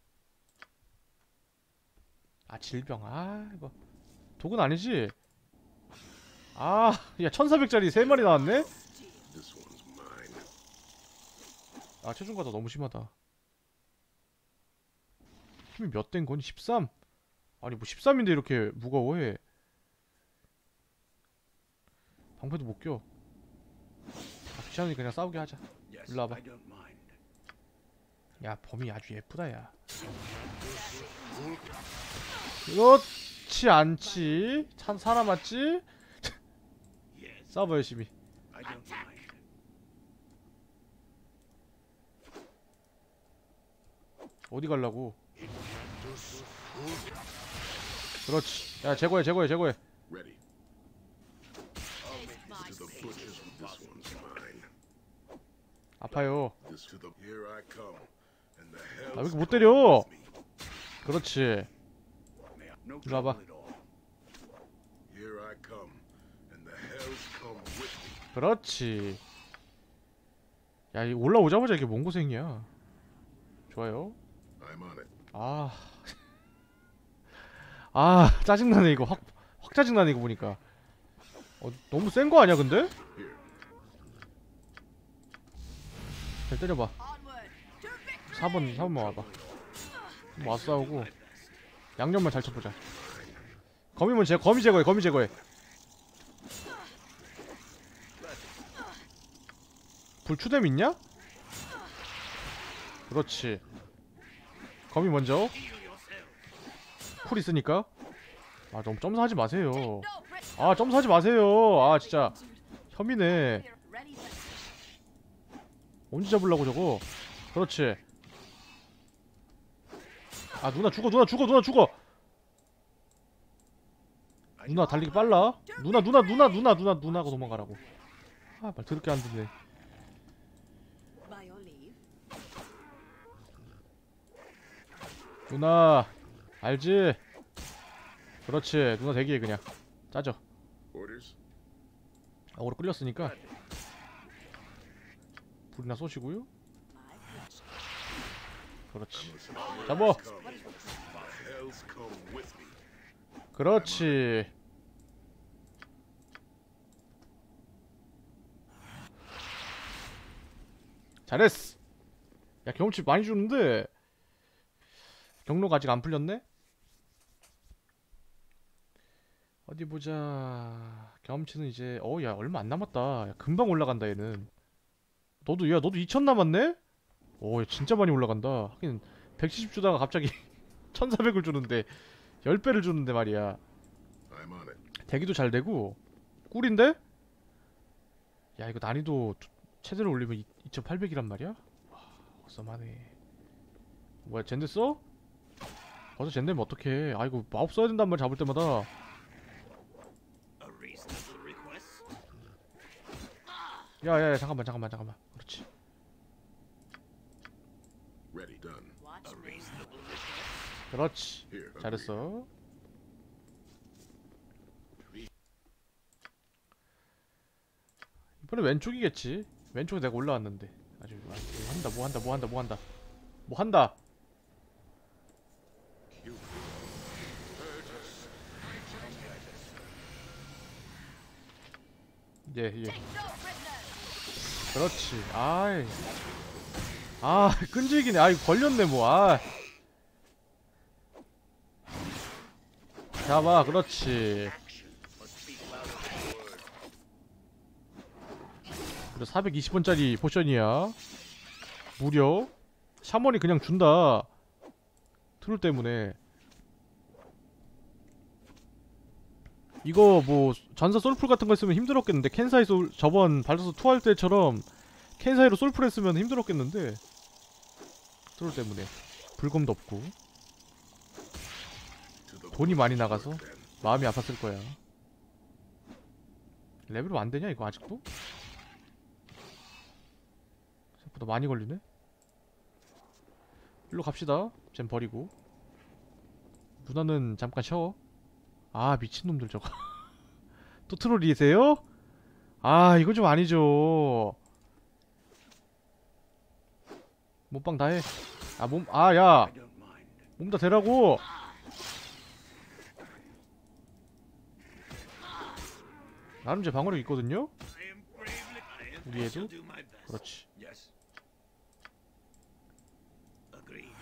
아, 질병. 아, 이거 독은 아니지? 아, 야, 1400짜리 3마리 나왔네? this one's mine. 아, 체중가다 너무 심하다. 힘이 몇 된 거니? 13? 아니, 뭐 13인데 이렇게 무거워해. 방패도 못 껴. 아, 귀찮으니 그냥 싸우게 하자. Yes, 일로 와봐. I don't mind. 야, 범이 아주 예쁘다, 야. 그렇지 않지? 사람 맞지? Yes, 싸워봐, 열심히. I don't mind. 어디 갈라고? 그렇지. 야, 제거해. Ready. I'll make My this To the as butchers. painless as This possible. one's mine. 아파요. This to the. Here I come. And the hell. 아, 왜 이렇게 못 때려? 그렇지. May I- No 일로 와봐. trouble at all. Here I come. And the hells come with me. 그렇지. 야, 이 올라오자마자 이게 뭔 고생이야. 좋아요. I'm on it. 아, 아 짜증나네 이거. 확 짜증나네 이거 보니까. 너무 센 거 아니야 근데? Here. 잘 때려봐. Onward to victory. 4번만 와봐. 뭐 싸우고 양념만 잘 쳐보자. 거미 제거해. 거미 제거해. 불추뎀 있냐? 그렇지. 거미 먼저. 쿨 있으니까. 아 너무 점수하지 마세요. No prisoner. 아 점수하지 마세요. 아 진짜 혐이네. Ready, set. 언제 잡으려고 저거. 그렇지. 아 누나 죽어. 누나 달리기 빨라. 누나가 도망가라고. 아 말 더럽게 안 듣네. By your leave. 누나 알지? 그렇지. 누나 대기해 그냥. 짜져. Orders? 오래 끌렸으니까 불이나 쏘시고요. My pleasure. 그렇지. Listen, 잡어. What is required? hell's come with me. 그렇지. 잘했어. 야 경험치 많이 주는데 경로가 아직 안 풀렸네? 어디 보자. 경험치는 이제 야 얼마 안 남았다. 야, 금방 올라간다 얘는. 너도 2000 남았네? 야, 진짜 많이 올라간다. 하긴 170 주다가 갑자기 1400을 주는데 10배를 주는데 말이야. I'm on it. 대기도 잘 되고 꿀인데? 야 이거 난이도 최대로 올리면 2800이란 말이야? 와 어썸하네. 뭐야 젠데 써? 벌써 젠데면 어떡해. 아 이거 마법 써야 된단 말 잡을 때마다. A reasonable request? 야야야 잠깐만. 그렇지. Ready. Done. Watch A me. reasonable request? 그렇지. Here. agreed. 잘했어. 이번에 왼쪽이겠지. 왼쪽에 내가 올라왔는데. 아주 뭐 한다. You. 예. Take no prisoners. 그렇지. 끈질기네. 아이 걸렸네 뭐. 잡아. 그렇지. Must speak louder than word. 그래 420원짜리 포션이야. 무려 샤먼이 그냥 준다. 트롤 때문에. 이거 뭐 전사 솔풀 같은 거 했으면 힘들었겠는데 켄사이 저번 발더스 2 할 때처럼 켄사이로 솔풀 했으면 힘들었겠는데 트롤 때문에 불검도 없고 To the 돈이 많이 나가서 then. 마음이 아팠을 거야. 레벨업 안 되냐 이거 아직도? 생각보다 많이 걸리네. 일로 갑시다. 쟨 버리고. 누나는 잠깐 쉬어. 미친놈들 저거. 또 트롤이세요? 이거 좀 아니죠. 몸빵 다 해. 야. I don't mind. 몸 다 대라고. 나름 제 방어력 있거든요? I am bravely. 우리 I 애도? shall do my best. 그렇지. Yes. Agreed.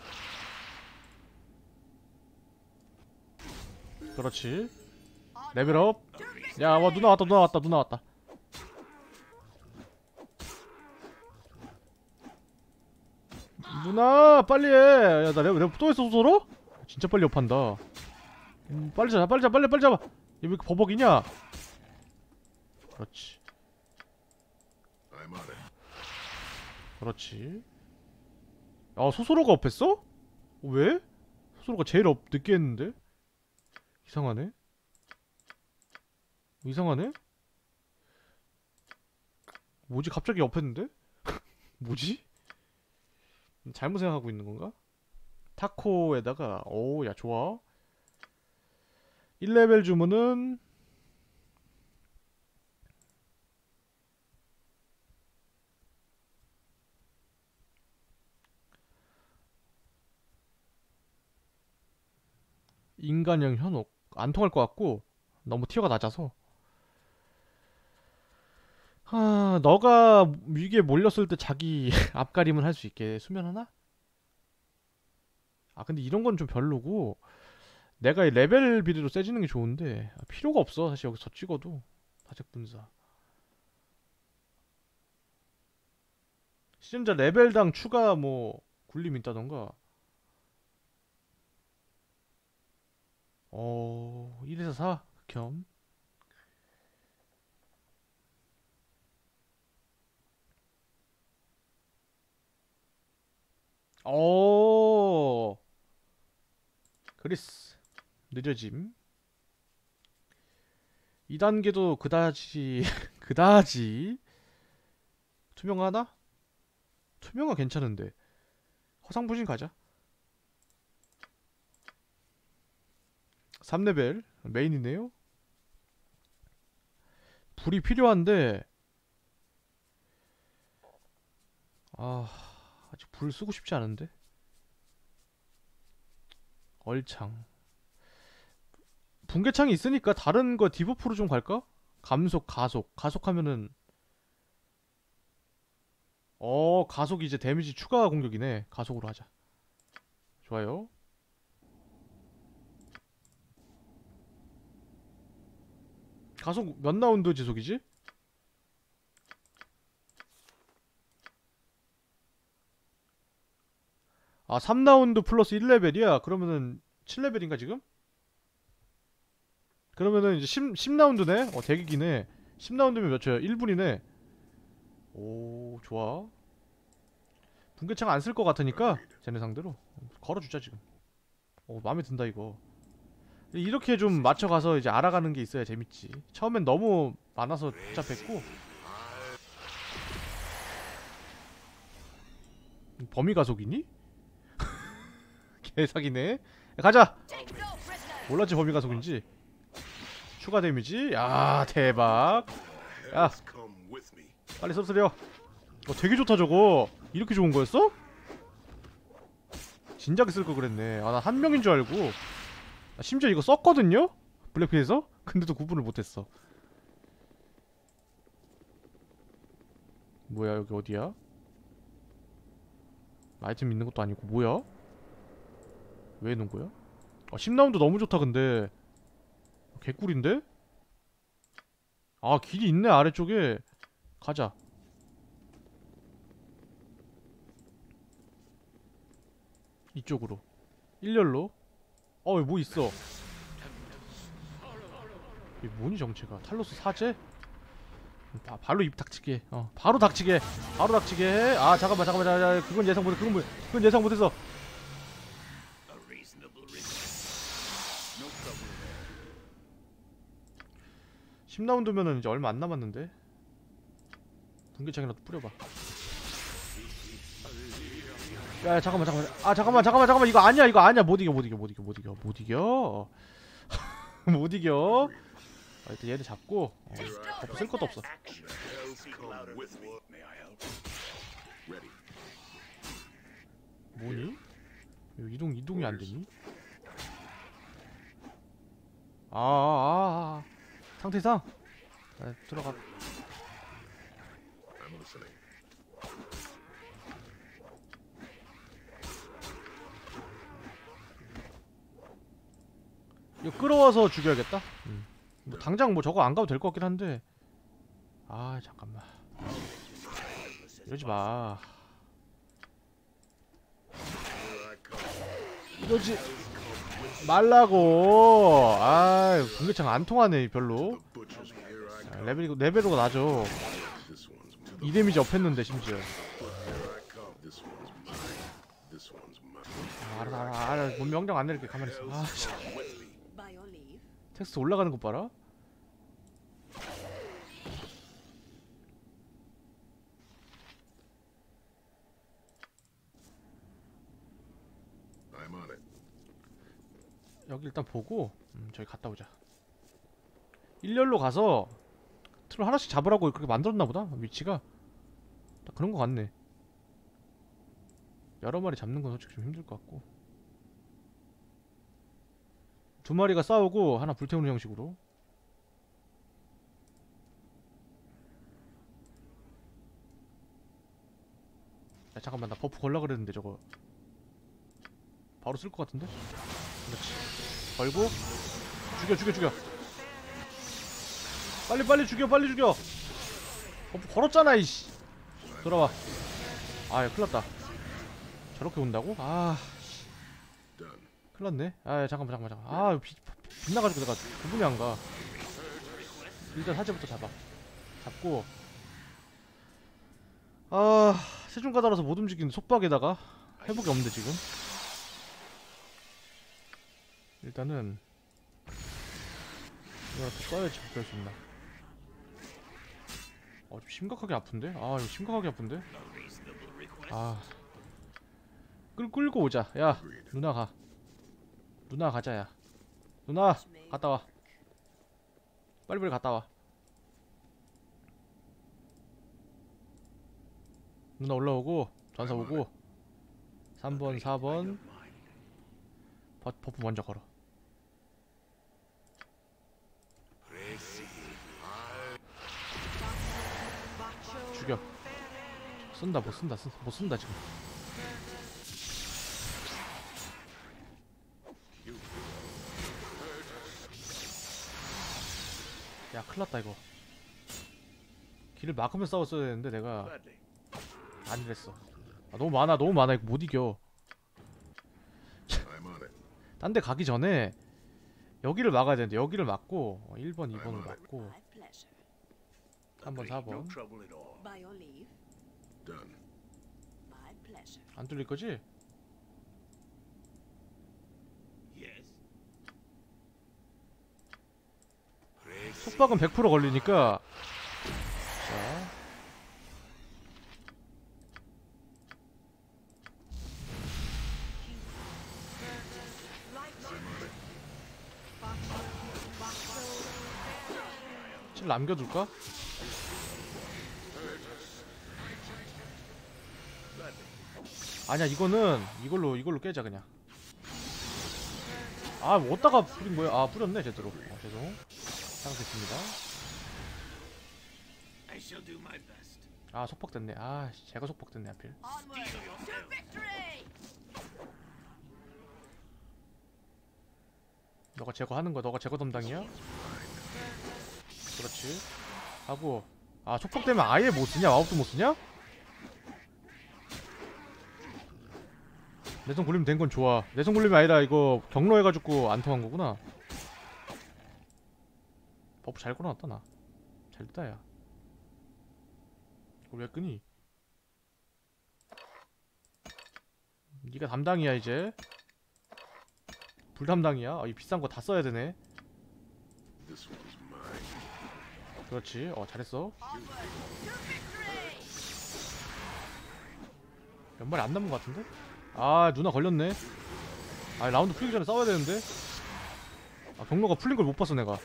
그렇지. Onward 레벨업. to victory. 야, 누나 왔다. 누나, 빨리 해. 야, 나 레벨 또 했어, 서로? 진짜 빨리 업한다. 빨리 잡아. 얘 왜 이렇게 버벅이냐? 그렇지. I'm on it. 그렇지. 소소로가 업했어? 왜? 소소로가 제일 늦게 했는데? 이상하네. 뭐지? 갑자기 업했는데? 뭐지? 잘못 생각하고 있는 건가? 타코에다가 야 좋아. 1레벨 주문은 인간형 현혹 안 통할 것 같고 너무 티어가 낮아서. 너가 위기에 몰렸을 때 자기 앞가림을 할 수 있게 수면 하나? 근데 이런 건 좀 별로고 내가 이 레벨 비례로 세지는 게 좋은데 필요가 없어. 사실 여기서 찍어도 사색 분사 시즌자 레벨당 추가 뭐 굴림 있다던가. 1에서 4 겸. 그리스 느려짐. 2단계도 그다지 그다지 투명하나? 투명화 괜찮은데 허상부신 가자. 3레벨 메인이네요. 불이 필요한데 아직 불 쓰고 싶지 않은데. 얼창 붕괴창이 있으니까 다른 거 디버프로 좀 갈까? 감속 가속하면은 가속이 이제 데미지 추가 공격이네. 가속으로 하자. 좋아요. 가속 몇 라운드 지속이지? 아 3라운드 플러스 1레벨이야. 그러면은 7레벨인가 지금? 그러면은 이제 10라운드네? 대기기네. 10라운드면 몇 초야? 1분이네. 오 좋아. 붕괴창 안 쓸 것 같으니까 쟤네 상대로 걸어주자 지금. 마음에 든다 이거. 이렇게 좀 맞춰가서 이제 알아가는 게 있어야 재밌지. 처음엔 너무 많아서 복잡했고. 범위 가속이니? 개사기네. 가자. Take no prisoners. 몰랐지 범위 가속인지. 추가 데미지. 야 대박. 야 Come with me. 빨리 섭섭려. 되게 좋다 저거. 이렇게 좋은 거였어? 진작에 쓸 거 그랬네. 나 한 명인 줄 알고. 심지어 이거 썼거든요? 블랙피에서? 근데도 구분을 못했어. 뭐야 여기 어디야? 아이템 있는 것도 아니고 뭐야? 왜 놓은 거야? 10라운드 너무 좋다 근데. 개꿀인데? 길이 있네 아래쪽에. 가자. 이쪽으로. 일렬로. 뭐 있어? 이게 뭐니 정체가? 탈로스 사제? 바로 입 닥치게. 바로 닥치게. 바로 닥치게 해. 잠깐만. 그건 예상 못해. 그건 예상 못했어. A reasonable risk. No trouble there. 10라운드면은 이제 얼마 안 남았는데. 붕괴창이라도 뿌려봐. 야 잠깐만. 잠깐만. 이거 아니야. 못 이겨. 못 이겨. 일단 얘를 잡고. 버프 쓸 것도 없어. Action. Speak louder than me. May I help? Ready. 뭐니? 이거 이동이 안 되니? 상태 이상. 들어가. I'm listening. 이거 끌어와서 죽여야겠다. 뭐 당장 뭐 저거 안 가도 될 것 같긴 한데. 잠깐만. 이러지 마. 이러지 말라고. 붕괴창 안 통하네 별로. Butchers, here I come. 레벨로가 낮아. This one's mine. 2 데미지 업했는데 심지어. Here I come. This one's mine. This one's mine. 알아. 뭐 명령 안 내릴게. 가만히 있어. By your leave. 텍스트 올라가는 것 봐라. I'm on it. 여기 일단 보고 저기 갔다 오자. 일렬로 가서 트롤 하나씩 잡으라고 그렇게 만들었나 보다. 위치가 딱 그런 거 같네. 여러 마리 잡는 건 솔직히 좀 힘들 것 같고. 두 마리가 싸우고 하나 불태우는 형식으로. 야 잠깐만, 나 버프 걸라 그랬는데 저거 바로 쓸 것 같은데? 그렇지. 걸고 죽여. 빨리 죽여. 버프 걸었잖아 이씨. 돌아와. 아, 큰일났다. 저렇게 온다고? 아, 큰일났네. 아, 잠깐만. 아, 빗나가지고 내가 구분이 안 가. 일단 사제부터 잡고. 아, 세중가다라서 못 움직이는 속박에다가 회복이 없는데 지금. 일단은 이거라도 써야지 복구할 수 있나. 좀 심각하게 아픈데? 아, 이거 심각하게 아픈데? 아, 끌고 오자. 야, 누나 가. 누나 가자, 야. 누나, 갔다 와. 빨리 갔다 와. 누나 올라오고, 전사 오고. 3번, 4번. 버프 먼저 걸어. 죽여. 쓴다, 못 쓴다 지금. 야, 큰일났다 이거. 길을 막으면 싸웠어야 되는데 내가 안 이랬어. 아, 너무 많아. 이거 못 이겨. 딴 데 가기 전에 여기를 막아야 되는데 여기를 막고 1번, 2번을 막고 My pleasure. 3번, No 4번 trouble at all. By your leave. Done. My pleasure. 안 뚫릴 거지? Yes. 속박은 100% 걸리니까. 자, 칠 남겨둘까? 아니야, 이걸로 깨자 그냥. 아, 뭐 어디다가 뿌린 거야? 아, 뿌렸네 제대로. 죄송. 잘못했습니다. I shall do my best. 아, 속박됐네. 아, 제가 속박됐네 하필. Onward to victory. 너가 제거하는 거야. 너가 제거 담당이야? 그렇지. 하고. 아, 속박 되면 아예 못 쓰냐? 마법도 못 쓰냐? 내성 굴리면 된 건 좋아. 내성 굴림이 아니라 이거 경로해가지고 안 통한 거구나. 버프 잘 걸어놨다 나. 잘 됐다 야. 이걸 왜 끄니? 니가 담당이야 이제. 불 담당이야. 이 비싼 거 다 써야 되네. This one's mine. 그렇지. 잘했어. Onward to victory. 몇 마리 안 남은 거 같은데? 아, 누나 걸렸네. 아, 라운드 풀리기 전에 싸워야 되는데. 아, 경로가 풀린 걸 못 봤어 내가.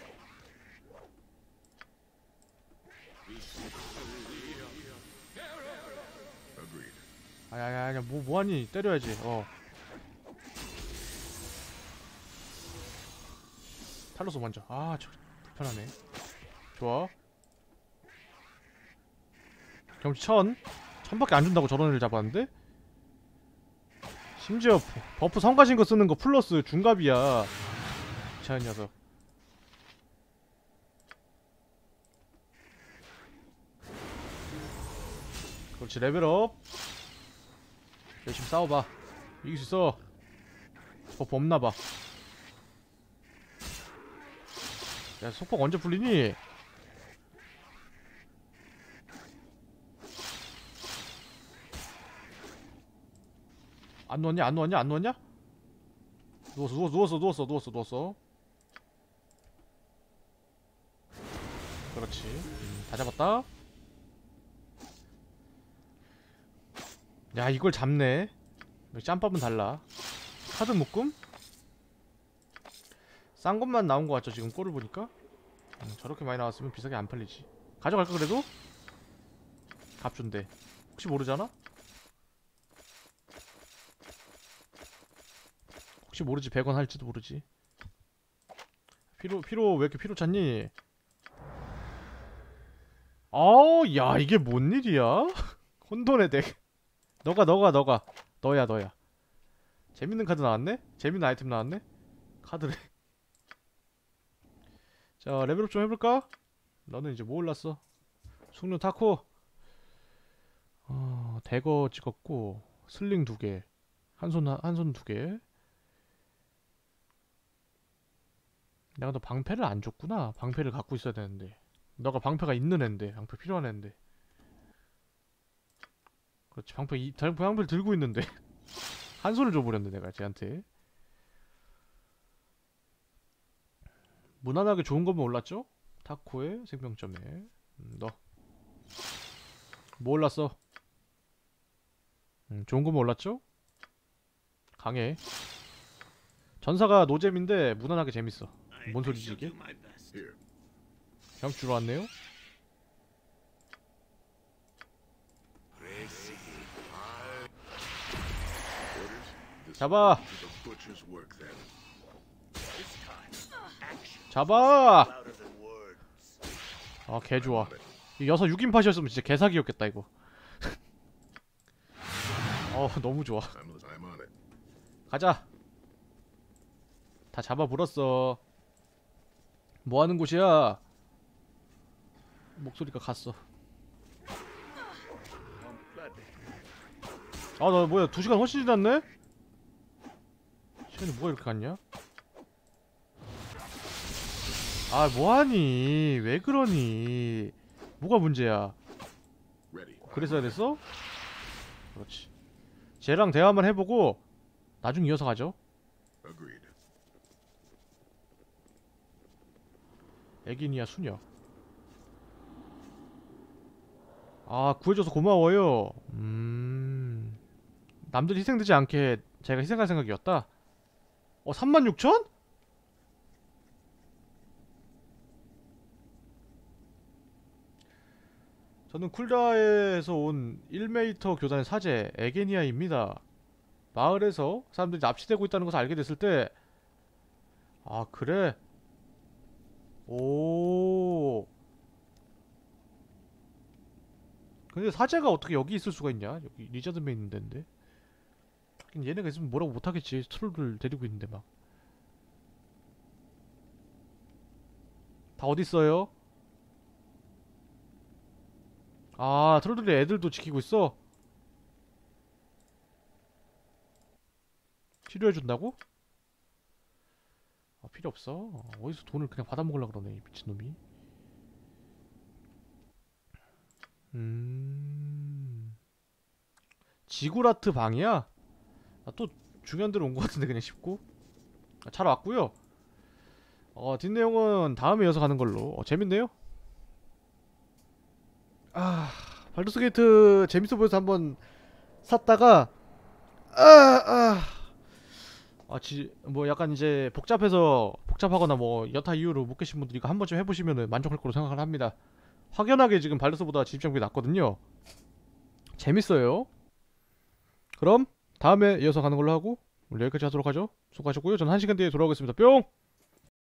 Agreed. 아야, 뭐하니? 때려야지. 탈로스 먼저. 아, 저 불편하네. 좋아. 경치 1000밖에 안 준다고 저런 애를 잡았는데? 심지어 버프 성가신 거 쓰는 거 플러스 중갑이야. 귀찮은 녀석. 그렇지, 레벨업. 열심히 싸워봐. 이길 수 있어. 버프 없나봐. 야, 속박 언제 풀리니? 안 누웠냐? 누웠어. 그렇지. 다 잡았다. 야, 이걸 잡네. 짬밥은 달라. 카드 묶음? 싼 것만 나온 거 같죠 지금 꼴을 보니까? 저렇게 많이 나왔으면 비싸게 안 팔리지. 가져갈까 그래도? 값준대. 혹시 모르잖아? 혹시 모르지. 100원 할지도 모르지. 피로 왜 이렇게 피로 찾니? 아우 야 이게 뭔 일이야? 혼돈의 덱. 너야. 재밌는 카드 나왔네? 재밌는 아이템 나왔네? 카드래. 자 레벨업 좀 해볼까? 너는 이제 뭐 올랐어? 숙련 타코. 대거 찍었고 슬링 2개, 한 손 2개. 내가 너 방패를 안 줬구나. 방패를 갖고 있어야 되는데. 너가 방패가 있는 앤데, 방패 필요한 앤데. 그렇지, 방패를 들고 있는데 한 손을 줘버렸네 내가 쟤한테. 무난하게 좋은 것만 올랐죠? 타코에 생명점에. 너 뭐 올랐어? 좋은 것만 올랐죠? 강해. 전사가 노잼인데 무난하게 재밌어. 뭔 소리지 이게? Here. 그냥 주러 왔네요? Orders? This 잡아! is the butcher's work then. 잡아! Louder than words. 아 개좋아. 이 6인 팟이었으면 진짜 개사기였겠다 이거. 너무 좋아. I'm on it. 가자. 다 잡아 불었어. 뭐 하는 곳이야? 목소리가 갔어. 아 나 뭐야 2시간 훨씬 지났네? 시간이 뭐가 이렇게 갔냐? 아 뭐하니? 왜 그러니? 뭐가 문제야? Ready. 그래서 됐어? 그렇지. 쟤랑 대화만 해보고 나중 이어서 가죠. Agreed. 에기니아 수녀. 아 구해줘서 고마워요. 남들이 희생되지 않게 제가 희생할 생각이었다. 36,000? 저는 쿨다에서 온 1메이터 교단의 사제 에게니아입니다. 마을에서 사람들이 납치되고 있다는 것을 알게 됐을 때 아 그래? 오. 근데 사제가 어떻게 여기 있을 수가 있냐? 여기 리자드맨 있는 데인데. 하긴 얘네가 있으면 뭐라고 못하겠지. 트롤들 데리고 있는데 막. 다 어딨어요? 아 트롤들이 애들도 지키고 있어? 치료해준다고? 아 필요 없어. 어디서 돈을 그냥 받아먹으려고 그러네 이 미친놈이. 지구라트 방이야? 아, 또 중요한 데로 온 것 같은데 그냥 쉽고. 잘 왔고요. 뒷내용은 다음에 이어서 가는 걸로. 재밌네요. 아 발더스 게이트 재밌어 보여서 한번 샀다가 뭐 약간 이제 복잡하거나 뭐 여타 이유로 못 계신 분들이 이거 한 번쯤 해보시면은 만족할 거로 생각을 합니다. 확연하게 지금 발더스보다 진입장벽이 낮거든요. 재밌어요. 그럼 다음에 이어서 가는 걸로 하고 오늘 여기까지 하도록 하죠. 수고하셨고요. 저는 1시간 뒤에 돌아오겠습니다. 뿅!